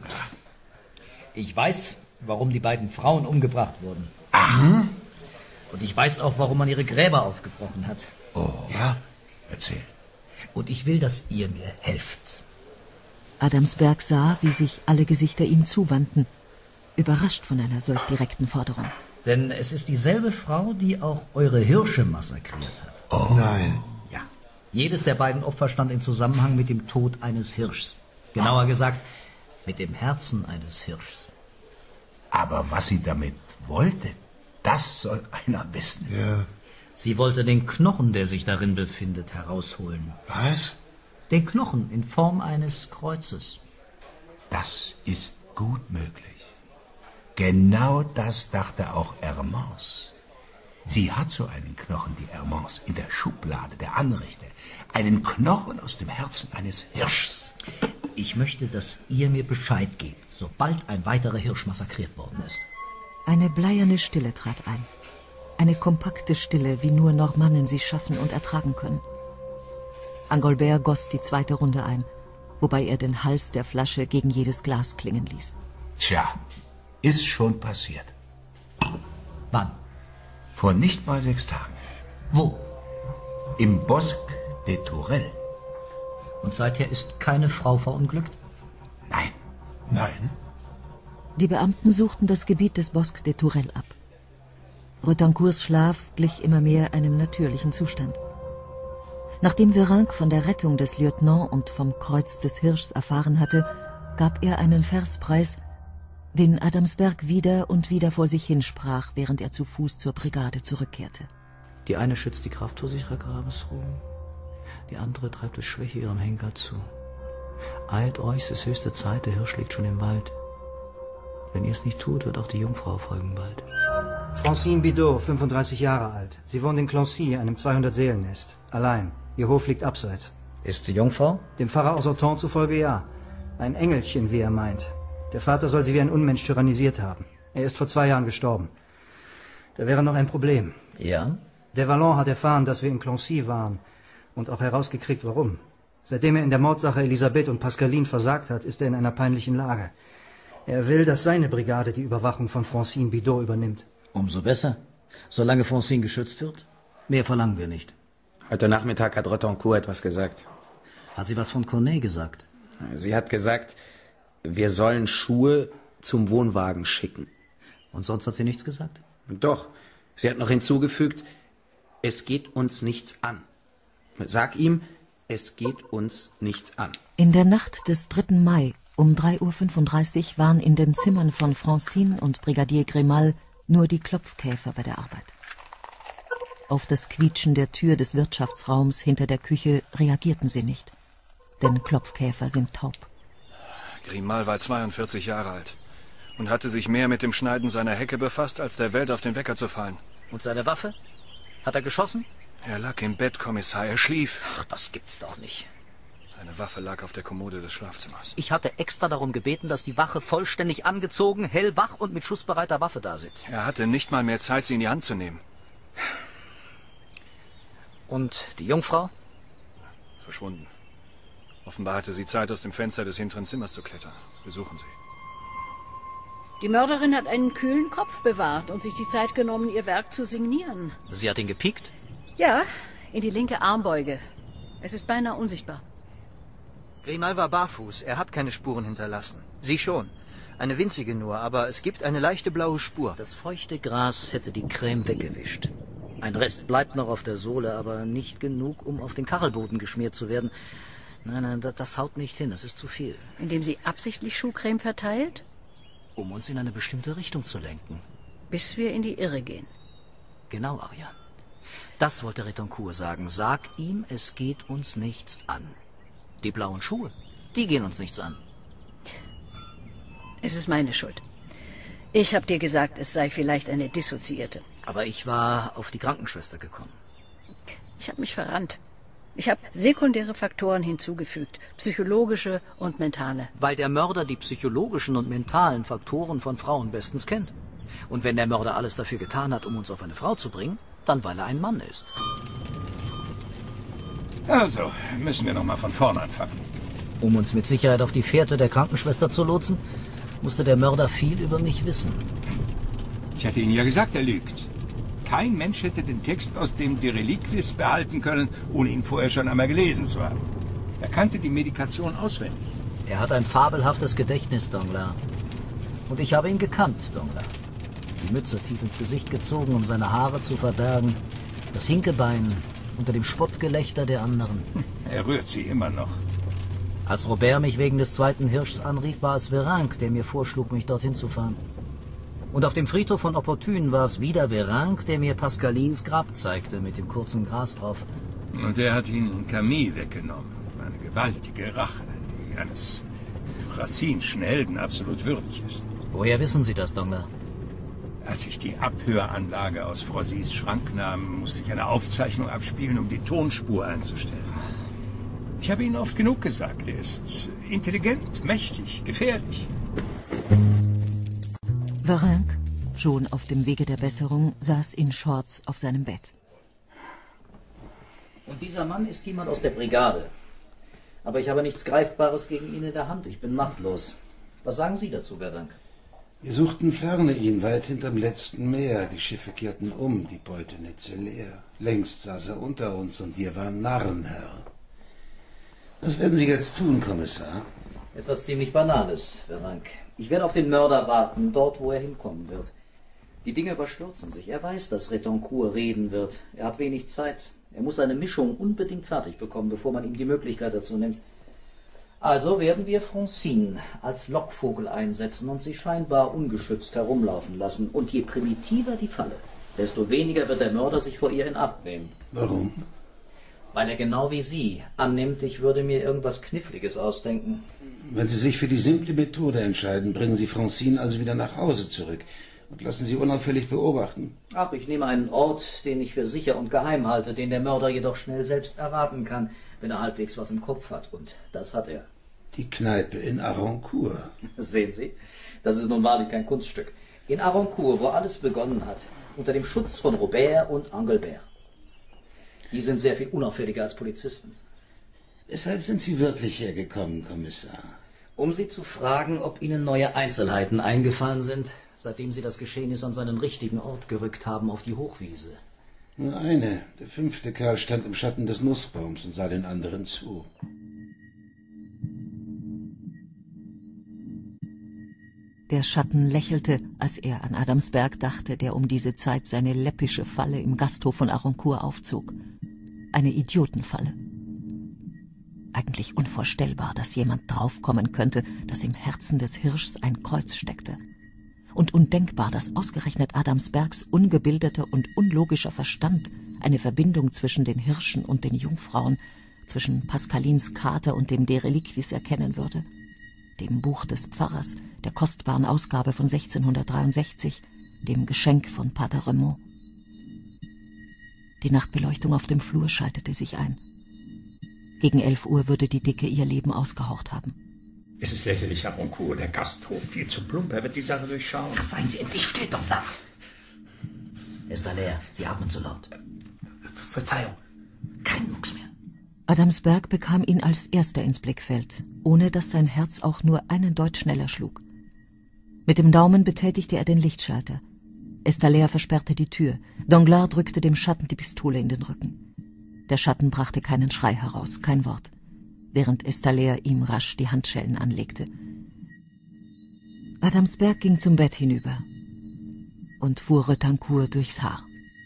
Ich weiß, warum die beiden Frauen umgebracht wurden. Ach. Und ich weiß auch, warum man ihre Gräber aufgebrochen hat. Oh, ja? Erzähl. Und ich will, dass ihr mir helft. Adamsberg sah, wie sich alle Gesichter ihm zuwandten, überrascht von einer solch direkten Forderung. Denn es ist dieselbe Frau, die auch eure Hirsche massakriert hat. Oh. Nein. Ja. Jedes der beiden Opfer stand in Zusammenhang mit dem Tod eines Hirschs. Genauer gesagt, mit dem Herzen eines Hirschs. Aber was sie damit wollte, das soll einer wissen. Ja. Sie wollte den Knochen, der sich darin befindet, herausholen. Was? Den Knochen in Form eines Kreuzes. Das ist gut möglich. Genau das dachte auch Hermance. Sie hat so einen Knochen, die Hermance, in der Schublade der Anrichte. Einen Knochen aus dem Herzen eines Hirschs. Ich möchte, dass ihr mir Bescheid gebt, sobald ein weiterer Hirsch massakriert worden ist. Eine bleierne Stille trat ein. Eine kompakte Stille, wie nur Normannen sie schaffen und ertragen können. Engelbert goss die zweite Runde ein, wobei er den Hals der Flasche gegen jedes Glas klingen ließ. Tja, ist schon passiert. Wann? Vor nicht mal sechs Tagen. Wo? Im Bosque de Tourelle. Und seither ist keine Frau verunglückt? Nein. Nein. Die Beamten suchten das Gebiet des Bosque de Tourelle ab. Rötancourts Schlaf glich immer mehr einem natürlichen Zustand. Nachdem Virenque von der Rettung des Lieutenant und vom Kreuz des Hirschs erfahren hatte, gab er einen Verspreis, den Adamsberg wieder und wieder vor sich hinsprach, während er zu Fuß zur Brigade zurückkehrte. Die eine schützt die Kraft vor sicherer Grabesruhe, die andere treibt es Schwäche ihrem Henker zu. Eilt euch, es ist höchste Zeit, der Hirsch liegt schon im Wald. Wenn ihr es nicht tut, wird auch die Jungfrau folgen bald. Francine Bidot, fünfunddreißig Jahre alt. Sie wohnt in Clancy, einem zweihundert-Seelennest. Allein. Ihr Hof liegt abseits. Ist sie Jungfrau? Dem Pfarrer aus Autun zufolge ja. Ein Engelchen, wie er meint. Der Vater soll sie wie ein Unmensch tyrannisiert haben. Er ist vor zwei Jahren gestorben. Da wäre noch ein Problem. Ja? Der Vallon hat erfahren, dass wir in Clancy waren und auch herausgekriegt, warum. Seitdem er in der Mordsache Elisabeth und Pascaline versagt hat, ist er in einer peinlichen Lage. Er will, dass seine Brigade die Überwachung von Francine Bidot übernimmt. Umso besser. Solange Francine geschützt wird, mehr verlangen wir nicht. Heute Nachmittag hat Rötancourt etwas gesagt. Hat sie was von Corneille gesagt? Sie hat gesagt, wir sollen Schuhe zum Wohnwagen schicken. Und sonst hat sie nichts gesagt? Doch. Sie hat noch hinzugefügt, es geht uns nichts an. Sag ihm, es geht uns nichts an. In der Nacht des dritten Mai um drei Uhr fünfunddreißig waren in den Zimmern von Francine und Brigadier Grimal nur die Klopfkäfer bei der Arbeit. Auf das Quietschen der Tür des Wirtschaftsraums hinter der Küche reagierten sie nicht, denn Klopfkäfer sind taub. Grimal war zweiundvierzig Jahre alt Und hatte sich mehr mit dem Schneiden seiner Hecke befasst, als der Welt auf den Wecker zu fallen. Und seine Waffe? Hat er geschossen? Er lag im Bett, Kommissar. Er schlief. Ach, das gibt's doch nicht. Seine Waffe lag auf der Kommode des Schlafzimmers. Ich hatte extra darum gebeten, dass die Wache vollständig angezogen, hellwach und mit schussbereiter Waffe da sitzt. Er hatte nicht mal mehr Zeit, sie in die Hand zu nehmen. Und die Jungfrau? Verschwunden. Offenbar hatte sie Zeit, aus dem Fenster des hinteren Zimmers zu klettern. Wir suchen sie. Die Mörderin hat einen kühlen Kopf bewahrt und sich die Zeit genommen, ihr Werk zu signieren. Sie hat ihn gepiekt? Ja, in die linke Armbeuge. Es ist beinahe unsichtbar. Grimal war barfuß. Er hat keine Spuren hinterlassen. Sie schon. Eine winzige nur, aber es gibt eine leichte blaue Spur. Das feuchte Gras hätte die Creme weggewischt. Ein Rest bleibt noch auf der Sohle, aber nicht genug, um auf den Kachelboden geschmiert zu werden. Nein, nein, das, das haut nicht hin, das ist zu viel. Indem sie absichtlich Schuhcreme verteilt? Um uns in eine bestimmte Richtung zu lenken. Bis wir in die Irre gehen. Genau, Ariane. Das wollte Retoncourt sagen. Sag ihm, es geht uns nichts an. Die blauen Schuhe, die gehen uns nichts an. Es ist meine Schuld. Ich habe dir gesagt, es sei vielleicht eine Dissoziierte. Aber ich war auf die Krankenschwester gekommen. Ich habe mich verrannt. Ich habe sekundäre Faktoren hinzugefügt, psychologische und mentale. Weil der Mörder die psychologischen und mentalen Faktoren von Frauen bestens kennt. Und wenn der Mörder alles dafür getan hat, um uns auf eine Frau zu bringen, dann weil er ein Mann ist. Also, müssen wir noch mal von vorne anfangen. Um uns mit Sicherheit auf die Fährte der Krankenschwester zu lotsen, musste der Mörder viel über mich wissen. Ich hatte Ihnen ja gesagt, er lügt. Kein Mensch hätte den Text aus dem De Reliquis behalten können, ohne ihn vorher schon einmal gelesen zu haben. Er kannte die Medikation auswendig. Er hat ein fabelhaftes Gedächtnis, Danglars. Und ich habe ihn gekannt, Danglars. Die Mütze tief ins Gesicht gezogen, um seine Haare zu verbergen. Das Hinkebein unter dem Spottgelächter der anderen. Er rührt sie immer noch. Als Robert mich wegen des zweiten Hirschs anrief, war es Vérinck, der mir vorschlug, mich dorthin zu fahren. Und auf dem Friedhof von Opportun war es wieder Vérinck, der mir Pascalins Grab zeigte, mit dem kurzen Gras drauf. Und er hat ihnen Camille weggenommen. Eine gewaltige Rache, die eines Racinischen Helden absolut würdig ist. Woher wissen Sie das, Danglars? Als ich die Abhöranlage aus Froissys Schrank nahm, musste ich eine Aufzeichnung abspielen, um die Tonspur einzustellen. Ich habe Ihnen oft genug gesagt, er ist intelligent, mächtig, gefährlich. Vérinck, schon auf dem Wege der Besserung, saß in Shorts auf seinem Bett. Und dieser Mann ist jemand aus der Brigade. Aber ich habe nichts Greifbares gegen ihn in der Hand. Ich bin machtlos. Was sagen Sie dazu, Vérinck? Wir suchten ferne ihn, weit hinterm letzten Meer. Die Schiffe kehrten um, die Beutenetze leer. Längst saß er unter uns und wir waren Narren, Herr. Was werden Sie jetzt tun, Kommissar? Etwas ziemlich Banales, Vérinck. Ich werde auf den Mörder warten, dort, wo er hinkommen wird. Die Dinge überstürzen sich. Er weiß, dass Retoncourt reden wird. Er hat wenig Zeit. Er muss seine Mischung unbedingt fertig bekommen, bevor man ihm die Möglichkeit dazu nimmt. Also werden wir Francine als Lockvogel einsetzen und sie scheinbar ungeschützt herumlaufen lassen. Und je primitiver die Falle, desto weniger wird der Mörder sich vor ihr in Acht nehmen. Warum? Weil er genau wie Sie annimmt, ich würde mir irgendwas Kniffliges ausdenken. Wenn Sie sich für die simple Methode entscheiden, bringen Sie Francine also wieder nach Hause zurück und lassen sie unauffällig beobachten. Ach, ich nehme einen Ort, den ich für sicher und geheim halte, den der Mörder jedoch schnell selbst erraten kann, wenn er halbwegs was im Kopf hat. Und das hat er. Die Kneipe in Aroncourt. Sehen Sie, das ist nun wahrlich kein Kunststück. In Aroncourt, wo alles begonnen hat, unter dem Schutz von Robert und Engelbert. Die sind sehr viel unauffälliger als Polizisten. Weshalb sind Sie wirklich hergekommen, Kommissar? Um Sie zu fragen, ob Ihnen neue Einzelheiten eingefallen sind, seitdem Sie das Geschehnis an seinen richtigen Ort gerückt haben, auf die Hochwiese. Nur eine. Der fünfte Kerl stand im Schatten des Nussbaums und sah den anderen zu. Der Schatten lächelte, als er an Adamsberg dachte, der um diese Zeit seine läppische Falle im Gasthof von Aroncourt aufzog. Eine Idiotenfalle. Eigentlich unvorstellbar, dass jemand draufkommen könnte, dass im Herzen des Hirschs ein Kreuz steckte. Und undenkbar, dass ausgerechnet Adamsbergs ungebildeter und unlogischer Verstand eine Verbindung zwischen den Hirschen und den Jungfrauen, zwischen Pascalins Kater und dem De Reliquis erkennen würde. dem Buch des Pfarrers, der kostbaren Ausgabe von sechzehnhundertdreiundsechzig, dem Geschenk von Pater Remond. Die Nachtbeleuchtung auf dem Flur schaltete sich ein. Gegen elf Uhr würde die Dicke ihr Leben ausgehaucht haben. Es ist lächerlich, Herr Roncourt. Der Gasthof viel zu plump. Er wird die Sache durchschauen. Ach, seien Sie endlich still, doch nach. Ist da leer. Sie atmen zu laut. Verzeihung. Kein Mucks mehr. Adamsberg bekam ihn als erster ins Blickfeld, ohne dass sein Herz auch nur einen Deut schneller schlug. Mit dem Daumen betätigte er den Lichtschalter. Estallea versperrte die Tür. Danglars drückte dem Schatten die Pistole in den Rücken. Der Schatten brachte keinen Schrei heraus, kein Wort, während Estallea ihm rasch die Handschellen anlegte. Adamsberg ging zum Bett hinüber und fuhr Retancourt durchs Haar.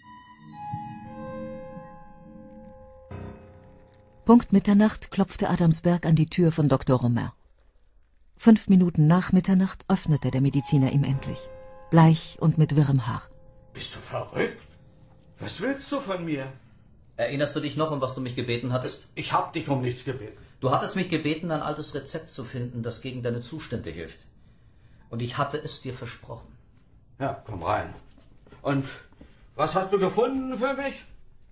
Punkt Mitternacht klopfte Adamsberg an die Tür von Doktor Romain. Fünf Minuten nach Mitternacht öffnete der Mediziner ihm endlich, bleich und mit wirrem Haar. Bist du verrückt? Was willst du von mir? Erinnerst du dich noch, um was du mich gebeten hattest? Ich hab dich um nichts gebeten. Du hattest mich gebeten, ein altes Rezept zu finden, das gegen deine Zustände hilft. Und ich hatte es dir versprochen. Ja, komm rein. Und was hast du gefunden für mich?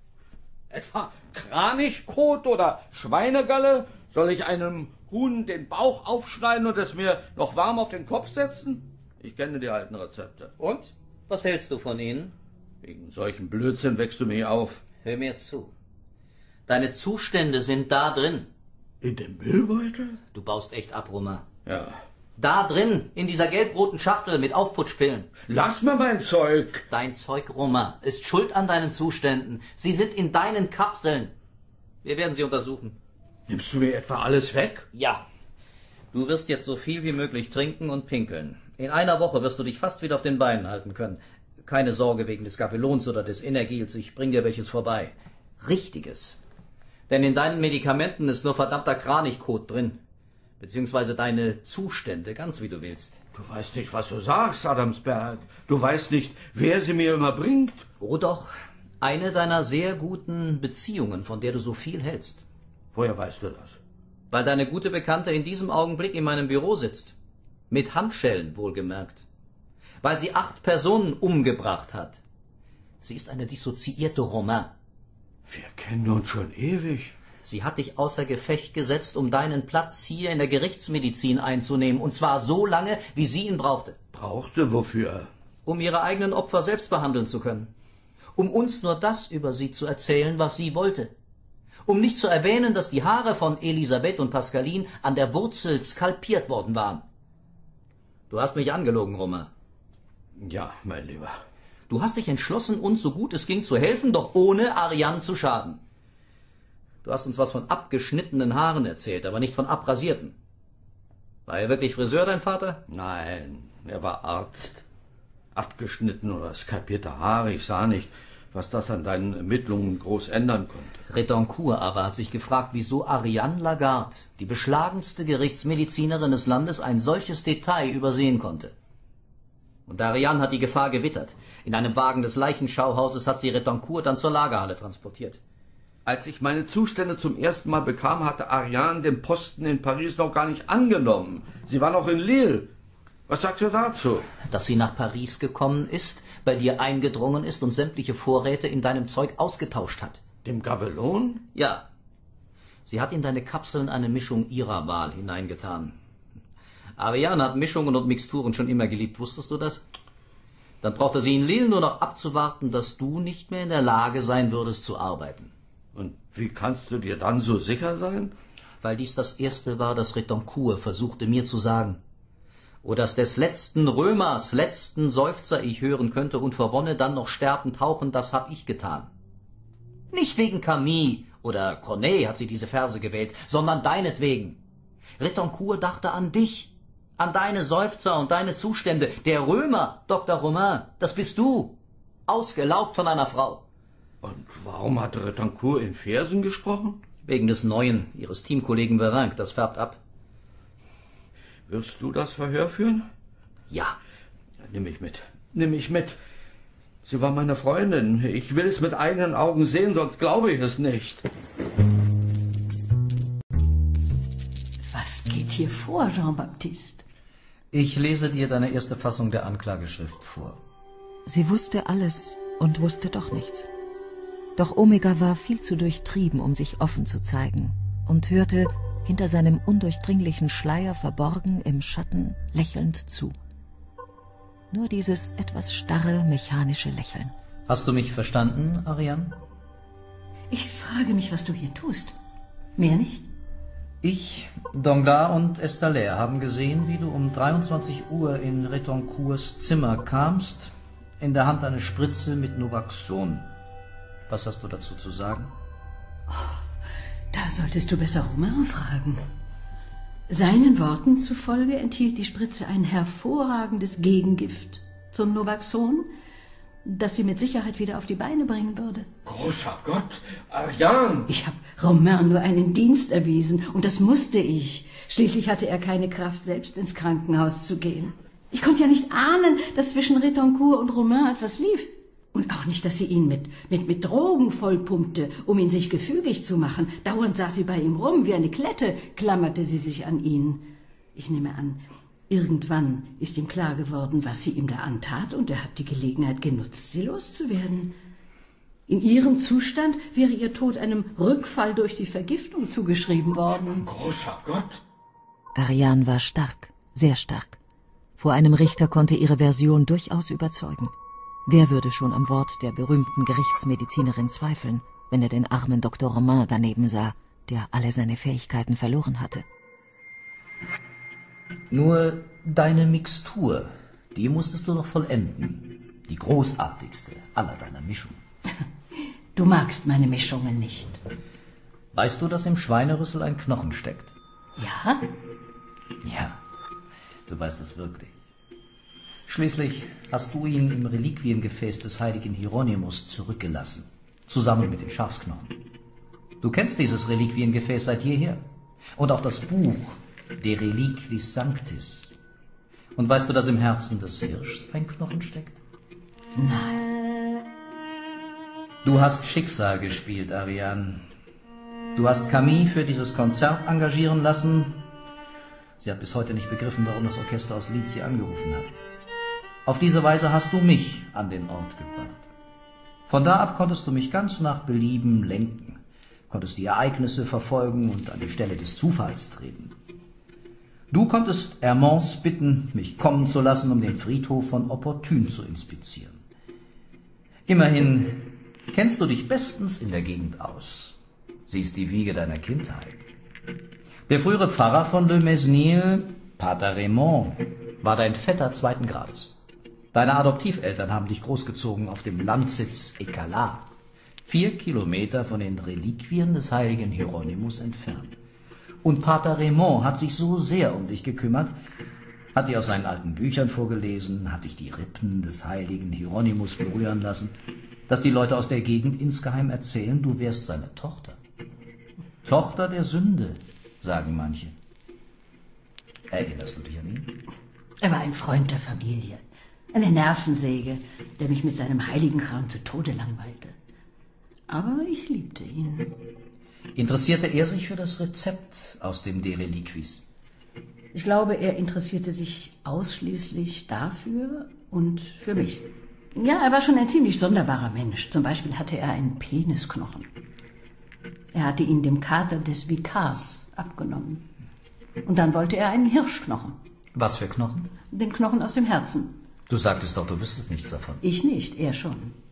Etwa Kranichkot oder Schweinegalle? Soll ich einem Huhn den Bauch aufschneiden und es mir noch warm auf den Kopf setzen? Ich kenne die alten Rezepte. Und? Was hältst du von ihnen? Wegen solchen Blödsinn wächst du mir auf. Hör mir zu. Deine Zustände sind da drin. In dem Müllbeutel? Du baust echt ab, Romain. Ja. Da drin, in dieser gelb-roten Schachtel mit Aufputschpillen. Lass mir mein Zeug. Dein Zeug, Romain, ist schuld an deinen Zuständen. Sie sind in deinen Kapseln. Wir werden sie untersuchen. Nimmst du mir etwa alles weg? Ja. Du wirst jetzt so viel wie möglich trinken und pinkeln. In einer Woche wirst du dich fast wieder auf den Beinen halten können. Keine Sorge wegen des Gavelons oder des Energils, ich bring dir welches vorbei. Richtiges. Denn in deinen Medikamenten ist nur verdammter Kranichkot drin. Beziehungsweise deine Zustände, ganz wie du willst. Du weißt nicht, was du sagst, Adamsberg. Du weißt nicht, wer sie mir immer bringt. Oh doch, eine deiner sehr guten Beziehungen, von der du so viel hältst. Woher weißt du das? Weil deine gute Bekannte in diesem Augenblick in meinem Büro sitzt. Mit Handschellen, wohlgemerkt. Weil sie acht Personen umgebracht hat. Sie ist eine dissoziierte Romain. Wir kennen uns schon ewig. Sie hat dich außer Gefecht gesetzt, um deinen Platz hier in der Gerichtsmedizin einzunehmen. Und zwar so lange, wie sie ihn brauchte. Brauchte wofür? Um ihre eigenen Opfer selbst behandeln zu können. Um uns nur das über sie zu erzählen, was sie wollte. Um nicht zu erwähnen, dass die Haare von Elisabeth und Pascaline an der Wurzel skalpiert worden waren. Du hast mich angelogen, Romain. Ja, mein Lieber. Du hast dich entschlossen, uns so gut es ging zu helfen, doch ohne Ariane zu schaden. Du hast uns was von abgeschnittenen Haaren erzählt, aber nicht von abrasierten. War er wirklich Friseur, dein Vater? Nein, er war Arzt. Abgeschnitten oder skalpierte Haare, ich sah nicht, was das an deinen Ermittlungen groß ändern konnte. Retancourt aber hat sich gefragt, wieso Ariane Lagarde, die beschlagenste Gerichtsmedizinerin des Landes, ein solches Detail übersehen konnte. Und Ariane hat die Gefahr gewittert. In einem Wagen des Leichenschauhauses hat sie Retancourt dann zur Lagerhalle transportiert. Als ich meine Zustände zum ersten Mal bekam, hatte Ariane den Posten in Paris noch gar nicht angenommen. Sie war noch in Lille. Was sagst du dazu? Dass sie nach Paris gekommen ist, bei dir eingedrungen ist und sämtliche Vorräte in deinem Zeug ausgetauscht hat. Dem Gavelon? Ja. Sie hat in deine Kapseln eine Mischung ihrer Wahl hineingetan. Ariane hat Mischungen und Mixturen schon immer geliebt, wusstest du das? Dann brauchte sie in Lille nur noch abzuwarten, dass du nicht mehr in der Lage sein würdest zu arbeiten. Und wie kannst du dir dann so sicher sein? Weil dies das Erste war, das Retancourt versuchte mir zu sagen. O dass des letzten Römers letzten Seufzer ich hören könnte und vor Wonne dann noch sterbend tauchen, das hab ich getan. Nicht wegen Camille oder Corneille hat sie diese Verse gewählt, sondern deinetwegen. Retancourt dachte an dich, an deine Seufzer und deine Zustände. Der Römer, Doktor Romain, das bist du, ausgelaugt von einer Frau. Und warum hat Retancourt in Versen gesprochen? Wegen des Neuen, ihres Teamkollegen Veranque, das färbt ab. Wirst du das Verhör führen? Ja. Nimm mich mit. Nimm mich mit. Sie war meine Freundin. Ich will es mit eigenen Augen sehen, sonst glaube ich es nicht. Was geht hier vor, Jean-Baptiste? Ich lese dir deine erste Fassung der Anklageschrift vor. Sie wusste alles und wusste doch nichts. Doch Omega war viel zu durchtrieben, um sich offen zu zeigen, und hörte hinter seinem undurchdringlichen Schleier verborgen im Schatten lächelnd zu. Nur dieses etwas starre, mechanische Lächeln. Hast du mich verstanden, Ariane? Ich frage mich, was du hier tust. Mehr nicht? Ich, Danglars und Estalaire haben gesehen, wie du um dreiundzwanzig Uhr in Retoncourts Zimmer kamst, in der Hand eine Spritze mit Novaxon. Was hast du dazu zu sagen? Oh, da solltest du besser Romain fragen. Seinen Worten zufolge enthielt die Spritze ein hervorragendes Gegengift zum Novaxon, das sie mit Sicherheit wieder auf die Beine bringen würde. Großer Gott, Ariane! Ich habe Romain nur einen Dienst erwiesen, und das musste ich. Schließlich hatte er keine Kraft, selbst ins Krankenhaus zu gehen. Ich konnte ja nicht ahnen, dass zwischen Retoncourt und Romain etwas lief. Und auch nicht, dass sie ihn mit, mit, mit Drogen vollpumpte, um ihn sich gefügig zu machen. Dauernd saß sie bei ihm rum, wie eine Klette, klammerte sie sich an ihn. Ich nehme an, irgendwann ist ihm klar geworden, was sie ihm da antat, und er hat die Gelegenheit genutzt, sie loszuwerden. In ihrem Zustand wäre ihr Tod einem Rückfall durch die Vergiftung zugeschrieben worden. Großer Gott! Ariane war stark, sehr stark. Vor einem Richter konnte ihre Version durchaus überzeugen. Wer würde schon am Wort der berühmten Gerichtsmedizinerin zweifeln, wenn er den armen Doktor Romain daneben sah, der alle seine Fähigkeiten verloren hatte? Nur deine Mixtur, die musstest du noch vollenden. Die großartigste aller deiner Mischungen. Du magst meine Mischungen nicht. Weißt du, dass im Schweinerüssel ein Knochen steckt? Ja? Ja, du weißt es wirklich. Schließlich hast du ihn im Reliquiengefäß des heiligen Hieronymus zurückgelassen, zusammen mit den Schafsknochen. Du kennst dieses Reliquiengefäß seit jeher und auch das Buch De Reliquis Sanctis. Und weißt du, dass im Herzen des Hirschs ein Knochen steckt? Nein. Du hast Schicksal gespielt, Ariane. Du hast Camille für dieses Konzert engagieren lassen. Sie hat bis heute nicht begriffen, warum das Orchester aus Leeds sie angerufen hat. Auf diese Weise hast du mich an den Ort gebracht. Von da ab konntest du mich ganz nach Belieben lenken, konntest die Ereignisse verfolgen und an die Stelle des Zufalls treten. Du konntest Hermance bitten, mich kommen zu lassen, um den Friedhof von Opportun zu inspizieren. Immerhin kennst du dich bestens in der Gegend aus. Sie ist die Wiege deiner Kindheit. Der frühere Pfarrer von Le Mesnil, Pater Raymond, war dein Vetter zweiten Grades. Deine Adoptiveltern haben dich großgezogen auf dem Landsitz Ecalat, vier Kilometer von den Reliquien des heiligen Hieronymus entfernt. Und Pater Raymond hat sich so sehr um dich gekümmert, hat dir aus seinen alten Büchern vorgelesen, hat dich die Rippen des heiligen Hieronymus berühren lassen, dass die Leute aus der Gegend insgeheim erzählen, du wärst seine Tochter. Tochter der Sünde, sagen manche. Erinnerst du dich an ihn? Er war ein Freund der Familie, eine Nervensäge, der mich mit seinem heiligen Kram zu Tode langweilte. Aber ich liebte ihn. Interessierte er sich für das Rezept aus dem De Reliquis? Ich glaube, er interessierte sich ausschließlich dafür und für mich. Ja, er war schon ein ziemlich sonderbarer Mensch. Zum Beispiel hatte er einen Penisknochen. Er hatte ihn dem Kater des Vikars abgenommen. Und dann wollte er einen Hirschknochen. Was für Knochen? Den Knochen aus dem Herzen. Du sagtest doch, du wüsstest nichts davon. Ich nicht, er schon.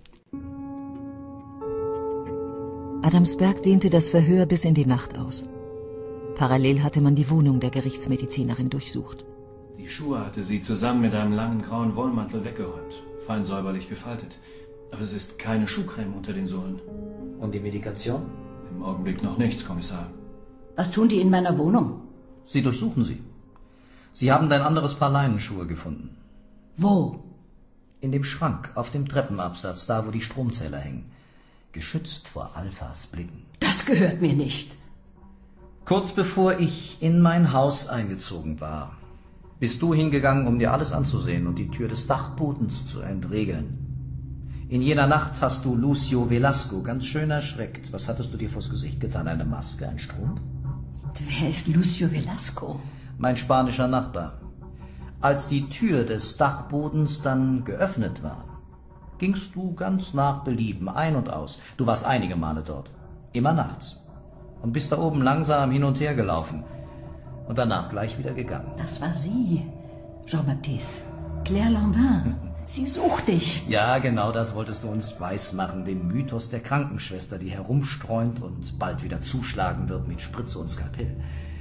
Adamsberg dehnte das Verhör bis in die Nacht aus. Parallel hatte man die Wohnung der Gerichtsmedizinerin durchsucht. Die Schuhe hatte sie zusammen mit einem langen grauen Wollmantel weggeräumt, fein säuberlich gefaltet. Aber es ist keine Schuhcreme unter den Sohlen. Und die Medikation? Im Augenblick noch nichts, Kommissar. Was tun die in meiner Wohnung? Sie durchsuchen sie. Sie haben dein anderes Paar Leinenschuhe gefunden. Wo? In dem Schrank, auf dem Treppenabsatz, da wo die Stromzähler hängen. Geschützt vor Alphas Blicken. Das gehört mir nicht. Kurz bevor ich in mein Haus eingezogen war, bist du hingegangen, um dir alles anzusehen und die Tür des Dachbodens zu entriegeln. In jener Nacht hast du Lucio Velasco ganz schön erschreckt. Was hattest du dir vors Gesicht getan? Eine Maske, ein Strumpf? Wer ist Lucio Velasco? mein spanischer Nachbar. Als die Tür des Dachbodens dann geöffnet war, gingst du ganz nach Belieben ein und aus. Du warst einige Male dort, immer nachts, und bist da oben langsam hin und her gelaufen und danach gleich wieder gegangen. Das war sie, Jean-Baptiste. Claire Lanvin. Sie sucht dich. Ja, genau das wolltest du uns weismachen, den Mythos der Krankenschwester, die herumstreunt und bald wieder zuschlagen wird mit Spritze und Skalpell.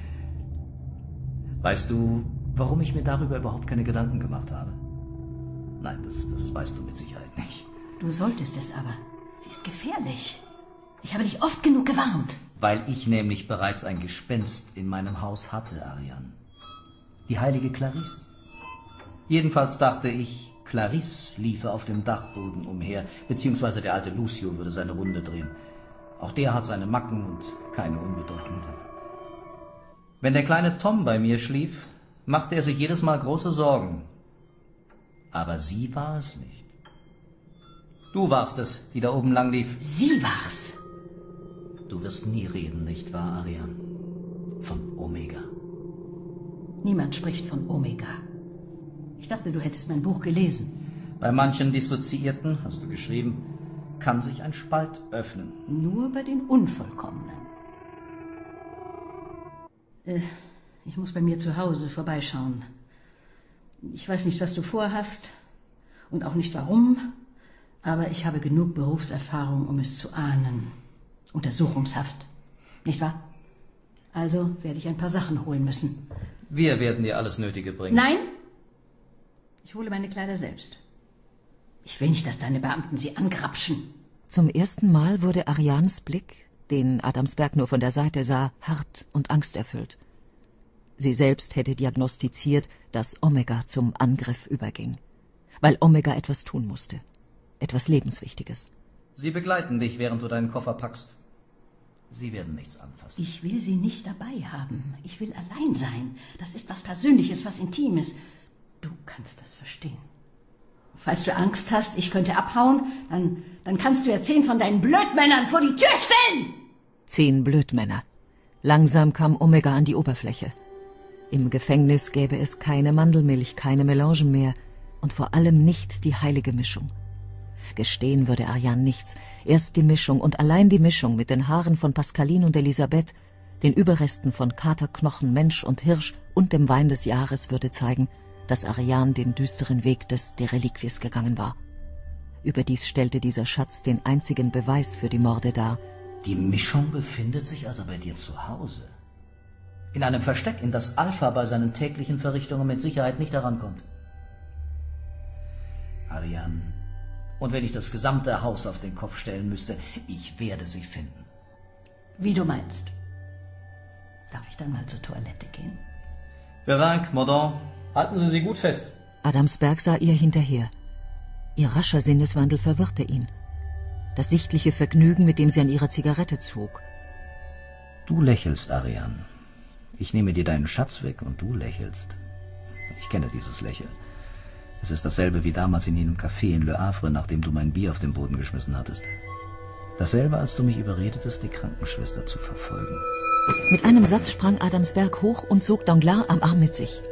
Weißt du, warum ich mir darüber überhaupt keine Gedanken gemacht habe? Nein, das, das weißt du mit Sicherheit nicht. Du solltest es aber. Sie ist gefährlich. Ich habe dich oft genug gewarnt. Weil ich nämlich bereits ein Gespenst in meinem Haus hatte, Ariane. Die heilige Clarisse. Jedenfalls dachte ich, Clarisse liefe auf dem Dachboden umher, beziehungsweise der alte Lucio würde seine Runde drehen. Auch der hat seine Macken und keine unbedeutenden. Wenn der kleine Tom bei mir schlief, machte er sich jedes Mal große Sorgen. Aber sie war es nicht. Du warst es, die da oben lang lief. Sie war's. Du wirst nie reden, nicht wahr, Ariane? Von Omega. Niemand spricht von Omega. Ich dachte, du hättest mein Buch gelesen. Bei manchen Dissoziierten, hast du geschrieben, kann sich ein Spalt öffnen. Nur bei den Unvollkommenen. Äh, ich muss bei mir zu Hause vorbeischauen. Ich weiß nicht, was du vorhast und auch nicht warum, aber ich habe genug Berufserfahrung, um es zu ahnen. Untersuchungshaft, nicht wahr? Also werde ich ein paar Sachen holen müssen. Wir werden dir alles Nötige bringen. Nein, ich hole meine Kleider selbst. Ich will nicht, dass deine Beamten sie angrapschen. Zum ersten Mal wurde Arianes Blick, den Adamsberg nur von der Seite sah, hart und angsterfüllt. Sie selbst hätte diagnostiziert, dass Omega zum Angriff überging. Weil Omega etwas tun musste. Etwas Lebenswichtiges. Sie begleiten dich, während du deinen Koffer packst. Sie werden nichts anfassen. Ich will sie nicht dabei haben. Ich will allein sein. Das ist was Persönliches, was Intimes. Du kannst das verstehen. Falls du Angst hast, ich könnte abhauen, dann, dann kannst du ja zehn von deinen Blödmännern vor die Tür stellen! Zehn Blödmänner. Langsam kam Omega an die Oberfläche. Im Gefängnis gäbe es keine Mandelmilch, keine Melangen mehr und vor allem nicht die heilige Mischung. Gestehen würde Ariane nichts. Erst die Mischung und allein die Mischung mit den Haaren von Pascaline und Elisabeth, den Überresten von Katerknochen, Mensch und Hirsch und dem Wein des Jahres würde zeigen, dass Ariane den düsteren Weg des De Reliquies gegangen war. Überdies stellte dieser Schatz den einzigen Beweis für die Morde dar. Die Mischung befindet sich also bei dir zu Hause. In einem Versteck, in das Alpha bei seinen täglichen Verrichtungen mit Sicherheit nicht herankommt. Ariane, und wenn ich das gesamte Haus auf den Kopf stellen müsste, ich werde sie finden. Wie du meinst. Darf ich dann mal zur Toilette gehen? Verinck, Mordaunt, halten Sie sie gut fest. Adamsberg sah ihr hinterher. Ihr rascher Sinneswandel verwirrte ihn. Das sichtliche Vergnügen, mit dem sie an ihrer Zigarette zog. Du lächelst, Ariane. Ich nehme dir deinen Schatz weg und du lächelst. Ich kenne dieses Lächeln. Es ist dasselbe wie damals in jenem Café in Le Havre, nachdem du mein Bier auf den Boden geschmissen hattest. Dasselbe, als du mich überredetest, die Krankenschwester zu verfolgen. Mit einem Satz sprang Adamsberg hoch und sog Danglars am Arm mit sich.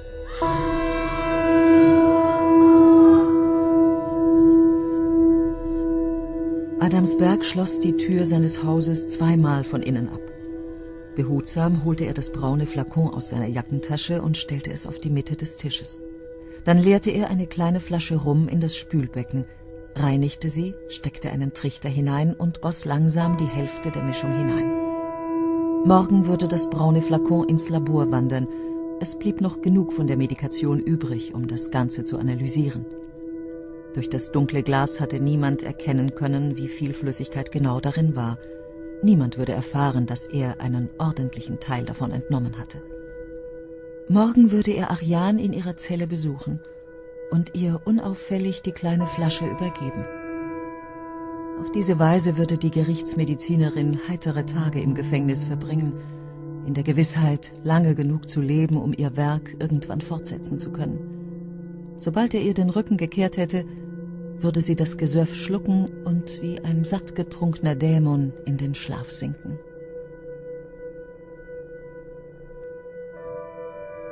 Adamsberg schloss die Tür seines Hauses zweimal von innen ab. Behutsam holte er das braune Flakon aus seiner Jackentasche und stellte es auf die Mitte des Tisches. Dann leerte er eine kleine Flasche Rum in das Spülbecken, reinigte sie, steckte einen Trichter hinein und goss langsam die Hälfte der Mischung hinein. Morgen würde das braune Flakon ins Labor wandern. Es blieb noch genug von der Medikation übrig, um das Ganze zu analysieren. Durch das dunkle Glas hatte niemand erkennen können, wie viel Flüssigkeit genau darin war. Niemand würde erfahren, dass er einen ordentlichen Teil davon entnommen hatte. Morgen würde er Ariane in ihrer Zelle besuchen und ihr unauffällig die kleine Flasche übergeben. Auf diese Weise würde die Gerichtsmedizinerin heitere Tage im Gefängnis verbringen, in der Gewissheit, lange genug zu leben, um ihr Werk irgendwann fortsetzen zu können. Sobald er ihr den Rücken gekehrt hätte, würde sie das Gesöff schlucken und wie ein sattgetrunkener Dämon in den Schlaf sinken.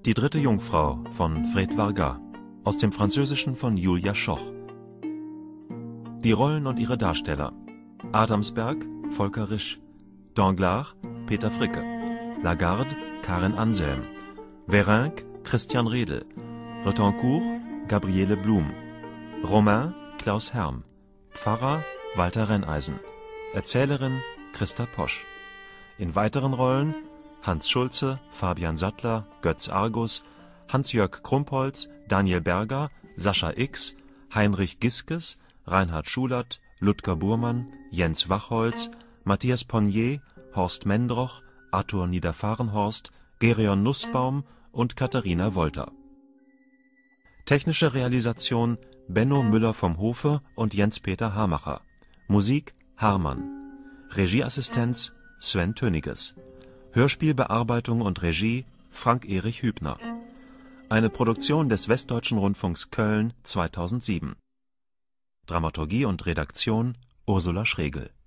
Die dritte Jungfrau von Fred Vargas, aus dem Französischen von Julia Schoch. Die Rollen und ihre Darsteller: Adamsberg, Volker Risch, Danglars, Peter Fricke, Lagarde, Karin Anselm, Vérinck, Christian Redl, Retoncourt, Gabriele Blum, Romain, Klaus Herm, Pfarrer, Walter Renneisen, Erzählerin, Christa Posch. In weiteren Rollen Hans Schulze, Fabian Sattler, Götz Argus, Hans-Jörg Krumpholz, Daniel Berger, Sascha X, Heinrich Giskes, Reinhard Schulert, Ludger Burmann, Jens Wachholz, Matthias Ponnier, Horst Mendroch, Arthur Niederfahrenhorst, Gerion Nussbaum und Katharina Wolter. Technische Realisation Benno Müller vom Hofe und Jens-Peter Hamacher. Musik Harman. Regieassistenz Sven Töniges. Hörspielbearbeitung und Regie Frank-Erich Hübner. Eine Produktion des Westdeutschen Rundfunks Köln zweitausendsieben. Dramaturgie und Redaktion Ursula Schregel.